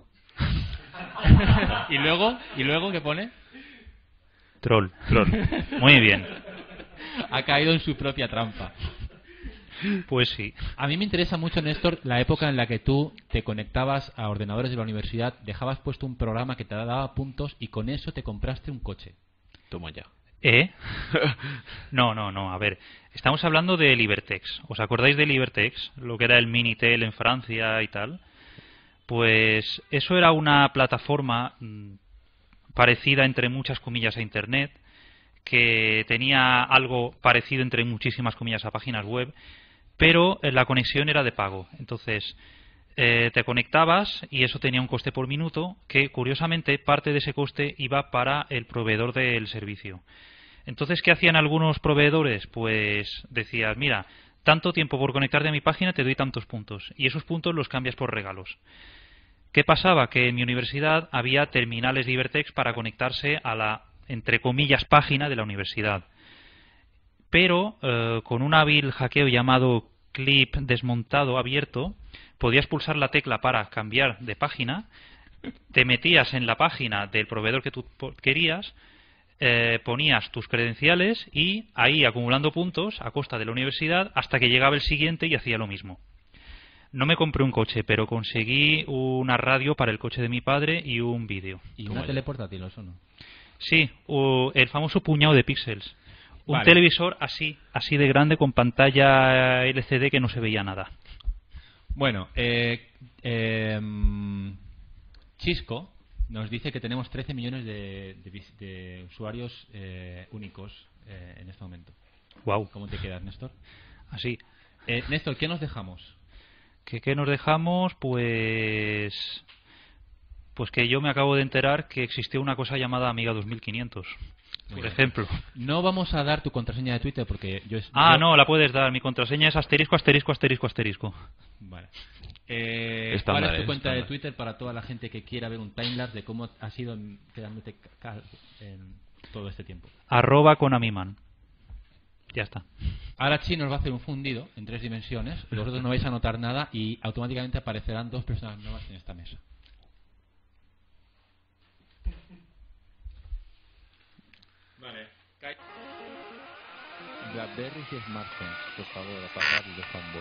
¿Y luego? ¿Y luego qué pone? Troll. Troll. Muy bien. Ha caído en su propia trampa. Pues sí. A mí me interesa mucho, Néstor, la época en la que tú te conectabas a ordenadores de la universidad, dejabas puesto un programa que te daba puntos y con eso te compraste un coche. Toma ya. ¿Eh? No, no, no. A ver, estamos hablando de Libertex. ¿Os acordáis de Libertex? Lo que era el Minitel en Francia y tal. Pues eso era una plataforma mmm, parecida entre muchas comillas a Internet, que tenía algo parecido entre muchísimas comillas a páginas web, pero la conexión era de pago. Entonces, eh, te conectabas y eso tenía un coste por minuto que, curiosamente, parte de ese coste iba para el proveedor del servicio. Entonces, ¿qué hacían algunos proveedores? Pues decías, mira, tanto tiempo por conectarte a mi página te doy tantos puntos, y esos puntos los cambias por regalos. ¿Qué pasaba? Que en mi universidad había terminales de Libertex para conectarse a la, entre comillas, página de la universidad. Pero eh, con un hábil hackeo llamado clip desmontado abierto, podías pulsar la tecla para cambiar de página, te metías en la página del proveedor que tú querías, eh, ponías tus credenciales y ahí acumulando puntos a costa de la universidad hasta que llegaba el siguiente y hacía lo mismo. No me compré un coche, pero conseguí una radio para el coche de mi padre y un vídeo. ¿Y una tele portátil o eso no? Sí, o el famoso puñado de píxeles. Un Vale. televisor así, así de grande con pantalla L C D que no se veía nada. Bueno, eh, eh, Chisco nos dice que tenemos trece millones de, de, vis- de usuarios eh, únicos eh, en este momento. Wow. ¿Cómo te quedas, Néstor? Así. Eh, Néstor, ¿qué nos dejamos? ¿Qué, qué nos dejamos? Pues... Pues que yo me acabo de enterar que existió una cosa llamada Amiga dos mil quinientos. Muy Por bien. ejemplo. No vamos a dar tu contraseña de Twitter porque yo... Ah, yo- no, la puedes dar. Mi contraseña es asterisco, asterisco, asterisco, asterisco. Vale. Eh, Estándar, ¿Cuál es tu eh, cuenta de estándar. Twitter para toda la gente que quiera ver un timelapse de cómo ha sido en- quedándote ca- ca- en todo este tiempo? Arroba con Amiman. Ya está. Ahora Chi nos va a hacer un fundido en tres dimensiones. Vosotros no vais a notar nada y automáticamente aparecerán dos personas nuevas en esta mesa. Vale. BlackBerry y smartphones, por favor, apagarlos ambos.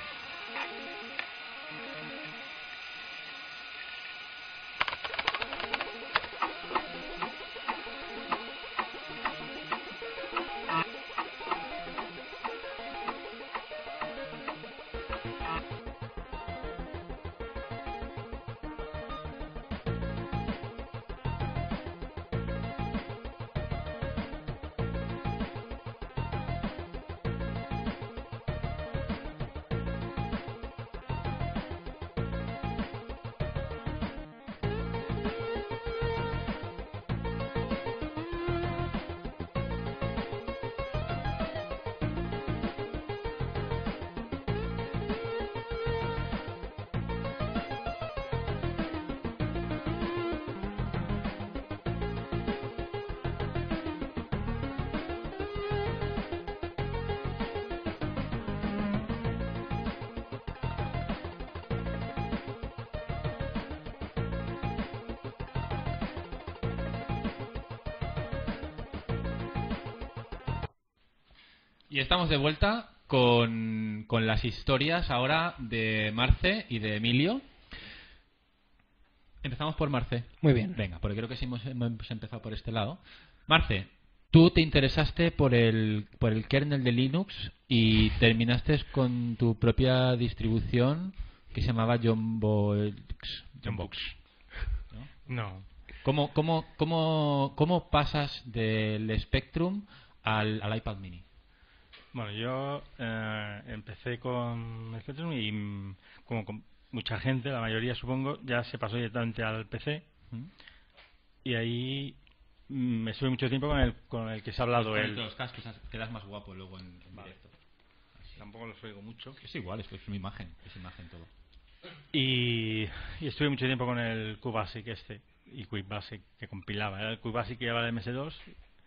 Y estamos de vuelta con, con las historias ahora de Marce y de Emilio. Empezamos por Marce. Muy bien. Venga, porque creo que sí hemos, hemos empezado por este lado. Marce, tú te interesaste por el, por el kernel de Linux y terminaste con tu propia distribución que se llamaba Jumbox. Jumbox. ¿No? No. ¿Cómo, cómo, cómo, cómo pasas del Spectrum al, al iPad mini? Bueno, yo eh, empecé con Spectrum y mm, como con mucha gente, la mayoría supongo, ya se pasó directamente al P C. ¿Mm? Y ahí mm, me estuve mucho tiempo con el con el que se ha hablado Con él. los cascos quedas más guapo luego en, en Vale. directo. Tampoco los oigo mucho. Es igual, es, es una imagen, es imagen todo. Y, y estuve mucho tiempo con el QBasic este y QuickBasic que compilaba. Era el QuickBasic que llevaba el M S dos.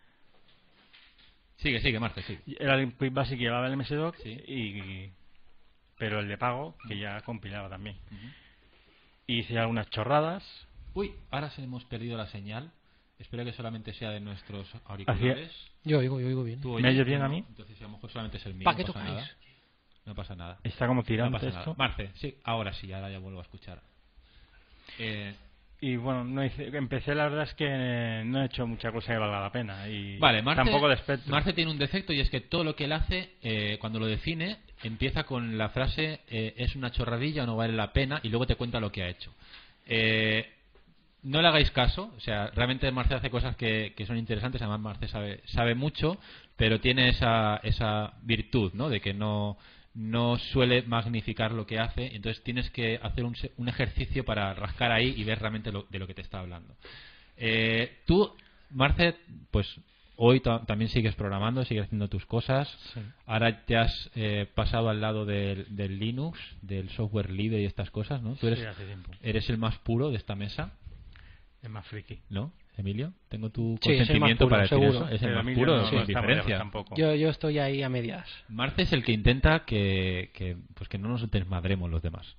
Sigue, sigue, Marce, sigue. Era el QuickBasic que llevaba el M S dos, Sí. y, pero el de pago que ya compilaba también. Uh-huh. Y hice algunas chorradas. Uy, ahora se hemos perdido la señal. Espero que solamente sea de nuestros auriculares. Yo oigo, yo oigo bien. ¿Tú ¿Me oyes? oyes bien No, a mí? Entonces a lo mejor solamente es el mío. ¿Pa' No qué pasa tocáis? nada. No pasa nada. Está como No tirante pasa esto. nada. Marce, sí, ahora sí, ahora ya vuelvo a escuchar. Eh, Y bueno, no hice, empecé, la verdad es que no he hecho mucha cosa que valga la pena. Y Vale, Marce, tampoco de Spectrum. Marce tiene un defecto y es que todo lo que él hace, eh, cuando lo define, empieza con la frase eh, es una chorradilla o no vale la pena y luego te cuenta lo que ha hecho. Eh, no le hagáis caso, o sea, realmente Marce hace cosas que, que son interesantes, además Marce sabe, sabe mucho, pero tiene esa, esa virtud, ¿no? De que no, no suele magnificar lo que hace, entonces tienes que hacer un, un ejercicio para rascar ahí y ver realmente lo, de lo que te está hablando. Eh, tú, Marce, pues hoy ta- también sigues programando, sigues haciendo tus cosas. Sí. Ahora te has eh, pasado al lado del, del Linux, del software libre y estas cosas, ¿no? Tú eres, Sí, hace tiempo. eres el más puro de esta mesa, Es más friki. ¿no? Emilio, tengo tu Sí, es el más consentimiento puro, para decir seguro. eso. Es el Pero más Emilio puro, no- sin no está muy lejos diferencia. tampoco. Yo, yo estoy ahí a medias. Marce es el que intenta que, que, pues que no nos desmadremos los demás.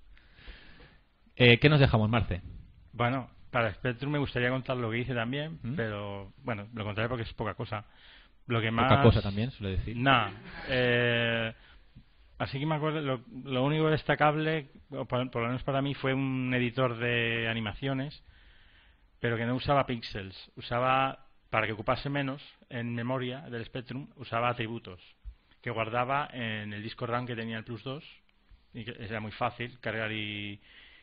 Eh, ¿Qué nos dejamos, Marce? Bueno, para Spectrum me gustaría contar lo que hice también, ¿Mm? pero bueno, lo contaré porque es poca cosa. Lo que más... Poca cosa también, suele decir. Nah, eh, así que me acuerdo, lo, lo único destacable, o por, por lo menos para mí, fue un editor de animaciones, pero que no usaba píxeles. Usaba, para que ocupase menos en memoria del Spectrum, usaba atributos que guardaba en el disco RAM que tenía el Plus dos, y que era muy fácil cargar y,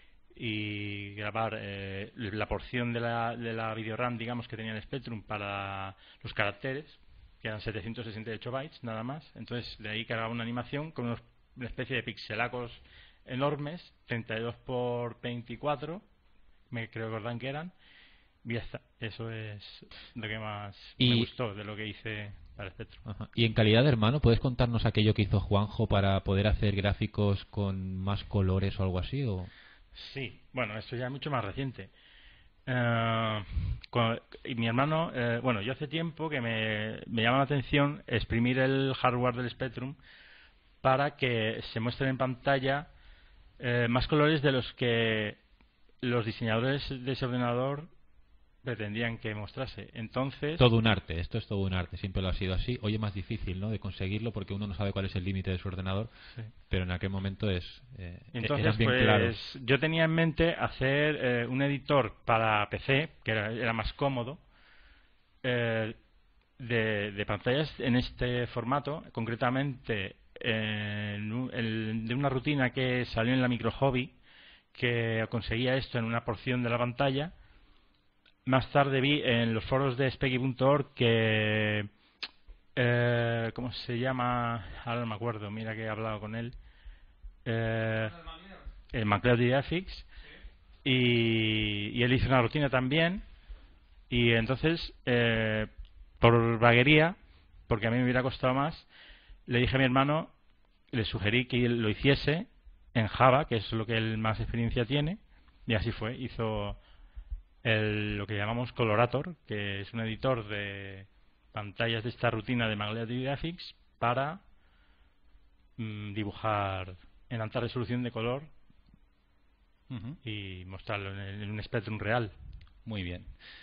y grabar eh, la porción de la, de la videoram, digamos, que tenía el Spectrum para los caracteres, que eran setecientos sesenta y ocho bytes nada más. Entonces de ahí cargaba una animación con unos, una especie de pixelacos enormes, treinta y dos por veinticuatro, me creo recordar que eran, y ya está. Eso es lo que más Y- me gustó de lo que hice para Spectrum. Ajá. Y en calidad de hermano, ¿puedes contarnos aquello que hizo Juanjo para poder hacer gráficos con más colores o algo así? O... Sí, bueno, esto ya es mucho más reciente. Eh, con- y mi hermano, eh, bueno, yo hace tiempo que me, me llama la atención exprimir el hardware del Spectrum para que se muestren en pantalla eh, más colores de los que los diseñadores de ese ordenador pretendían que mostrase. Entonces, Todo un arte, esto es todo un arte, siempre lo ha sido así. Hoy es más difícil, ¿no?, de conseguirlo porque uno no sabe cuál es el límite de su ordenador, Sí. pero en aquel momento es eh, Entonces, eran bien pues, claros. yo tenía en mente hacer eh, un editor para P C, que era, era más cómodo, eh, de, de pantallas en este formato, concretamente en un- el- de una rutina que salió en la Micro Hobby, que conseguía esto en una porción de la pantalla. Más tarde vi en los foros de Speggy punto org que... Eh, ¿Cómo se llama? Ahora no me acuerdo, mira que he hablado con él. Eh, el MacLeod Graphics, y, y él hizo una rutina también, y entonces, eh, por vaguería, porque a mí me hubiera costado más, le dije a mi hermano, le sugerí que él lo hiciese en Java, que es lo que él más experiencia tiene, y así fue. Hizo el, lo que llamamos Colorator, que es un editor de pantallas de esta rutina de Magnetic Graphics para mmm, dibujar en alta resolución de color uh-huh. y mostrarlo en, el, en un Spectrum real. Muy bien.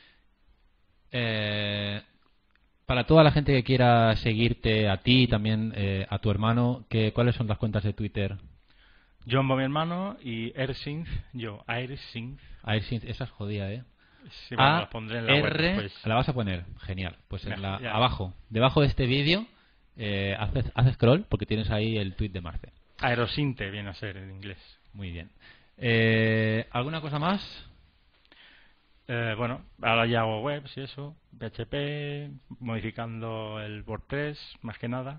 Eh, para toda la gente que quiera seguirte a ti y también eh, a tu hermano, ¿qué, ¿cuáles son las cuentas de Twitter? Jombo, mi hermano, y Airsynth, yo, Airsynth. Airsynth, esa es jodida, ¿eh? Sí, bueno, A, la pondré en la R, web después. La vas a poner, genial. Pues en la, ya. abajo, debajo de este vídeo, eh, haz, haz scroll porque tienes ahí el tweet de Marce. Aerosinte viene a ser en inglés. Muy bien. Eh, ¿Alguna cosa más? Eh, bueno, ahora ya hago webs y eso, P H P, modificando el WordPress, más que nada.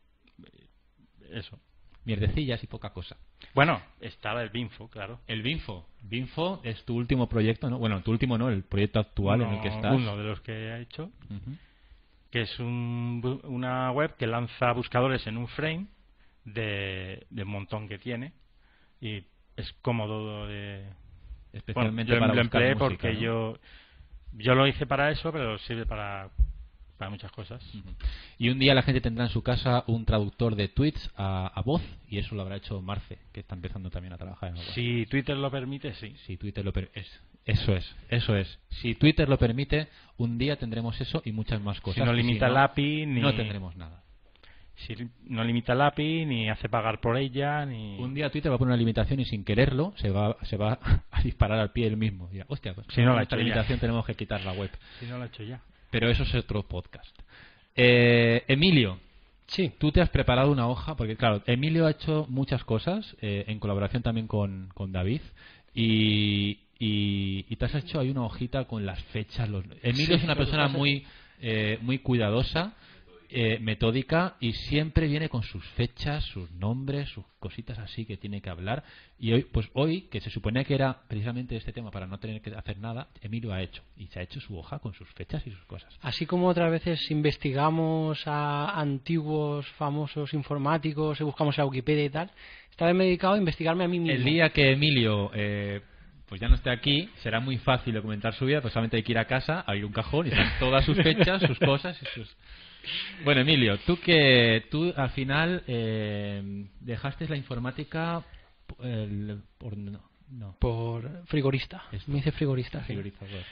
Eso. Mierdecillas y poca cosa. Bueno, estaba el Binfo, claro. El Binfo. Binfo es tu último proyecto, ¿no? Bueno, tu último no, el proyecto actual uno, en el que estás. Uno de los que he hecho, uh-huh. que es un, una web que lanza buscadores en un frame de, de un montón que tiene y es cómodo de... Especialmente bueno, para lo buscar empleé música, porque ¿no? yo yo lo hice para eso, pero sirve para para muchas cosas. Uh-huh. Y un día la gente tendrá en su casa un traductor de tweets a, a voz, y eso lo habrá hecho Marce, que está empezando también a trabajar en la web. Si Twitter lo permite, sí. Si Twitter lo per- es, eso es, eso es. Si Twitter lo permite, un día tendremos eso y muchas más cosas. Si no limita si no, el A P I, ni... no tendremos nada. Si no limita el A P I, ni hace pagar por ella, ni... Un día Twitter va a poner una limitación y sin quererlo se va se va a disparar al pie él mismo. Dirá, hostia, pues si no con la esta he hecho limitación ya. tenemos que quitar la web. Si no lo he hecho ya. Pero eso es otro podcast. Eh, Emilio, sí. Tú te has preparado una hoja, porque claro, Emilio ha hecho muchas cosas, eh, en colaboración también con, con David, y, y, y te has hecho ahí una hojita con las fechas. Los... Emilio sí, es una persona muy, eh, muy cuidadosa, eh, metódica, y siempre viene con sus fechas, sus nombres, sus cositas así que tiene que hablar. Y hoy, pues hoy, que se suponía que era precisamente este tema para no tener que hacer nada, Emilio ha hecho, y se ha hecho su hoja con sus fechas y sus cosas. Así como otras veces investigamos a antiguos famosos informáticos y buscamos en la Wikipedia y tal, esta vez me he dedicado a investigarme a mí mismo. El día que Emilio eh, pues ya no esté aquí, será muy fácil documentar su vida, pues solamente hay que ir a casa, abrir un cajón y están todas sus fechas, sus cosas y sus... Bueno, Emilio, tú que tú al final eh, dejaste la informática el, por no, no. por frigorista. Esto. Me hice frigorista. Frigorista, sí.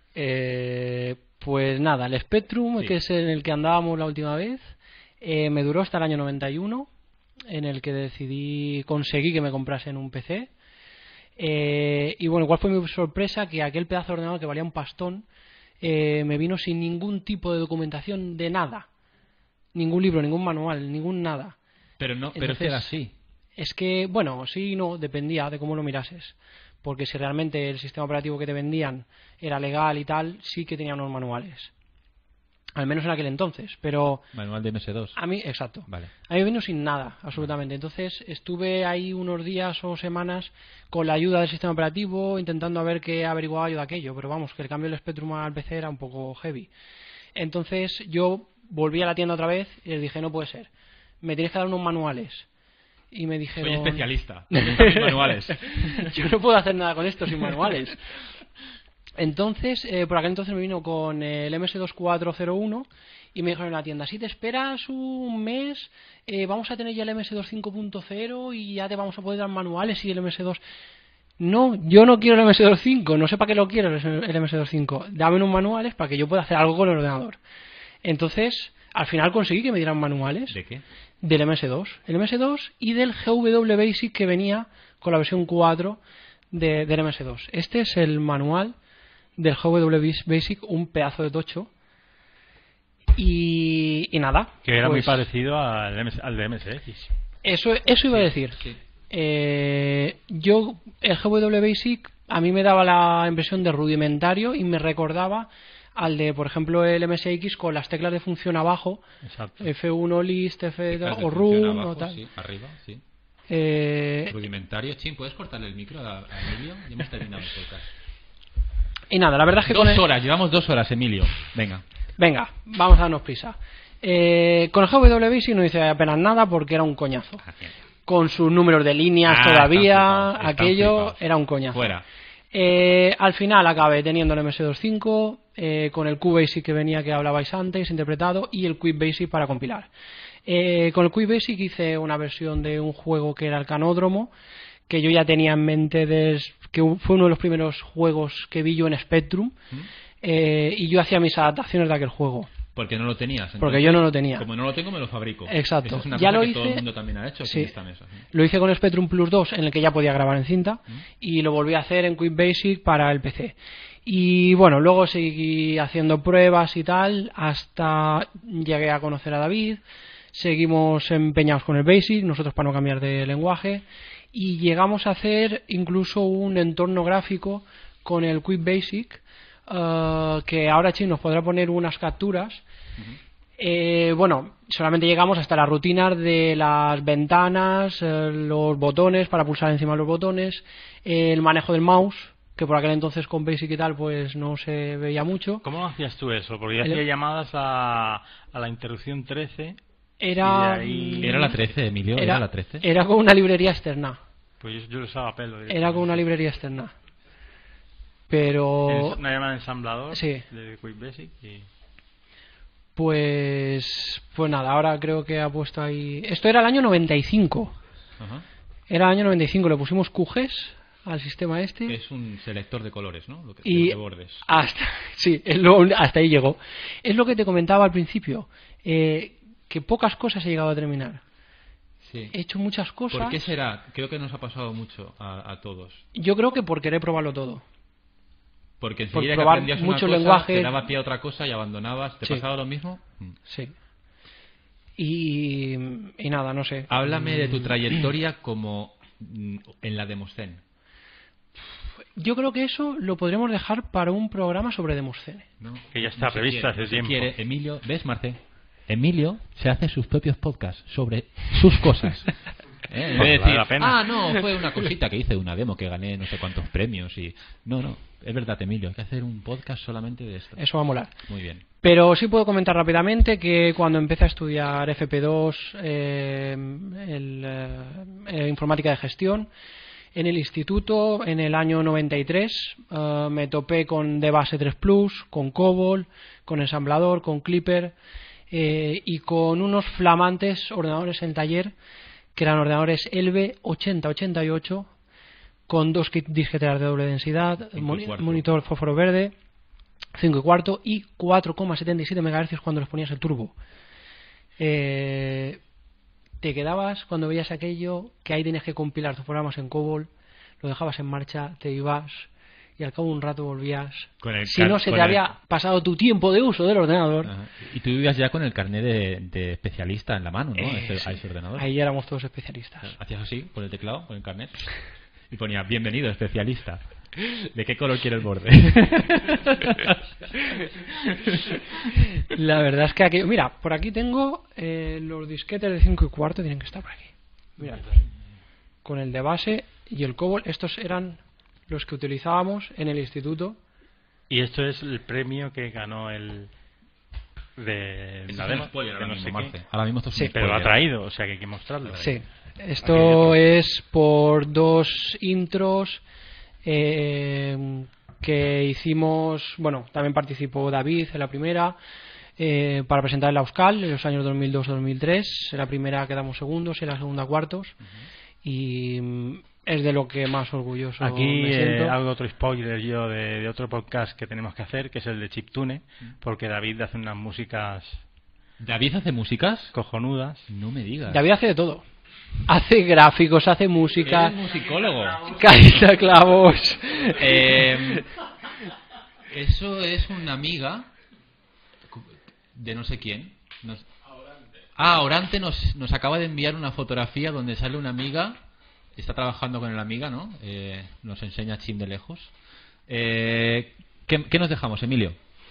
eh, pues nada, el Spectrum, sí. que es en el que andábamos la última vez, eh, me duró hasta el año noventa y uno, en el que decidí, conseguí que me comprasen un P C. Eh, y bueno, ¿cuál fue mi sorpresa? Que aquel pedazo de ordenador que valía un pastón Eh, me vino sin ningún tipo de documentación de nada, ningún libro, ningún manual, ningún nada. Pero no, Entonces, pero es que era así. Es que, bueno, sí y no, dependía de cómo lo mirases. Porque si realmente el sistema operativo que te vendían era legal y tal, sí que tenía unos manuales. Al menos en aquel entonces, pero... Manual de M S dos. A mí, exacto. Vale. A mí me vino sin nada, absolutamente. Entonces estuve ahí unos días o semanas con la ayuda del sistema operativo, intentando a ver qué averiguaba yo de aquello. Pero vamos, que el cambio del Spectrum al P C era un poco heavy. Entonces yo volví a la tienda otra vez y les dije, no puede ser. Me tienes que dar unos manuales. Y me dijeron... Soy especialista. Mis manuales. Yo no puedo hacer nada con esto sin manuales. Entonces, eh, por aquel entonces me vino con el M S dos cuatro cero uno y me dijeron en la tienda, si te esperas un mes, eh, vamos a tener ya el M S dos cinco punto cero y ya te vamos a poder dar manuales y el M S dos... No, yo no quiero el M S dos cinco, no sé para qué lo quiero el M S dos cinco. Dame unos manuales para que yo pueda hacer algo con el ordenador. Entonces, al final conseguí que me dieran manuales. ¿De qué? Del M S dos. El M S dos y del G W Basic que venía con la versión cuatro de, del M S dos. Este es el manual del G W Basic, un pedazo de tocho. Y, y nada. Que era pues, muy parecido al, M S, al de M S X. Eso, eso iba sí, a decir. Sí. Eh, yo, el G W Basic, a mí me daba la impresión de rudimentario y me recordaba al de, por ejemplo, el M S X con las teclas de función abajo. Exacto. F uno list, F dos Teclas de o función run abajo, o tal. Sí, arriba, sí. Eh, Rudimentario. Chin, ¿puedes cortarle el micro a, a Emilio? Ya hemos terminado el podcast. y nada, la verdad es que... Dos con el- horas, llevamos dos horas, Emilio. Venga. Venga, vamos a darnos prisa. Eh, con el G W Basic no hice apenas nada porque era un coñazo. Con sus números de líneas Ah, todavía, están flipados, están aquello flipados. era un coñazo. Fuera. Eh, al final acabé teniendo el M S dos punto cinco, eh, con el QBasic que venía que hablabais antes, interpretado, y el QuickBasic para compilar. Eh, con el QuickBasic hice una versión de un juego que era el Canódromo, que yo ya tenía en mente, des, que fue uno de los primeros juegos que vi yo en Spectrum, eh, y yo hacía mis adaptaciones de aquel juego. Porque no lo tenías. Porque entonces, yo no lo tenía. Como no lo tengo, me lo fabrico. Exacto. Esa es una Ya cosa lo que hice- todo el mundo también ha hecho aquí Sí. en esta mesa. ¿sí? Lo hice con Spectrum Plus dos, en el que ya podía grabar en cinta, y lo volví a hacer en QuickBasic para el P C. Y bueno, luego seguí haciendo pruebas y tal, hasta llegué a conocer a David, seguimos empeñados con el Basic, nosotros para no cambiar de lenguaje, y llegamos a hacer incluso un entorno gráfico con el QuickBasic, eh, que ahora Chin nos podrá poner unas capturas. Eh, bueno, solamente llegamos hasta las rutinas de las ventanas, eh, los botones para pulsar encima de los botones, eh, el manejo del mouse, que por aquel entonces con Basic y tal pues no se veía mucho. ¿Cómo hacías tú eso? Porque yo El- hacía llamadas a, a la interrupción trece. Era, Y de ahí- Era la trece, Emilio. Era, era, la trece. era con una librería externa. Pues yo, yo lo usaba a pelo. Era con una librería externa. Pero... En- Una llamada ensamblador Sí. de QuickBasic y... Pues... Pues nada, ahora creo que ha puesto ahí... Esto era el año noventa y cinco. Ajá. Era el año noventa y cinco, le pusimos Q Gs al sistema este. Es un selector de colores, ¿no? Lo que, Y de bordes. hasta, sí, es lo- hasta ahí llegó. Es lo que te comentaba al principio, eh, que pocas cosas he llegado a terminar. Sí. He hecho muchas cosas. ¿Por qué será? Creo que nos ha pasado mucho a, a todos. Yo creo que por querer probarlo todo. Porque Por enseguida que probar aprendías muchos una cosa, lenguajes. te daba pie a otra cosa y abandonabas. ¿Te Sí. pasaba lo mismo? Mm. Sí. Y, y nada, no sé. Háblame de tu Mm, trayectoria como mm, en la Demoscene. Yo creo que eso lo podremos dejar para un programa sobre Demoscene. ¿no? Que ya está No se previsto quiere, hace no se tiempo. quiere. Emilio, ¿ves, Marce? Emilio se hace sus propios podcasts sobre sus cosas. ¿Eh? En vez de Vale decir, la pena. ah, no, fue una cosita que hice, una demo que gané no sé cuántos premios. y No, no, es verdad, Emilio, hay que hacer un podcast solamente de esto. Eso va a molar. Muy bien. Pero sí puedo comentar rápidamente que cuando empecé a estudiar F P dos, eh, el, eh, eh, informática de gestión, en el instituto, en el año noventa y tres, eh, me topé con DBase tres Plus, con COBOL, con ensamblador, con Clipper, eh, y con unos flamantes ordenadores en taller, que eran ordenadores Elbe ochenta ochenta y ocho, con dos kit disqueteras de doble densidad, Cinco y moni- cuarto. monitor fósforo verde, cinco y cuarto y cuatro coma setenta y siete megahercios cuando les ponías el turbo. Eh, te quedabas cuando veías aquello, que ahí tenías que compilar tus programas en COBOL, lo dejabas en marcha, te ibas y al cabo de un rato volvías. Con el Si car- no se con te el- había pasado tu tiempo de uso del ordenador. Ajá. Y tú vivías ya con el carnet de, de especialista en la mano, ¿no? Eh, Ese- sí. a ese ordenador. Ahí éramos todos especialistas. Hacías así, con el teclado, con el carnet, y ponía, bienvenido, especialista. ¿De qué color quiere el borde? La verdad es que aquello... Mira, por aquí tengo eh, los disquetes de cinco y cuarto, tienen que estar por aquí. Mira, con el de base y el COBOL, estos eran los que utilizábamos en el instituto. Y esto es el premio que ganó el... de Esto la es un demo, spoiler que ahora no mismo, sé Marce. qué. Ahora mismo esto es un Sí, Pero lo ha spoiler. traído, o sea que hay que mostrarlo. Sí, Aquello esto otro. es por dos intros eh, que hicimos. Bueno, también participó David en la primera, eh, para presentar el Auskal en los años dos mil dos a dos mil tres. En la primera quedamos segundos, en la segunda cuartos. Y mm, es de lo que más orgulloso Aquí me siento. eh, hago otro spoiler yo de, de otro podcast que tenemos que hacer, que es el de Chiptune, porque David hace unas músicas ¿David hace músicas? cojonudas. No me digas. David hace de todo. Hace gráficos, hace música, Eres musicólogo. canta clavos. Eh, eso es una amiga de no sé quién. Nos- Ah, Orante nos, nos acaba de enviar una fotografía donde sale una amiga. Está trabajando con la amiga, ¿no? Eh, nos enseña Chim de lejos. Eh, ¿qué, ¿Qué nos dejamos, Emilio?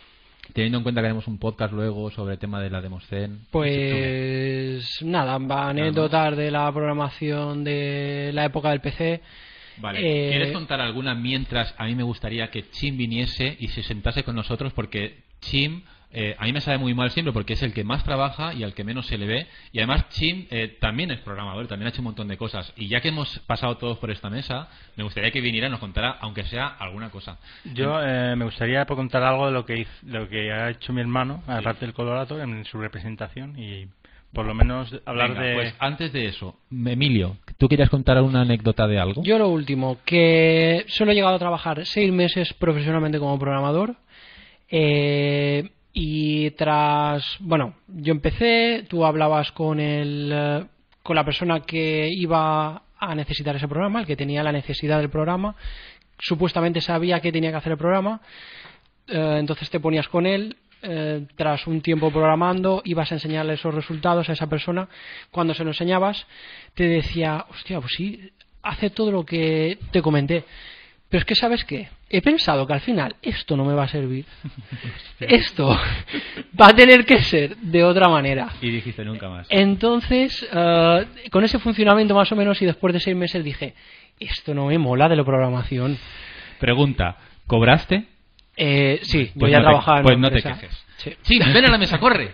Teniendo en cuenta que haremos un podcast luego sobre el tema de la Demoscene. Pues nada, anécdotas de la programación de la época del P C. Vale, Eh, ¿quieres contar alguna mientras a mí me gustaría que Chim viniese y se sentase con nosotros? Porque Chim, eh, a mí me sabe muy mal siempre porque es el que más trabaja y al que menos se le ve. Y además Chim eh, también es programador, también ha hecho un montón de cosas. Y ya que hemos pasado todos por esta mesa, me gustaría que viniera y nos contara, aunque sea alguna cosa. Yo eh, me gustaría pues, contar algo de lo que hizo- lo que ha hecho mi hermano, aparte del Colorator, en su representación y por lo menos hablar Venga, de... pues antes de eso, Emilio, ¿tú querías contar alguna anécdota de algo? Yo lo último, que solo he llegado a trabajar seis meses profesionalmente como programador. Eh, y tras, bueno, yo empecé, tú hablabas con el, eh, con la persona que iba a necesitar ese programa, el que tenía la necesidad del programa, supuestamente sabía que tenía que hacer el programa, eh, entonces te ponías con él, eh, tras un tiempo programando, ibas a enseñarle esos resultados a esa persona, cuando se lo enseñabas, te decía, hostia, pues sí, hace todo lo que te comenté. Pero es que, ¿sabes qué? He pensado que al final esto no me va a servir. Esto va a tener que ser de otra manera. Y dijiste nunca más. Entonces, eh, con ese funcionamiento más o menos, y después de seis meses dije, esto no me mola de la programación. Pregunta, ¿cobraste? Eh, sí, Pues yo ya no te- trabajaba en pues una no te empresa. quejes. Sí. Sí, ven a la mesa, corre.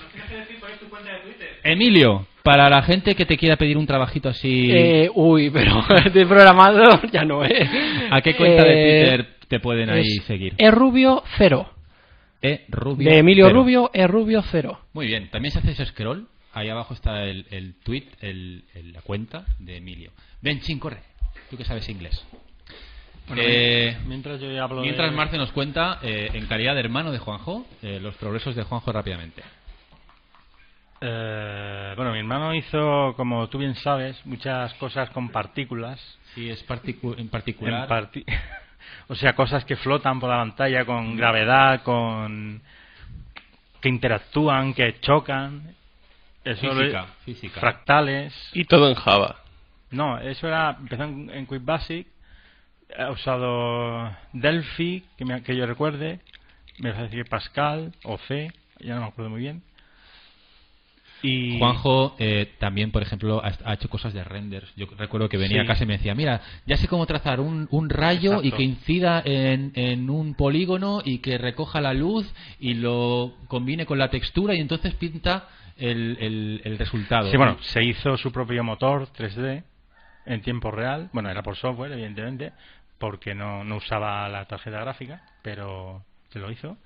Emilio, para la gente que te quiera pedir un trabajito así, Eh, uy, pero de programador ya no, ¿eh? ¿a qué cuenta Eh, de Twitter te pueden ahí es seguir? E Rubio cero. E Rubio De Emilio cero. Rubio, E Rubio cero. Muy bien, también si haces scroll, ahí abajo está el, el tweet, el, el- la cuenta de Emilio. Ven, Chin, corre. Tú que sabes inglés. Bueno, Eh, mientras yo hablo Mientras de... Marce nos cuenta, eh, en calidad de hermano de Juanjo, eh, los progresos de Juanjo rápidamente. Eh, bueno, mi hermano hizo, como tú bien sabes, muchas cosas con partículas. Sí, es particu- en particular. En parti- o sea, cosas que flotan por la pantalla con gravedad, con que interactúan, que chocan. Eso Física, lo- física. Fractales. Y todo en Java. No, eso era empezó en, en Quick Basic. He usado Delphi, que, me- que yo recuerde. Me parece que Pascal o C, ya no me acuerdo muy bien. Y Juanjo eh, también, por ejemplo, ha, ha hecho cosas de renders. Yo recuerdo que venía Sí. a casa y me decía, mira, ya sé cómo trazar un, un rayo Exacto. y que incida en, en un polígono y que recoja la luz y lo combine con la textura y entonces pinta el, el, el resultado. Sí, bueno, se hizo su propio motor tres D en tiempo real. Bueno, era por software, evidentemente, porque no, no usaba la tarjeta gráfica, pero se lo hizo.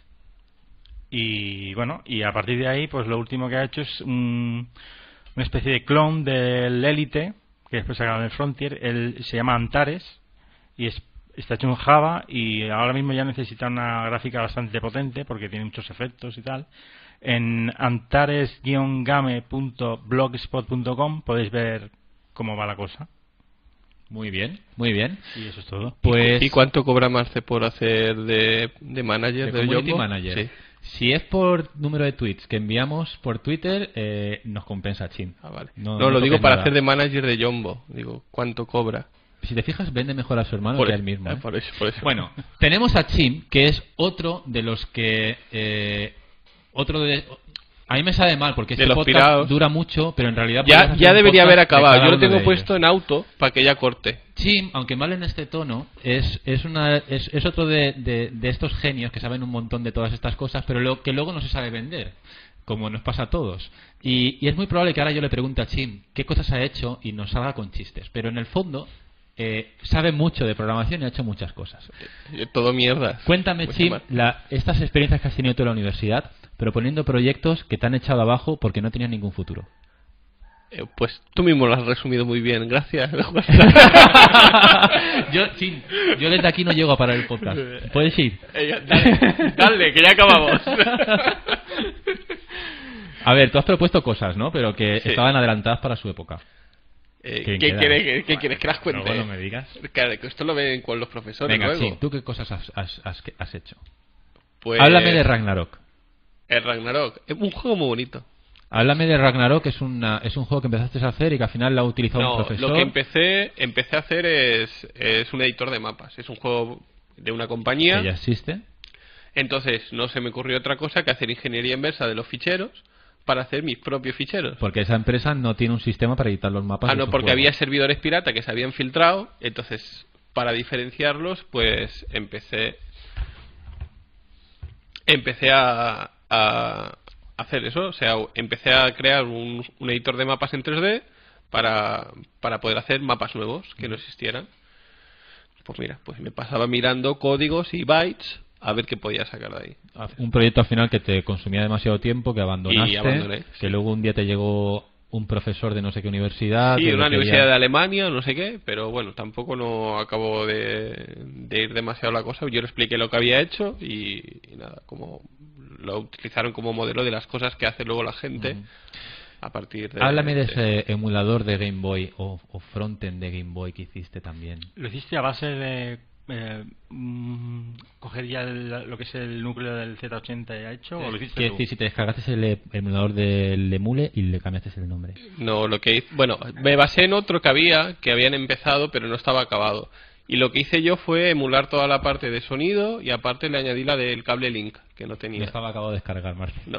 Y bueno, y a partir de ahí, pues lo último que ha hecho es un- una especie de clon del Elite, que después sacaron el Frontier. Él se llama Antares y es, está hecho en Java y ahora mismo ya necesita una gráfica bastante potente porque tiene muchos efectos y tal. En antares guion game punto blogspot punto com podéis ver cómo va la cosa. Muy bien, muy bien. Y eso es todo. Pues ¿Y cuánto cobra Marce por hacer de, de manager de de, community Jumbo? manager. Sí. Si es por número de tweets que enviamos por Twitter, eh, nos compensa Chin. Ah, vale. No, No, no lo digo toques para nada. hacer de manager de Jumbo. Digo, ¿cuánto cobra? Si te fijas, vende mejor a su hermano Por que a eso, él mismo. ah, ¿eh? por eso, por eso. Bueno, tenemos a Chim, que es otro de los que... eh, otro de... A mí me sabe mal porque De este los podcast pirados. dura mucho, pero en realidad... podrías Ya, hacer ya un debería podcast haber de acabado. cada Yo lo uno tengo de puesto ellos. en auto para que ya corte. Chim, aunque mal en este tono, es, es, una, es, es otro de, de, de estos genios que saben un montón de todas estas cosas, pero lo, que luego no se sabe vender, como nos pasa a todos. Y, y es muy probable que ahora yo le pregunte a Chim qué cosas ha hecho y nos salga con chistes, pero en el fondo eh, sabe mucho de programación y ha hecho muchas cosas. Eh, Todo mierda. Cuéntame, Mucho Chim, más. la, estas experiencias que has tenido tú en la universidad, proponiendo proyectos que te han echado abajo porque no tenían ningún futuro. Eh, pues tú mismo lo has resumido muy bien. Gracias. yo, Chim, yo desde aquí no llego a parar el podcast. ¿Puedes ir? Eh, dale, dale, que ya acabamos. A ver, tú has propuesto cosas, ¿no? Pero que Sí. estaban adelantadas para su época. Eh, ¿Quién ¿Qué queda? quieres que, qué quieres que las cuente? Luego no me digas. Claro, que esto lo ven con los profesores Venga, luego. sí, ¿tú qué cosas has, has- has- has hecho? Pues, Háblame de Ragnarok. El Ragnarok. Es un juego muy bonito. Háblame de Ragnarok, es, una, es un juego que empezaste a hacer y que al final lo ha utilizado un No, profesor. lo que empecé, empecé a hacer es, es un editor de mapas. Es un juego de una compañía. Que ya existe. Entonces no se me ocurrió otra cosa que hacer ingeniería inversa de los ficheros para hacer mis propios ficheros. Porque esa empresa no tiene un sistema para editar los mapas. Ah, de no, sus porque juegos. había servidores pirata que se habían filtrado, entonces para diferenciarlos, pues empecé empecé a, a hacer eso, o sea, empecé a crear un, un editor de mapas en tres D para, para poder hacer mapas nuevos que no existieran. Pues mira, pues me pasaba mirando códigos y bytes a ver qué podía sacar de ahí. Un proyecto al final que te consumía demasiado tiempo, que abandonaste, Y abandoné, que sí. luego un día te llegó un profesor de no sé qué universidad. Sí, que de una lo quería- universidad de Alemania, no sé qué, pero bueno, tampoco no acabó de, de ir demasiado la cosa. Yo le expliqué lo que había hecho y, y nada, como lo utilizaron como modelo de las cosas que hace luego la gente a partir de... Háblame de ese emulador de Game Boy o, o frontend de Game Boy que hiciste también. ¿Lo hiciste a base de eh, mm, coger ya el- lo que es el núcleo del Z ochenta ya hecho o lo hiciste Quiero tú? decir, si te descargaste el e- emulador del Emule y le cambiaste el nombre. No, lo que hice, bueno, me basé en otro que había, que habían empezado pero no estaba acabado. Y lo que hice yo fue emular toda la parte de sonido y aparte le añadí la del cable Link, que no No tenía. estaba acabado de descargar, Marce. No.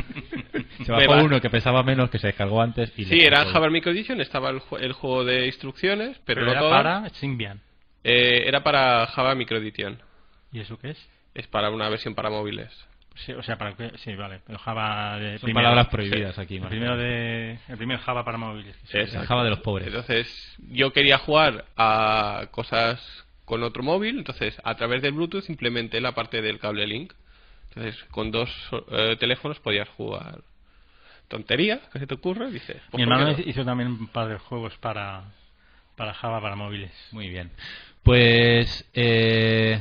Se Me bajó va- uno que pesaba menos, que se descargó antes. Y Sí, le era en sacó- Java Micro Edition, estaba el, ju- el juego de instrucciones, pero, Pero no era todas. para Symbian. Eh, era para Java Micro Edition. ¿Y eso qué es? Es para una versión para móviles. Sí, o sea, para que, sí, vale, el Java de Son palabras prohibidas aquí, el Marce. primero de el primer Java para móviles. Sí, El Java de los pobres. Entonces, yo quería jugar a cosas con otro móvil, entonces a través del Bluetooth implementé la parte del cable Link. Entonces, con dos eh, teléfonos podías jugar. Tontería, ¿qué se te ocurre? Dice, pues, Mi hermano ¿por qué no? hizo también un par de juegos para para Java para móviles. Muy bien. Pues... Eh...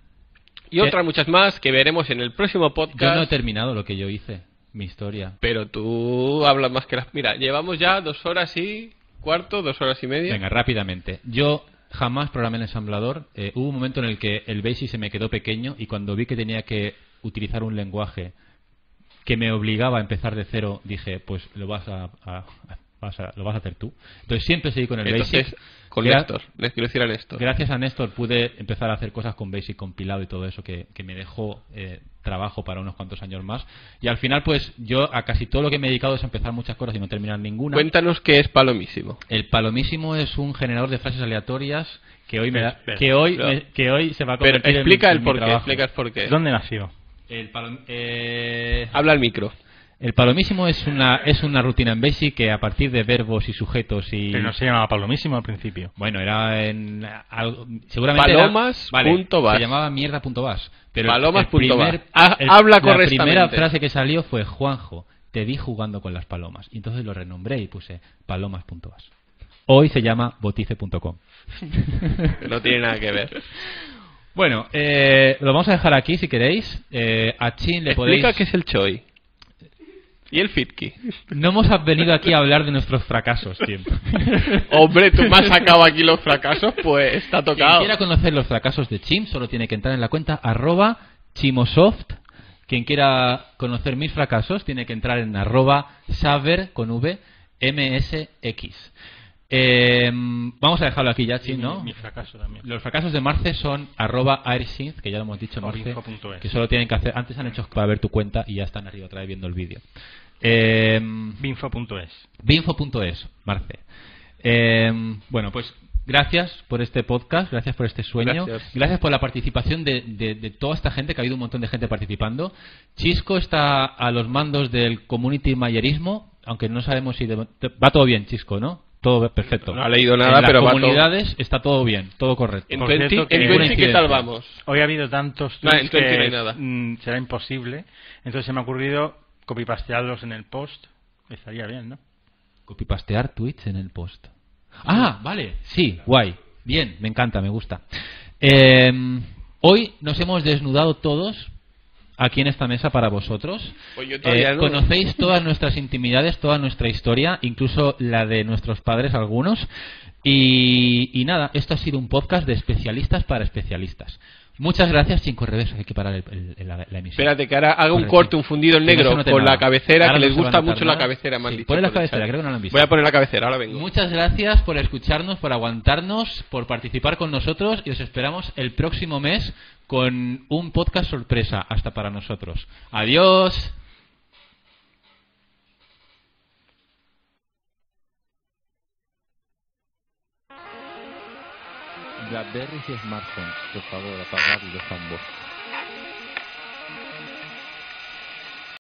Y otras muchas más que veremos en el próximo podcast. Yo no he terminado lo que yo hice, mi historia. Pero tú hablas más que las... Mira, llevamos ya dos horas y cuarto, dos horas y media. Venga, rápidamente. Yo jamás programé en ensamblador. Eh, hubo un momento en el que el BASIC se me quedó pequeño y cuando vi que tenía que utilizar un lenguaje que me obligaba a empezar de cero, dije, pues lo vas a, a- vas a- lo vas a hacer tú. Entonces siempre seguí con el Entonces, BASIC. con Gra- Néstor, les quiero decir a Néstor. Gracias a Néstor pude empezar a hacer cosas con BASIC compilado y todo eso que, que me dejó eh, trabajo para unos cuantos años más. Y al final, pues yo a casi todo lo que me he dedicado es a empezar muchas cosas y no terminar ninguna. Cuéntanos qué es Palomísimo. El palomísimo es un generador de frases aleatorias que hoy me da- Espera, que hoy pero- me- que hoy se va a Pero convertir en explica mi- el en mi porqué, trabajo. explica el porqué. ¿Dónde nació? El, palom- eh, Habla al micro. el palomísimo es una es una rutina en BASIC que a partir de verbos y sujetos y Pero no se llamaba Palomísimo al principio. bueno, era en algo, seguramente era- Palomas vale, punto bas. se llamaba mierda.bas, pero el- Palomas el punto primer- bas. Ha- el- habla la correctamente. primera frase que salió fue Juanjo, te vi jugando con las palomas y entonces lo renombré y puse palomas.bas. Hoy se llama botice punto com. No tiene nada que ver. Bueno, eh, lo vamos a dejar aquí si queréis. Eh, a Chin le podéis... Explica qué es el Choi. Y el Fitki. No hemos venido aquí a hablar de nuestros fracasos, tío. Hombre, tú me has sacado aquí los fracasos, pues está Quien tocado. quiera conocer los fracasos de Chim solo tiene que entrar en la cuenta arroba chimosoft. Quien quiera conocer mis fracasos tiene que entrar en arroba saber con v msx. Eh, vamos a dejarlo aquí ya, Chim, Mi- ¿no? Mi fracaso también. Los fracasos de Marce son arroba airsynth, que ya lo hemos dicho, Marce, Info punto es. que solo tienen que hacer... Antes han hecho para ver tu cuenta y ya están arriba otra vez viendo el vídeo. Eh, Binfo punto es. Binfo punto es, Marce. Eh, bueno, pues gracias por este podcast, gracias por este sueño, Gracias. gracias por la participación de, de- de toda esta gente, que ha habido un montón de gente participando. Chisco está a los mandos del community mayerismo, aunque no sabemos si... de- va todo bien, Chisco, ¿no? Todo perfecto. No ha leído nada, en pero las va todo- comunidades está todo bien, todo correcto. En Por Twenty, cierto, que- en Ninguna Twenty, ¿qué tal incidencia. vamos? Hoy ha habido tantos No, tweets en Twenty que no hay nada. mm, será imposible. Entonces se me ha ocurrido copipastearlos en el post. Estaría bien, ¿no? Copipastear tweets en el post. Ah, vale, sí, guay. Bien, me encanta, me gusta. Eh, hoy nos hemos desnudado todos aquí en esta mesa para vosotros. Pues yo todavía Eh, no. Conocéis todas nuestras intimidades, toda nuestra historia, incluso la de nuestros padres algunos. Y, y nada, esto ha sido un podcast de especialistas para especialistas. Muchas gracias, sin correves, hay que parar el, el- el- la, la emisión. Espérate, que ahora haga un Correcto. corte, un fundido en Que no negro se note con nada. la cabecera, Ahora que no les se va a gusta notar mucho la nada. cabecera, me han Sí, dicho ponle la por el cabecera, chat. creo que no la han visto. Voy a poner la cabecera, ahora vengo. Muchas gracias por escucharnos, por aguantarnos, por participar con nosotros y os esperamos el próximo mes con un podcast sorpresa hasta para nosotros. Adiós. BlackBerry y smartphones, por favor, apagar los fanboys.